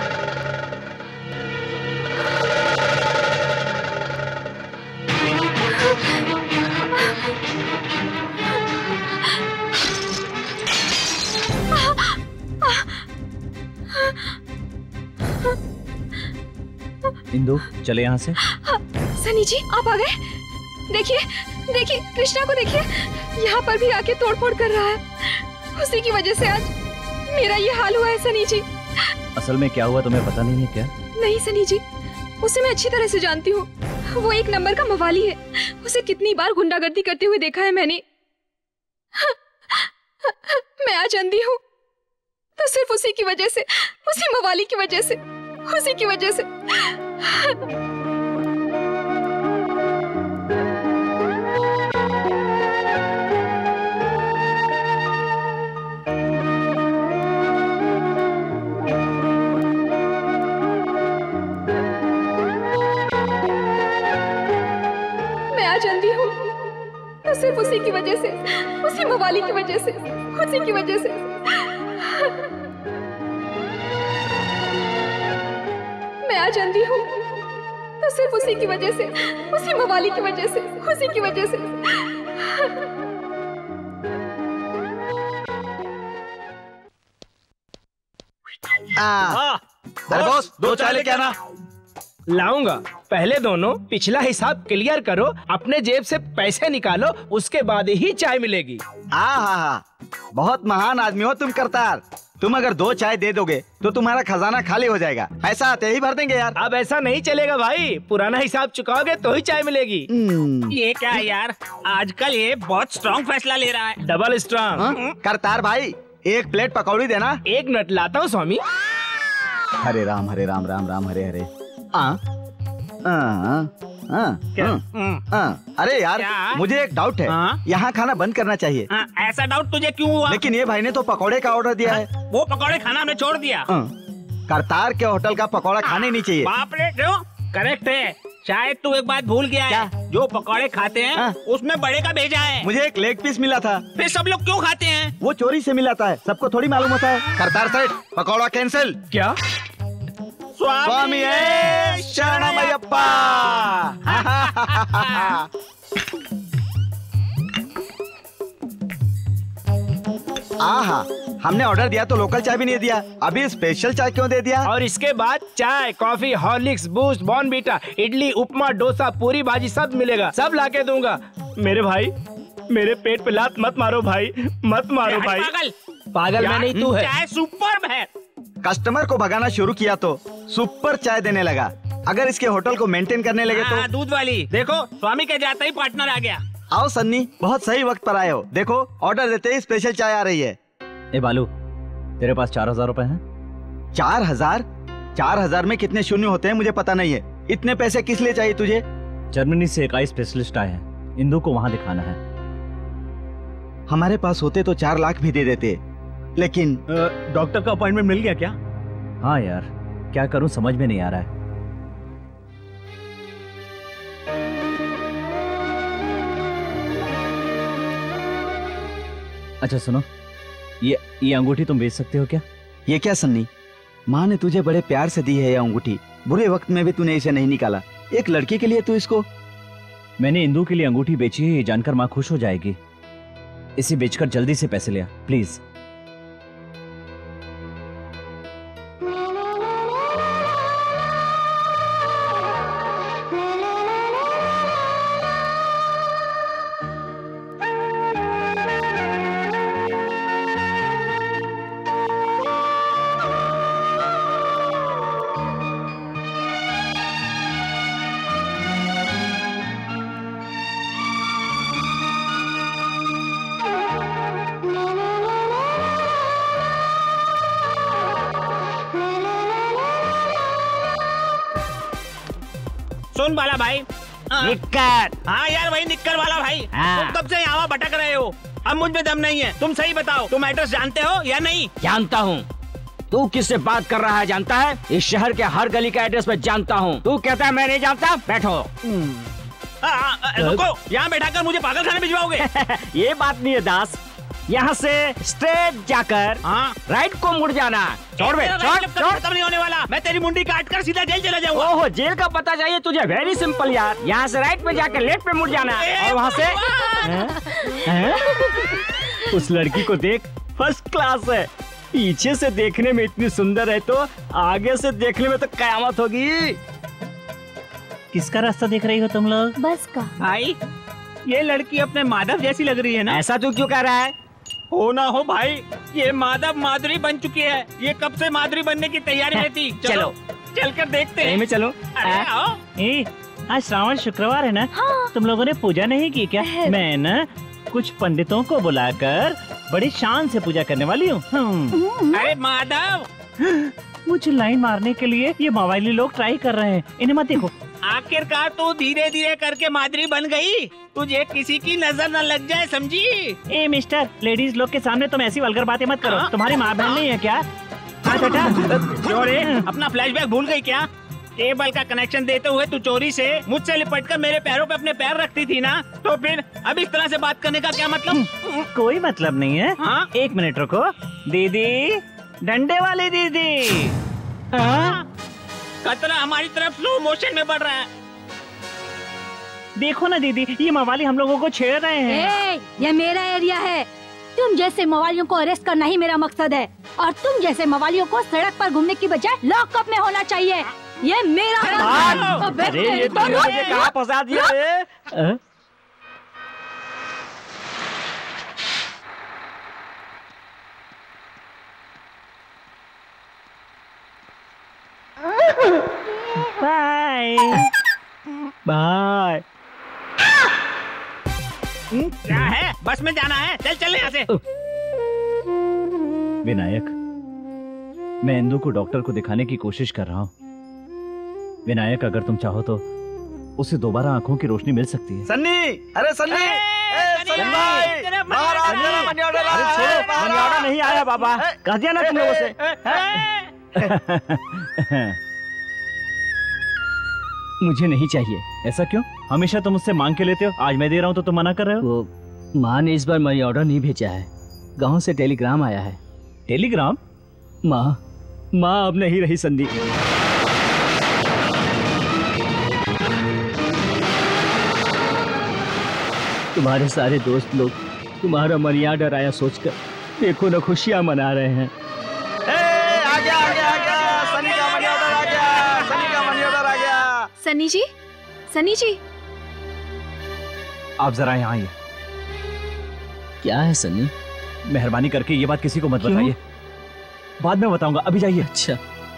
इंदु, चले यहाँ से। सनी जी, आप आ गए। देखिए देखिए, कृष्णा को देखिए, यहाँ पर भी आके तोड़फोड़ कर रहा है। उसी की वजह से आज मेरा ये हाल हुआ है सनी जी। असल में क्या हुआ तुम्हें पता नहीं है क्या? नहीं सनी जी, उसे मैं अच्छी तरह से जानती हूँ। वो एक नंबर का मवाली है। उसे कितनी बार गुंडागर्दी करते हुए देखा है मैंने। मैं आज अंधी हूँ तो सिर्फ उसी की वजह से, उसी मवाली की वजह से। उसी की वजह से। मैं आज अंधी हूँ तो सिर्फ उसी की वजह से, उसी मवाली की वजह से, उसी की वजह से। मैं आज अंधी हूँ तो सिर्फ उसी की वजह से, उसी मवाली की वजह से, उसी की वजह से। आ, अरे बॉस, दो चाय लेके आना। लाऊंगा। पहले दोनों पिछला हिसाब क्लियर करो, अपने जेब से पैसे निकालो, उसके बाद ही चाय मिलेगी। हाँ हाँ हाँ, बहुत महान आदमी हो तुम करतार। तुम अगर दो चाय दे दोगे तो तुम्हारा खजाना खाली हो जाएगा। पैसा आते ही भर देंगे यार। अब ऐसा नहीं चलेगा भाई, पुराना हिसाब चुकाओगे तो ही चाय मिलेगी। ये क्या है यार, आजकल ये बहुत स्ट्रॉन्ग फैसला ले रहा है। Double strong. करतार भाई, एक प्लेट पकौड़ी देना। एक मिनट लाता हूँ स्वामी। हरे राम हरे राम राम राम हरे हरे। आ, आ, आ, क्या? आ, आ, अरे यार, क्या? मुझे एक डाउट है। यहाँ खाना बंद करना चाहिए। हाँ, ऐसा डाउट तुझे क्यों हुआ? लेकिन ये भाई ने तो पकौड़े का ऑर्डर दिया है। वो पकौड़े खाना हमने छोड़ दिया। करतार के होटल का पकौड़ा खाने नहीं चाहिए। बाप रे, क्यों? करेक्ट है। शायद तू एक बात भूल गया है, जो पकौड़े खाते हैं हाँ? उसमें बड़े का भेजा है। मुझे एक लेग पीस मिला था। फिर सब लोग क्यों खाते हैं? वो चोरी से मिला था, सबको थोड़ी मालूम होता है। करतार सेठ, पकौड़ा कैंसिल। क्या? स्वामी शरणमयप्पा। आहा, हमने ऑर्डर दिया तो लोकल चाय भी नहीं दिया, अभी स्पेशल चाय क्यों दे दिया? और इसके बाद चाय, coffee, Horlicks, Boost, Bournvita, idli, upma, dosa, puri bhaji सब मिलेगा, सब लाके दूंगा। मेरे भाई, मेरे पेट पे लात मत मारो भाई, मत मारो भाई। पागल पागल मैं नहीं, तू है। चाय सुपर्ब है। कस्टमर को भगाना शुरू किया तो सुपर चाय देने लगा। अगर इसके होटल को मेंटेन करने लगे तो। दूध वाली देखो, स्वामी के जाते ही पार्टनर आ गया। आओ सन्नी, बहुत सही वक्त पर आए हो। देखो, ऑर्डर देते ही स्पेशल चाय आ रही है। ए बालू, तेरे पास चार हजार रुपए हैं? चार हजार? चार हजार में कितने शून्य होते हैं मुझे पता नहीं है। इतने पैसे किस लिए चाहिए तुझे? जर्मनी से एक आई स्पेशलिस्ट आए हैं, इंदु को वहाँ दिखाना है। हमारे पास होते तो चार लाख भी दे देते, लेकिन डॉक्टर का अपॉइंटमेंट मिल गया क्या? हाँ यार, क्या करूं समझ में नहीं आ रहा है। अच्छा सुनो, ये ये अंगूठी तुम बेच सकते हो क्या? ये क्या सन्नी, माँ ने तुझे बड़े प्यार से दी है ये अंगूठी, बुरे वक्त में भी तूने इसे नहीं निकाला। एक लड़की के लिए तू इसको। मैंने इंदु के लिए अंगूठी बेची है, ये जानकर माँ खुश हो जाएगी। इसे बेचकर जल्दी से पैसे ले आ प्लीज। सुन बाला भाई, निक्कर। हाँ यार, वही निक्कर वाला भाई। हाँ। तुम कब से यहाँ भटक रहे हो? अब मुझ में दम नहीं है। तुम सही बताओ, तुम एड्रेस जानते हो या नहीं? जानता हूँ। तू किससे बात कर रहा है जानता है? इस शहर के हर गली का एड्रेस मैं जानता हूँ। तू कहता है मैं नहीं जानता? बैठो। रुको, यहाँ बैठाकर मुझे पागल खाने भिजवाओगे? ये बात नहीं है दास, यहाँ से स्ट्रेट जाकर हाँ? राइट को मुड़ जाना। छोड़ बे, छोड़, छोड़। खत्म नहीं होने वाला। मैं तेरी मुंडी काट कर सीधा जेल चला जाऊंगा। ओहो, जेल का पता चाहिए तुझे? वेरी सिंपल यार, यहाँ से राइट पे जाकर लेफ्ट पे मुड़ जाना और वहाँ से हैं? हैं? उस लड़की को देख, फर्स्ट क्लास है। पीछे से देखने में इतनी सुंदर है तो आगे से देखने में तो कयामत होगी। किसका रास्ता देख रही हो तुम लोग? बस का। भाई, ये लड़की अपने माधव जैसी लग रही है ना? ऐसा तू क्यों कह रहा है? हो ना हो भाई, ये माधव माधुरी बन चुकी है। ये कब से माधुरी बनने की तैयारी में थी। चलो, चलो चल कर देखते हैं। में चलो। अरे आओ। ए, आज श्रावण शुक्रवार है ना? हाँ। तुम लोगों ने पूजा नहीं की क्या? मैं ना कुछ पंडितों को बुलाकर बड़ी शान से पूजा करने वाली हूँ। अरे माधव, मुझे लाइन मारने के लिए ये मवाली लोग ट्राई कर रहे हैं, इन्हें मत देखो। आखिरकार तू धीरे धीरे करके मादरी बन गई, तुझे किसी की नजर न लग जाए, समझी? ए मिस्टर, लेडीज लोग के सामने तुम ऐसी वल्गर बातें मत करो। तुम्हारी माँ बहन नहीं है क्या? हाँ बेटा, चोरी अपना फ्लैशबैक भूल गई क्या? केबल का कनेक्शन देते हुए तू चोरी से मुझसे लिपट कर मेरे पैरों पे अपने पैर रखती थी ना, तो फिर अब इस तरह से बात करने का क्या मतलब? कोई मतलब नहीं है। हाँ? एक मिनट रुको। दीदी, डंडे वाली दीदी। हाँ? खतरा हमारी तरफ स्लो मोशन में बढ़ रहा है। देखो ना दीदी, ये मवाली हम लोगों को छेड़ रहे हैं। ए, ये मेरा एरिया है। तुम जैसे मवालियों को अरेस्ट करना ही मेरा मकसद है, और तुम जैसे मवालियों को सड़क पर घूमने की बजाय लॉकअप में होना चाहिए। ये मेरा अरे, अरे ये तो मुझे कहाँ फंसा दिया रे? Bye bye. क्या है? बस में जाना है? चल चल यहाँ से। विनायक, मैं इंदु को डॉक्टर को दिखाने की कोशिश कर रहा हूँ। विनायक, अगर तुम चाहो तो उसे दोबारा आंखों की रोशनी मिल सकती है। सन्नी, अरे सन्नी, मनी ऑर्डर नहीं आया बाबा, कह दिया ना तुम लोगों से। मुझे नहीं चाहिए। ऐसा क्यों? हमेशा तुम मुझसे मांग के लेते हो, आज मैं दे रहा हूँ तो तुम मना कर रहे हो। वो माँ ने इस बार मनी ऑर्डर नहीं भेजा है, गांव से टेलीग्राम आया है। टेलीग्राम? माँ माँ अब नहीं रही संदीप। तुम्हारे सारे दोस्त लोग तुम्हारा मनी ऑर्डर आया सोचकर देखो ना खुशियाँ मना रहे हैं। आ गया, आ गया, आ गया, सनी का मनी ऑर्डर आ गया, सनी का मनी ऑर्डर आ गया। सनी जी, सनी जी, आप जरा यहाँ आइए। क्या है सनी? मेहरबानी करके ये बात किसी को मत बताइए, बाद में बताऊंगा, अभी जाइए। अच्छा।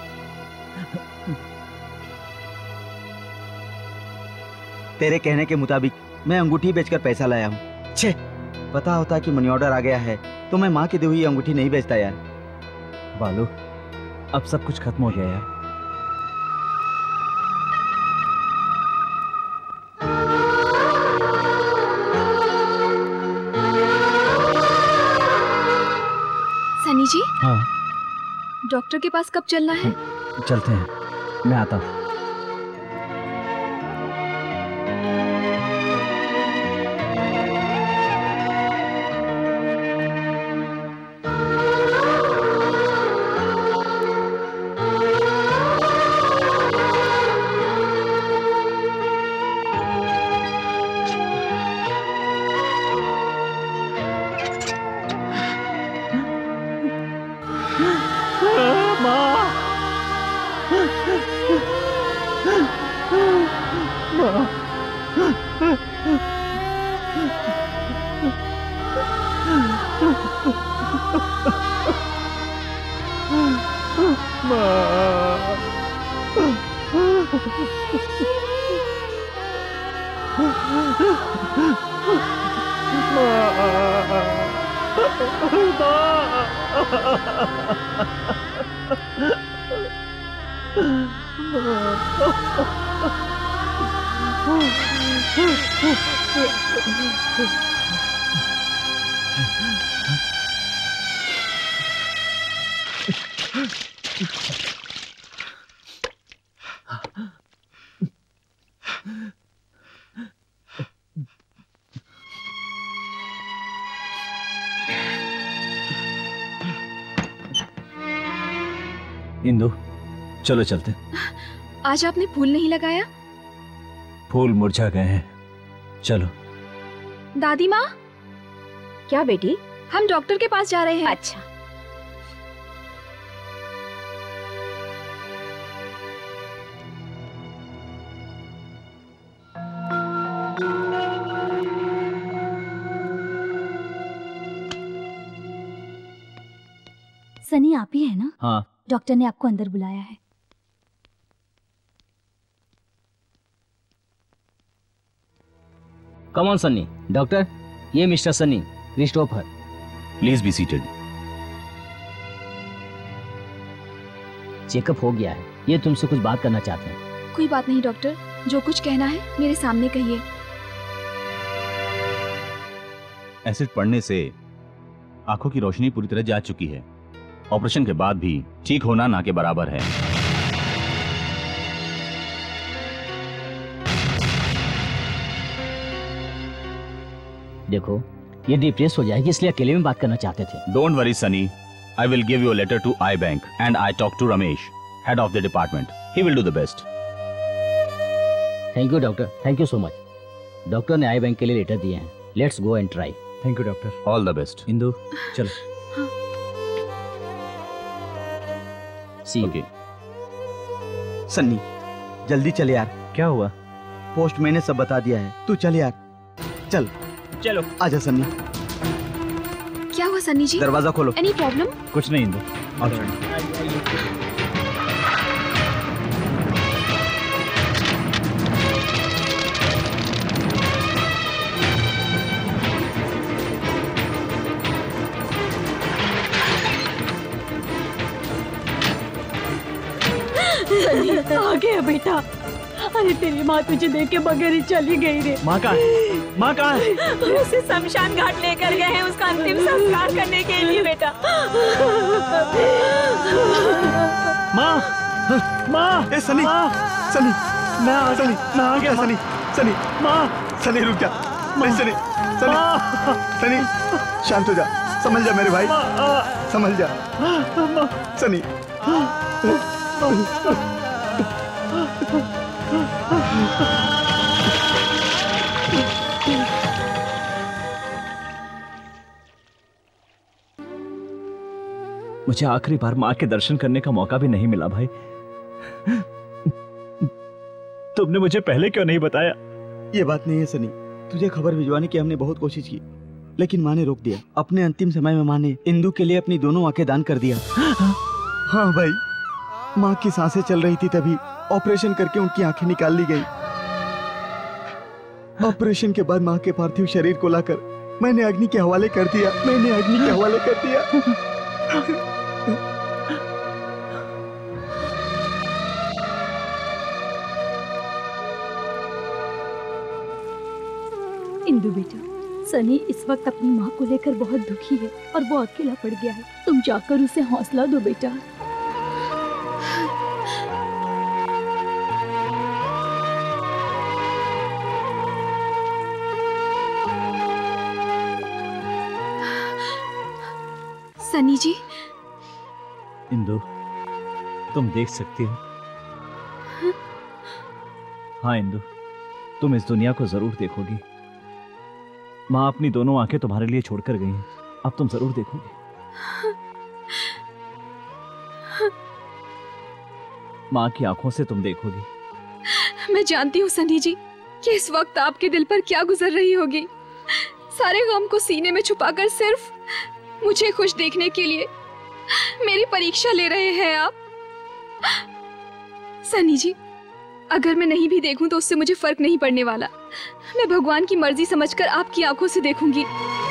तेरे कहने के मुताबिक मैं अंगूठी बेचकर पैसा लाया हूँ। छे, पता होता कि मनी ऑर्डर आ गया है तो मैं माँ की दी हुई अंगूठी नहीं बेचता यार। बालू, अब सब कुछ खत्म हो गया यार। सनी जी, हाँ, डॉक्टर के पास कब चलना है? चलते हैं, मैं आता हूँ। इंदु, चलो चलते। आज आपने फूल नहीं लगाया? फूल मुरझा गए हैं, चलो। दादी माँ। क्या बेटी? हम डॉक्टर के पास जा रहे हैं। अच्छा। सनी आप ही है ना? हाँ। डॉक्टर ने आपको अंदर बुलाया है। Come on Sunny. डॉक्टर, ये mister Sunny, Christopher. Please be seated. Checkup हो गया है, ये तुमसे कुछ बात करना चाहते हैं। कोई बात नहीं डॉक्टर, जो कुछ कहना है मेरे सामने कहिए। एसिड पड़ने से आंखों की रोशनी पूरी तरह जा चुकी है। ऑपरेशन के बाद भी ठीक होना ना के बराबर है। देखो, ये डिप्रेस हो जाएगी, इसलिए अकेले में बात करना चाहते थे। Don't worry Sunny, I will give you a letter to iBank and I talk to Ramesh, head of the department. He will do the best. Thank you doctor, thank you so much. Doctor ने eye bank के लिए letter दिए हैं। Let's go and try. Thank you doctor. All the best. Indu चलो। See okay. Sunny जल्दी चल यार। क्या हुआ? पोस्ट मैंने सब बता दिया है, तू चल यार। चल चलो आजा सन्नी। क्या हुआ सन्नी जी? दरवाजा खोलो। Any problem? कुछ नहीं इंदु। सनी आ गया बेटा। अरे तेरी माँ तुझे देख के बगैर ही चली गई रे। माँ कहाँ है? माँ कहाँ है? उसे शमशान घाट लेकर गए हैं उसका अंतिम संस्कार करने के लिए बेटा। माँ, माँ, ए सनी, सनी, मैं आ सनी, मैं आ गया सनी, सनी, माँ, सनी रुक जा, नहीं सनी, सनी, सनी, शांत हो जा, समझ जा मेरे भाई, समझ जा, सनी। मुझे आखिरी बार माँ के दर्शन करने का मौका भी नहीं मिला भाई। तुमने मुझे पहले क्यों नहीं बताया? ये बात नहीं है सनी, तुझे खबर भिजवाने की हमने बहुत कोशिश की, लेकिन माँ ने रोक दिया। अपने अंतिम समय में माँ ने इंदु के लिए अपनी दोनों आंखें दान कर दिया। हाँ भाई, माँ की सांसें चल रही थी तभी ऑपरेशन करके उनकी आंखें निकाल ली गई। ऑपरेशन के बाद माँ के पार्थिव शरीर को लाकर मैंने अग्नि के हवाले कर दिया। मैंने अग्नि के हवाले कर दिया। इंदु बेटा, सनी इस वक्त अपनी माँ को लेकर बहुत दुखी है और वो अकेला पड़ गया है। तुम जाकर उसे हौसला दो बेटा। सनी जी। इंदु, तुम देख सकती हो। हाँ इंदु, तुम इस दुनिया को जरूर देखोगी। माँ अपनी दोनों आंखें तुम्हारे लिए छोड़कर गई हैं, अब तुम जरूर देखोगी। माँ की आंखों से तुम देखोगी। मैं जानती हूँ सनी जी कि इस वक्त आपके दिल पर क्या गुजर रही होगी। सारे गम को सीने में छुपाकर सिर्फ मुझे खुश देखने के लिए मेरी परीक्षा ले रहे हैं आप। सनी जी, अगर मैं नहीं भी देखूं तो उससे मुझे फर्क नहीं पड़ने वाला। मैं भगवान की मर्जी समझकर आपकी आंखों से देखूंगी।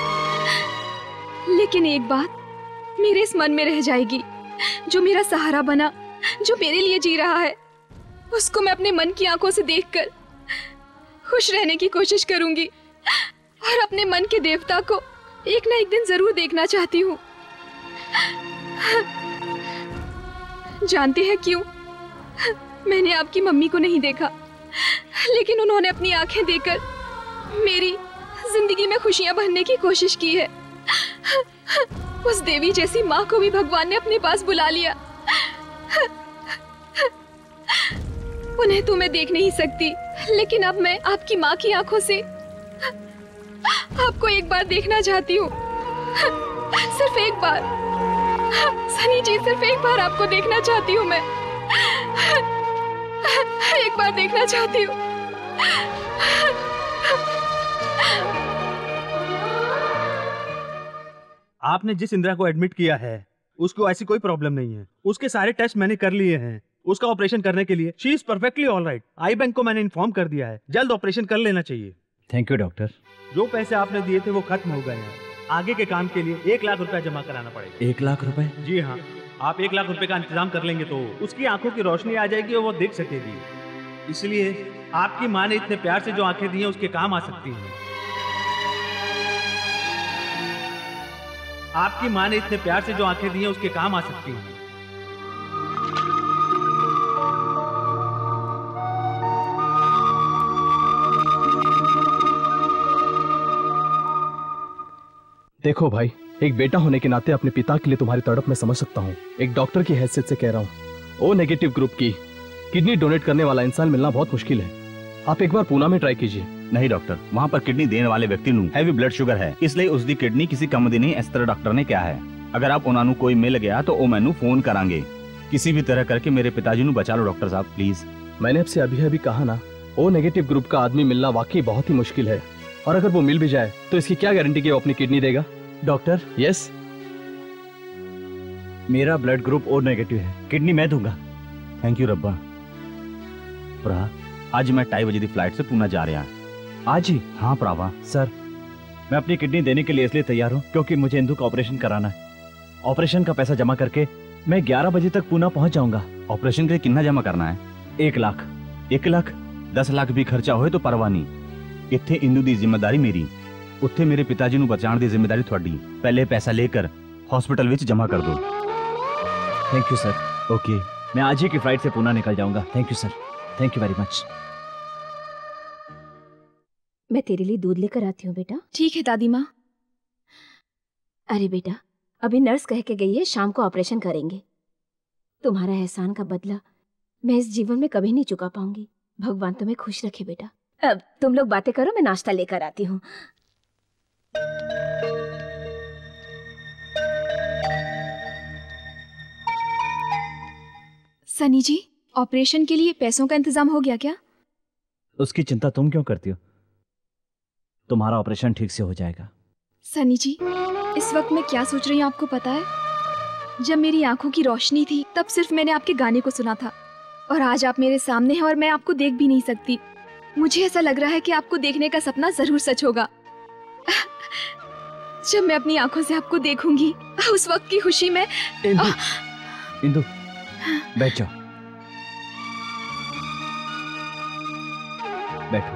लेकिन एक बात मेरे इस मन में रह जाएगी, जो मेरा सहारा बना, जो मेरे लिए जी रहा है, उसको मैं अपने मन की आंखों से देखकर खुश रहने की कोशिश करूंगी और अपने मन के देवता को एक ना एक दिन जरूर देखना चाहती हूँ। जानते हैं क्यों? मैंने आपकी मम्मी को नहीं देखा, लेकिन उन्होंने अपनी आंखें देकर मेरी जिंदगी में खुशियां भरने की कोशिश की है। उस देवी जैसी माँ को भी भगवान ने अपने पास बुला लिया। उन्हें तो मैं देख नहीं सकती, लेकिन अब मैं आपकी माँ की आंखों से आपको एक बार देखना चाहती हूँ। सिर्फ एक बार सनी जी, सिर्फ एक बार आपको देखना चाहती हूँ मैं। एक बार देखना चाहती हूँ। आपने जिस इंदिरा को एडमिट किया है उसको ऐसी कोई प्रॉब्लम नहीं है। उसके सारे टेस्ट मैंने कर लिए हैं। उसका ऑपरेशन करने के लिए she is perfectly all right. Eye bank को मैंने इन्फॉर्म कर दिया है, जल्द ऑपरेशन कर लेना चाहिए। Thank you doctor. जो पैसे आपने दिए थे वो खत्म हो गए हैं। आगे के काम के लिए एक लाख रुपया जमा कराना पड़ेगा। एक लाख रुपए? जी हाँ, आप एक लाख रुपए का इंतजाम कर लेंगे तो उसकी आंखों की रोशनी आ जाएगी और वो देख सकेगी। इसलिए आपकी माँ ने इतने प्यार से जो आंखें दी हैं उसके काम आ सकती हैं। आपकी माँ ने इतने प्यार से जो आंखें दी हैं उसके काम आ सकती हैं। देखो भाई, एक बेटा होने के नाते अपने पिता के लिए तुम्हारी तड़प मैं समझ सकता हूँ। एक डॉक्टर की हैसियत से कह रहा हूँ, ओ नेगेटिव ग्रुप की किडनी डोनेट करने वाला इंसान मिलना बहुत मुश्किल है। आप एक बार पूना में ट्राई कीजिए। नहीं डॉक्टर, वहाँ पर किडनी देने वाले व्यक्ति ਨੂੰ हैवी ब्लड शुगर है, इसलिए उसकी किडनी किसी काम ਦੀ नहीं। इस तरह डॉक्टर ने क्या है, अगर आप उन्होंने कोई मिल गया तो वो मैनू फोन करांगे। किसी भी तरह करके मेरे पिताजी ਨੂੰ बचा लो डॉक्टर साहब प्लीज। मैंने आपसे अभी अभी कहा ना, ओ नेगेटिव ग्रुप का आदमी मिलना वाकई बहुत ही मुश्किल है, और अगर वो मिल भी जाए तो इसकी क्या गारंटी कि वो अपनी किडनी देगा। डॉक्टर, यस, मेरा ब्लड ग्रुप ओ नेगेटिव है, किडनी मैं दूंगा। थैंक यू रब्बा। भरा, आज मैं ढाई बजे की फ्लाइट से पूना जा रहा। आज ही? हाँ भरावा। सर, मैं अपनी किडनी देने के लिए इसलिए तैयार हूँ क्योंकि मुझे इंदु का ऑपरेशन कराना है। ऑपरेशन का पैसा जमा करके मैं ग्यारह बजे तक पूना पहुंच जाऊंगा। ऑपरेशन के लिए कितना जमा करना है? एक लाख। एक लाख? दस लाख भी खर्चा होए तो परवाह नहीं। इत्थे इंदु की जिम्मेदारी मेरी, उत्थे मेरे पिताजी ਨੂੰ बचाने की जिम्मेदारी थोड़ी। पहले पैसा लेकर हॉस्पिटल विच जमा कर दो। Thank you sir. ओके, मैं आज ही की फ्लाइट से पूना निकल जाऊंगा। Thank you sir, thank you very much. मैं तेरे लिए दूध लेकर आती हूँ बेटा। ठीक है दादी माँ। अरे बेटा, अभी नर्स कह के गई है शाम को ऑपरेशन करेंगे। तुम्हारा एहसान का बदला मैं इस जीवन में कभी नहीं चुका पाऊंगी। भगवान तुम्हें खुश रखे बेटा। अब तुम लोग बातें करो, मैं नाश्ता लेकर आती हूँ। सनी जी, ऑपरेशन के लिए पैसों का इंतजाम हो गया क्या? उसकी चिंता तुम क्यों करती हो? तुम्हारा ऑपरेशन ठीक से हो जाएगा। सनी जी, इस वक्त मैं क्या सोच रही हूँ आपको पता है? जब मेरी आंखों की रोशनी थी तब सिर्फ मैंने आपके गाने को सुना था, और आज आप मेरे सामने हैं और मैं आपको देख भी नहीं सकती। मुझे ऐसा लग रहा है कि आपको देखने का सपना जरूर सच होगा। जब मैं अपनी आंखों से आपको देखूंगी उस वक्त की खुशी में। इंदु, इंदु, बैठ जाओ, बैठो।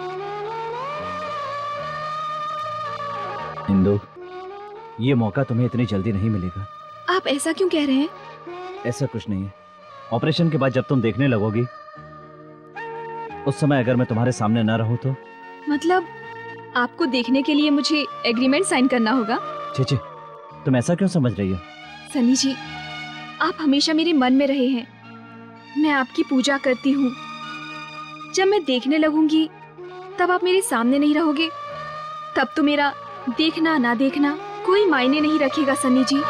इंदु, ये मौका तुम्हें इतनी जल्दी नहीं मिलेगा। आप ऐसा क्यों कह रहे हैं? ऐसा कुछ नहीं है। ऑपरेशन के बाद जब तुम देखने लगोगी उस समय अगर मैं तुम्हारे सामने न रहूं तो? मतलब आपको देखने के लिए मुझे एग्रीमेंट साइन करना होगा? छी छी, तुम ऐसा क्यों समझ रही हो? सनी जी, आप हमेशा मेरे मन में रहे हैं। मैं आपकी पूजा करती हूँ। जब मैं देखने लगूंगी तब आप मेरे सामने नहीं रहोगे, तब तो मेरा देखना ना देखना कोई मायने नहीं रखेगा सनी जी।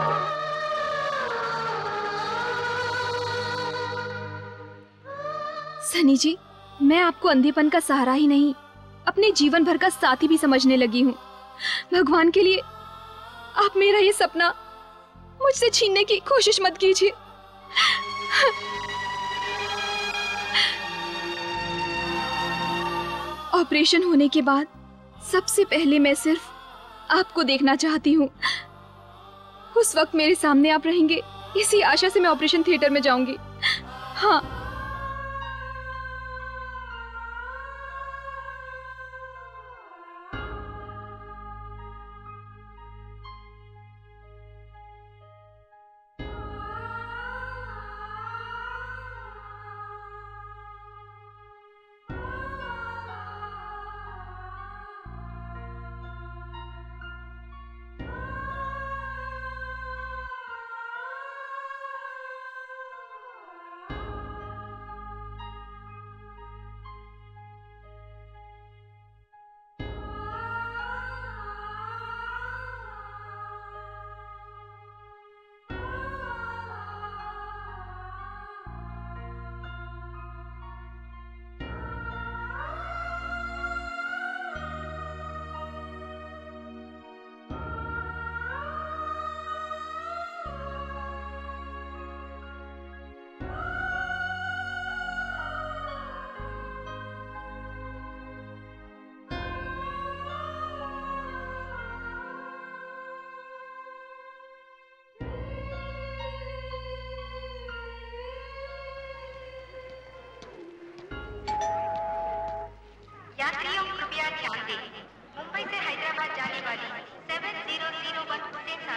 सनी जी, मैं आपको अंधेपन का सहारा ही नहीं, अपने जीवन भर का साथी भी समझने लगी हूँ। भगवान के लिए आप मेरा ये सपना मुझसे छीनने की कोशिश मत कीजिए। ऑपरेशन होने के बाद सबसे पहले मैं सिर्फ आपको देखना चाहती हूँ। उस वक्त मेरे सामने आप रहेंगे, इसी आशा से मैं ऑपरेशन थिएटर में जाऊंगी। हाँ,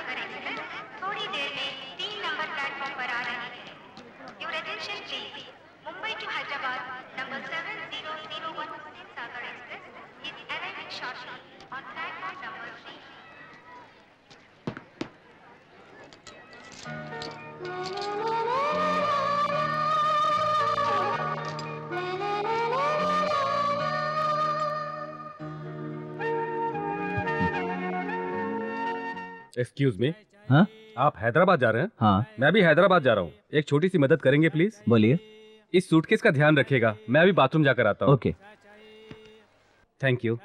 सागर एक्सप्रेस थोड़ी देर में तीन नंबर प्लेटफॉर्म पर आ रही है। Your attention please. Mumbai to Hyderabad number seven zero zero one Sagar express is arriving shortly on platform number three. Excuse me. हाँ आप हैदराबाद जा रहे हैं? हाँ मैं भी हैदराबाद जा रहा हूँ। एक छोटी सी मदद करेंगे प्लीज? बोलिए। इस सूटकेस का ध्यान रखिएगा, मैं अभी बाथरूम जाकर आता हूँ। Okay thank you.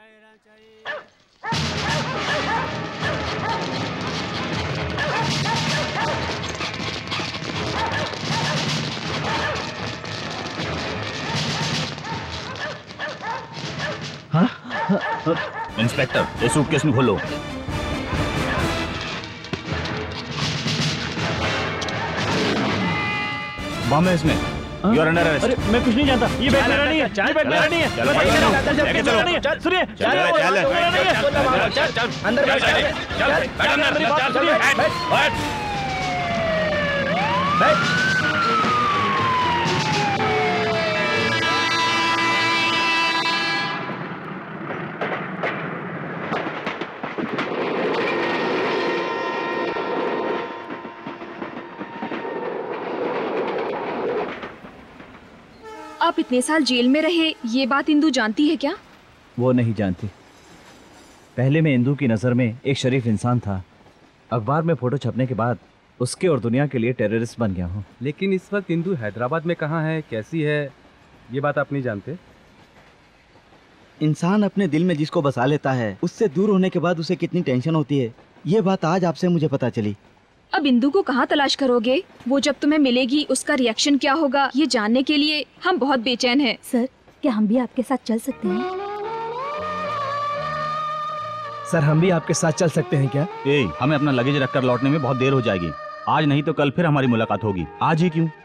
हाँ? इंस्पेक्टर, ये सूटकेस में खोलो। बम है इसमें। You are under arrest. अरे मैं कुछ नहीं जानता, ये बैग मेरा नहीं है, ये बैग मेरा नहीं है। चल भाई, लेके चलो। चल सुनिए, चल चल चल चल अंदर बैठ चल चल बैठ अंदर मेरी बात सुनिए। बैठ बैठ बैठ। आप इतने साल जेल में रहे, ये बात इंदु जानती है क्या? वो नहीं जानती। पहले मैं इंदु की नज़र में एक शरीफ इंसान था। अखबार में फोटो छपने के बाद उसके और दुनिया के लिए टेररिस्ट बन गया हूँ। लेकिन इस वक्त इंदु हैदराबाद में कहाँ है, कैसी है, ये बात आप नहीं जानते। इंसान अपने दिल में जिसको बसा लेता है, उससे दूर होने के बाद उसे कितनी टेंशन होती है, ये बात आज आपसे मुझे पता चली। अब इंदु को कहाँ तलाश करोगे? वो जब तुम्हें मिलेगी उसका रिएक्शन क्या होगा, ये जानने के लिए हम बहुत बेचैन हैं। सर, क्या हम भी आपके साथ चल सकते हैं? सर, हम भी आपके साथ चल सकते हैं क्या? ए, हमें अपना लगेज रखकर लौटने में बहुत देर हो जाएगी। आज नहीं तो कल फिर हमारी मुलाकात होगी। आज ही क्यों?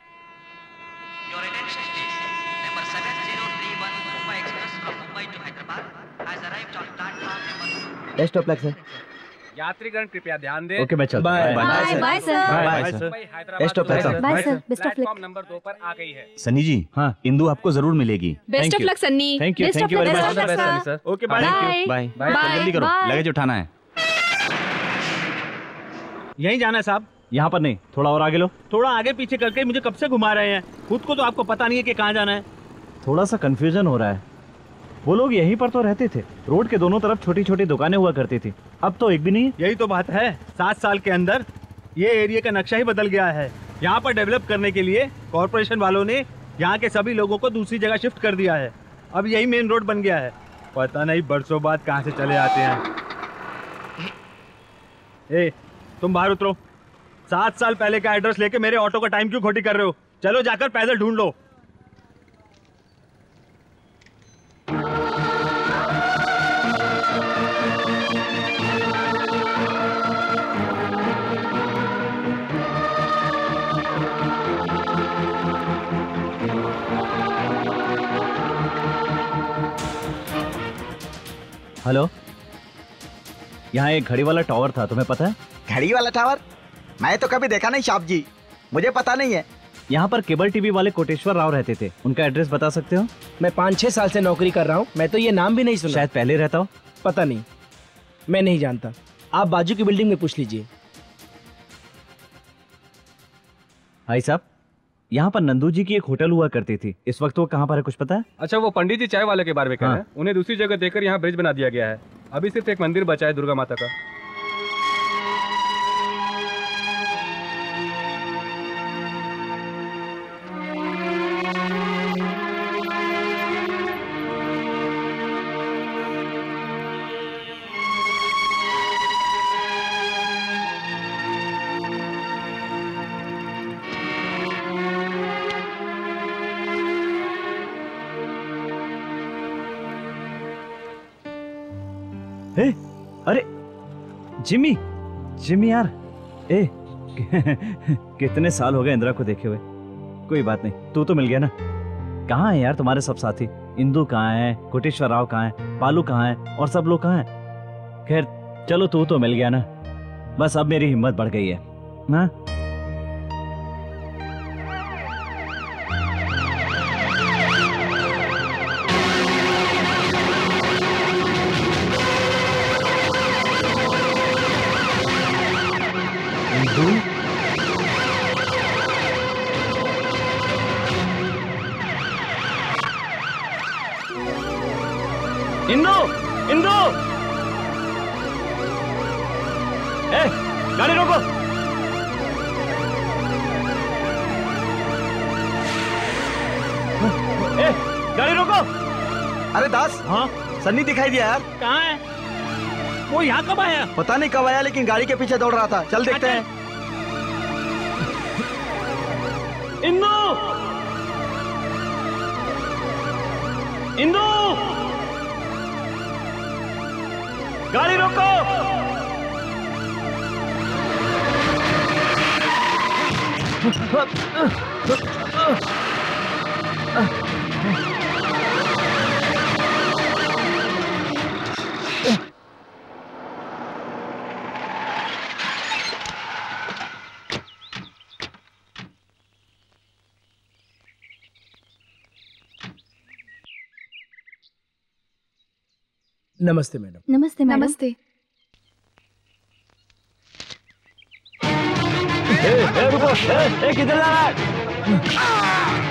Best of luck sir. यात्रीगण कृपया ध्यान दें। ओके, मैं चलता हूं। Bye bye bye sir. Bye sir. Best of luck sir. Bye sir, best of luck. Platform number दो पर आ गई है। सनी जी, हाँ, इंदु आपको जरूर मिलेगी। Best of luck Sunny. Thank you, thank you very much sir. Okay bye. Bye bye. जल्दी करो, लगेज उठाना है। यहीं जाना है साहब? यहाँ पर नहीं, थोड़ा और आगे लो। थोड़ा आगे पीछे करके मुझे कब से घुमा रहे हैं, खुद को तो आपको पता नहीं है कि कहाँ जाना है। थोड़ा सा कंफ्यूजन हो रहा है। वो लोग यहीं पर तो रहते थे, रोड के दोनों तरफ छोटी छोटी दुकानें हुआ करती थी, अब तो एक भी नहीं है। यही तो बात है, सात साल के अंदर ये एरिया का नक्शा ही बदल गया है। यहाँ पर डेवलप करने के लिए कॉर्पोरेशन वालों ने यहाँ के सभी लोगों को दूसरी जगह शिफ्ट कर दिया है। अब यही मेन रोड बन गया है। पता नहीं बरसों बाद कहाँ से चले आते हैं। ए, तुम बाहर उतरो। सात साल पहले का एड्रेस लेके मेरे ऑटो का टाइम क्यों खोटी कर रहे हो? चलो जाकर पैदल ढूंढ लो। हेलो, यहाँ एक घड़ी वाला टावर था, तुम्हें पता है? घड़ी वाला टावर? मैं तो कभी देखा नहीं साहब जी, मुझे पता नहीं है। यहाँ पर केबल टीवी वाले कोटेश्वर राव रहते थे, उनका एड्रेस बता सकते हो? मैं पाँच छह साल से नौकरी कर रहा हूँ, मैं तो ये नाम भी नहीं सुना। शायद पहले रहता हो। पता नहीं, मैं नहीं जानता। आप बाजू की बिल्डिंग में पूछ लीजिए। भाई साहब, यहाँ पर नंदू जी की एक होटल हुआ करती थी, इस वक्त वो कहाँ पर है, कुछ पता है? अच्छा, वो पंडित जी चाय वाले के बारे में कह रहे हैं। उन्हें दूसरी जगह देकर यहाँ ब्रिज बना दिया गया है। अभी सिर्फ एक मंदिर बचा है दुर्गा माता का। ए, अरे जिमी, जिमी यार, ए कितने साल हो गए इंदिरा को देखे हुए। कोई बात नहीं, तू तो मिल गया ना। कहाँ है यार तुम्हारे सब साथी? इंदु कहाँ है, कोटेश्वर राव कहाँ है, पालू कहाँ है, और सब लोग कहाँ हैं? खैर चलो, तू तो मिल गया ना। बस अब मेरी हिम्मत बढ़ गई है। हाँ? इंदु, इंदु, ए, गाड़ी रोको। ए, गाड़ी रोको। अरे दास, हाँ सन्नी दिखाई दिया यार। कहाँ है वो? यहाँ कब आया? पता नहीं कब आया, लेकिन गाड़ी के पीछे दौड़ रहा था। चल देखते हैं। इंदु, इंदु, गाड़ी रोको। नमस्ते मैडम। नमस्ते मैडम। नमस्ते। ए, ए, रुको, ए, ए, किधर जा रहा है?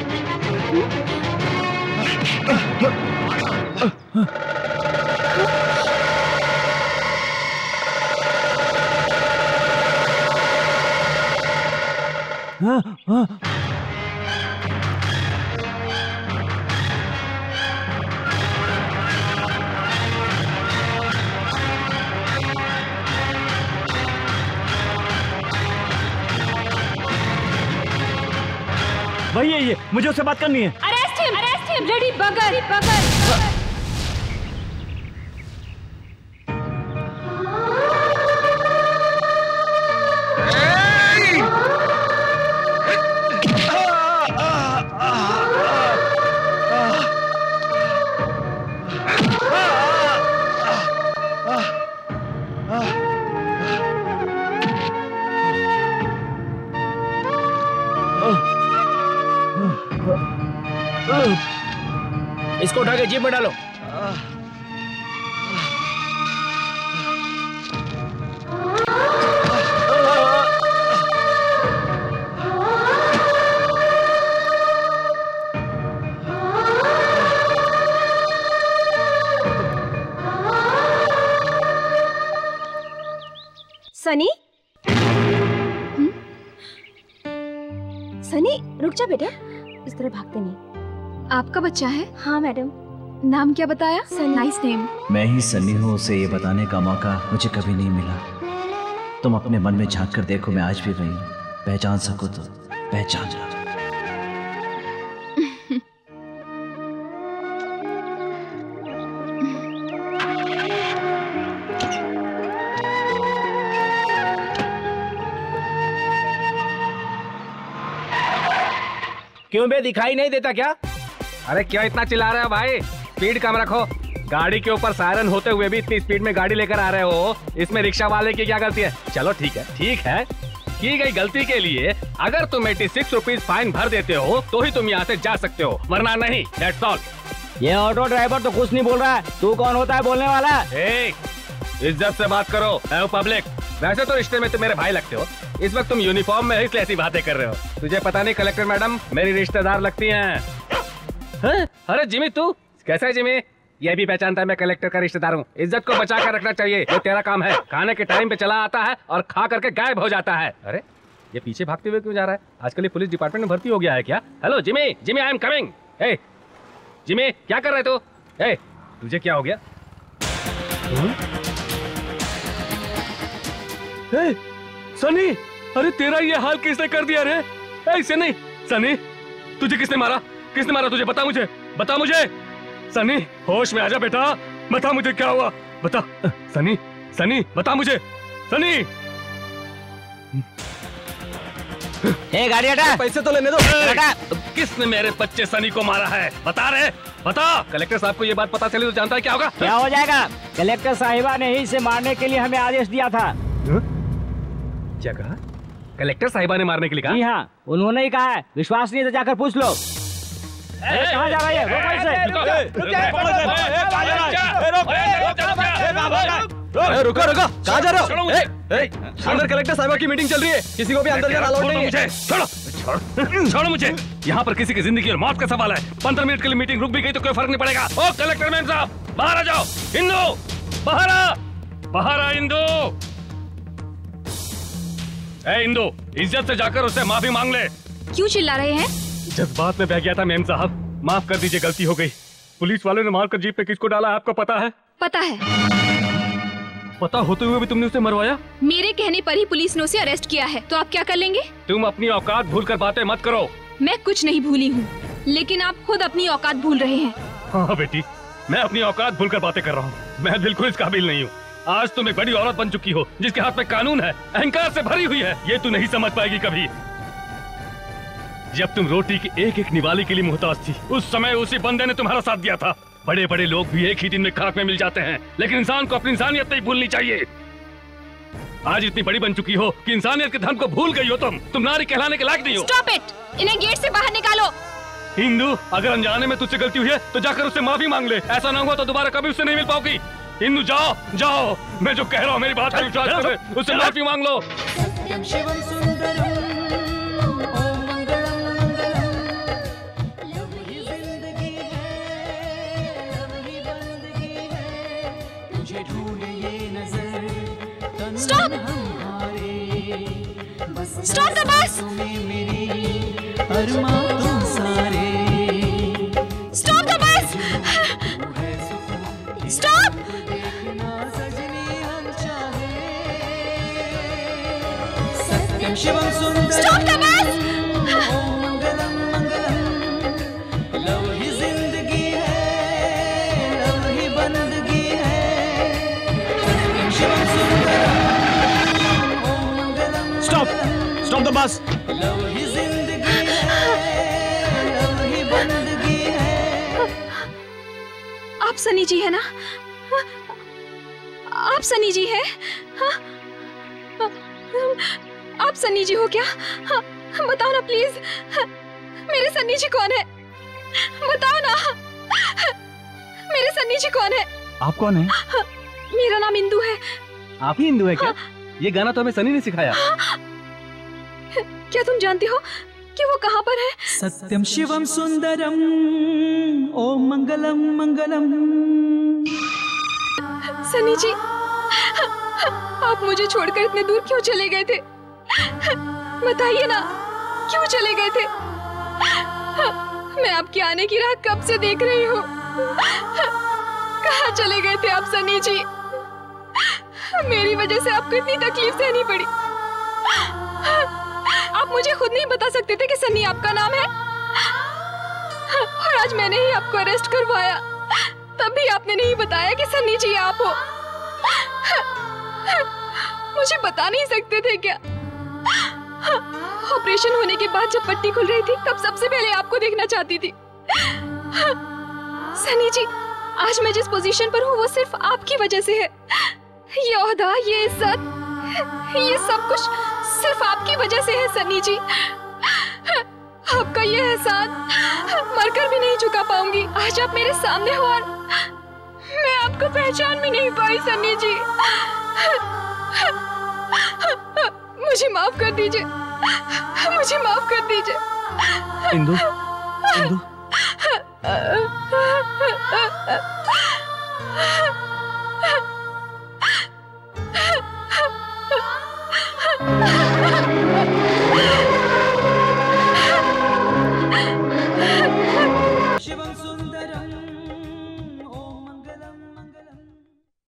हाँ, हाँ। वही है ये, मुझे उससे बात करनी है। Arrest him, arrest him, lady bugger, bugger. इसको उठा के जीप में डालो। सनी, सनी रुक जा बेटा, इस तरह भागते नहीं। आपका बच्चा है? हाँ मैडम। नाम क्या बताया? Nice name. मैं ही सन्नी हूँ, उसे ये बताने का मौका मुझे कभी नहीं मिला। तुम अपने मन में झांक कर देखो, मैं आज भी वही हूँ। पहचान सको तो पहचान जा। क्यों बे, दिखाई नहीं देता क्या? अरे क्या इतना चिल्ला रहे हो भाई? स्पीड कम रखो। गाड़ी के ऊपर सायरन होते हुए भी इतनी स्पीड में गाड़ी लेकर आ रहे हो, इसमें रिक्शा वाले की क्या गलती है? चलो ठीक है, ठीक है, की गई गलती के लिए अगर तुम एटी सिक्स रुपीज फाइन भर देते हो तो ही तुम यहाँ से जा सकते हो, वरना नहीं। That's all. ये ऑटो ड्राइवर तो कुछ नहीं बोल रहा है, तू कौन होता है बोलने वाला? ए, इज्जत से बात करो पब्लिक। वैसे तो रिश्ते में तुम मेरे भाई लगते हो, इस वक्त तुम यूनिफॉर्म में इसलिए ऐसी बातें कर रहे हो। तुझे पता नहीं कलेक्टर मैडम मेरी रिश्तेदार लगती हैं। है? अरे जिमी, तू कैसा है जिमी? ये भी पहचानता है मैं कलेक्टर का रिश्तेदार हूँ। इज्जत को बचा कर रखना चाहिए, ये तेरा काम है। खाने के टाइम पे चला आता है और खा करके गायब हो जाता है। अरे ये पीछे भागते हुए क्यों जा रहा है? आजकल ये पुलिस डिपार्टमेंट में भर्ती हो गया है क्या? Hello Jimmy, Jimmy I am coming. ए जिमी, क्या कर रहे तू? ए तुझे क्या हो गया? ए सनी, अरे तेरा ये हाल किसने कर दिया रे? ए सनी, सनी तुझे किसने मारा? किसने मारा तुझे? बता मुझे, बता मुझे। सनी होश में आजा बेटा, बता मुझे क्या हुआ, बता। सनी, सनी बता मुझे, सनी। ए गाड़ी हटा, पैसे तो लेने दो। हटा। किसने मेरे बच्चे सनी को मारा है? बता रहे, बता। कलेक्टर साहब को ये बात पता चली तो जानता है क्या होगा? क्या हो जाएगा? कलेक्टर साहिबा ने ही इसे मारने के लिए हमें आदेश दिया था। जगह कलेक्टर साहिबा ने मारने के लिए कहा? जी हाँ, उन्होंने ही कहा है। विश्वास नहीं है तो जाकर पूछ लो। कहाँ जा रही है? रोको इसे। रुको रुको, कहाँ जा रहे हो? अंदर कलेक्टर साहिबा की मीटिंग चल रही है, किसी को भी अंदर जाना अलाउड नहीं है। छोड़ो छोड़ो छोड़ो मुझे। यहाँ पर किसी की जिंदगी और मौत का सवाल है। पंद्रह मिनट के लिए मीटिंग रुक भी गई तो कोई फर्क नहीं पड़ेगा। ओ कलेक्टर मैम साहब, बाहर आ जाओ। इंदु, बाहर आ, बाहर आ इंदु। ए इंदु, इज्जत से जाकर उससे माफी मांग ले। क्यों चिल्ला रहे हैं? जज्बात में बह गया था मैम साहब, माफ कर दीजिए, गलती हो गई। पुलिस वालों ने मारकर जीप पे किसको डाला है आपको पता है? पता है। पता होते हुए भी तुमने उसे मरवाया? मेरे कहने पर ही पुलिस ने उसे अरेस्ट किया है, तो आप क्या कर लेंगे? तुम अपनी औकात भूल कर बातें मत करो। मैं कुछ नहीं भूली हूँ, लेकिन आप खुद अपनी औकात भूल रहे हैं। हाँ बेटी, मैं अपनी औकात भूल कर बातें कर रहा हूँ। मैं बिल्कुल इस काबिल नहीं हूँ। आज तुम एक बड़ी औरत बन चुकी हो, जिसके हाथ में कानून है, अहंकार से भरी हुई है। ये तू नहीं समझ पाएगी कभी। जब तुम रोटी की एक एक निवाली के लिए मुहताज थी, उस समय उसी बंदे ने तुम्हारा साथ दिया था। बड़े बड़े लोग भी एक ही दिन में खाक में मिल जाते हैं, लेकिन इंसान को अपनी इंसानियत नहीं भूलनी चाहिए। आज इतनी बड़ी बन चुकी हो कि इंसानियत के धर्म को भूल गई हो। तुम तुम नारी कहलाने के लायक नहीं हो। Stop it! इन्हें गेट से बाहर निकालो। इंदु, अगर अनजाने में तुझसे गलती हुई है तो जाकर उससे माफी मांग ले। ऐसा ना हुआ तो दोबारा कभी उससे नहीं मिल पाओगी। इंदु जाओ जाओ, मैं जो कह रहा हूँ मेरी बात पर विश्वास करो, उससे माफी मांग लो। शिवम सुंदरम ओम मंगलम मंगलम, लवही जिंदगी है, लवही बंदगी है, तुझे ढूंढे ये नजर तन Stop! हमारे, बस Stop the bus! मेरी अरमां तुम सारे। Stop the bus! Stop! Shivam Sundaram Stop the bus! ओम मंगलम मंगलम, लवही जिंदगी है, लवही बंदगी है, शिवम सुंदरम ओम मंगलम। Stop, stop the bus. लवही जिंदगी है, लवही बंदगी है। आप सनी जी है ना? आप सनी जी है? आप सन्नी जी हो क्या? हाँ, बताओ ना प्लीज। मेरे सन्नी जी कौन है? बताओ ना। मेरे सन्नी जी कौन है? आप कौन है? मेरा नाम इंदु है। आप ही इंदु है क्या? ये गाना तो हमें सनी ने सिखाया। क्या तुम जानते हो कि वो कहाँ पर है? सत्यम शिवम सुंदरम ओम मंगलम मंगलम। सनी जी, आप मुझे छोड़कर इतने दूर क्यों चले गए थे? बताइए ना, क्यों चले गए थे? मैं आपके आने की राह कब से देख रही हूँ। कहाँ चले गए थे आप सनी जी? मेरी वजह से आपको इतनी तकलीफ सहनी पड़ी। आप मुझे खुद नहीं बता सकते थे कि सन्नी आपका नाम है? और आज मैंने ही आपको अरेस्ट करवाया, तब भी आपने नहीं बताया कि सन्नी जी आप हो। मुझे बता नहीं सकते थे क्या? ऑपरेशन होने के बाद जब पट्टी खुल रही थी, तब सबसे पहले आपको देखना चाहती थी। सनी जी, आज मैं जिस पोजीशन पर हूँ वो सिर्फ आपकी वजह से है। ये ओहदा, ये इज्जत, ये सब कुछ सिर्फ आपकी वजह से है सनी जी। आपका ये एहसान मरकर भी नहीं चुका पाऊंगी। आज आप मेरे सामने हो और मैं आपको पहचान भी नहीं पाई सनी जी। मुझे माफ कर दीजिए, मुझे माफ कर दीजिए। इंदु, इंदु।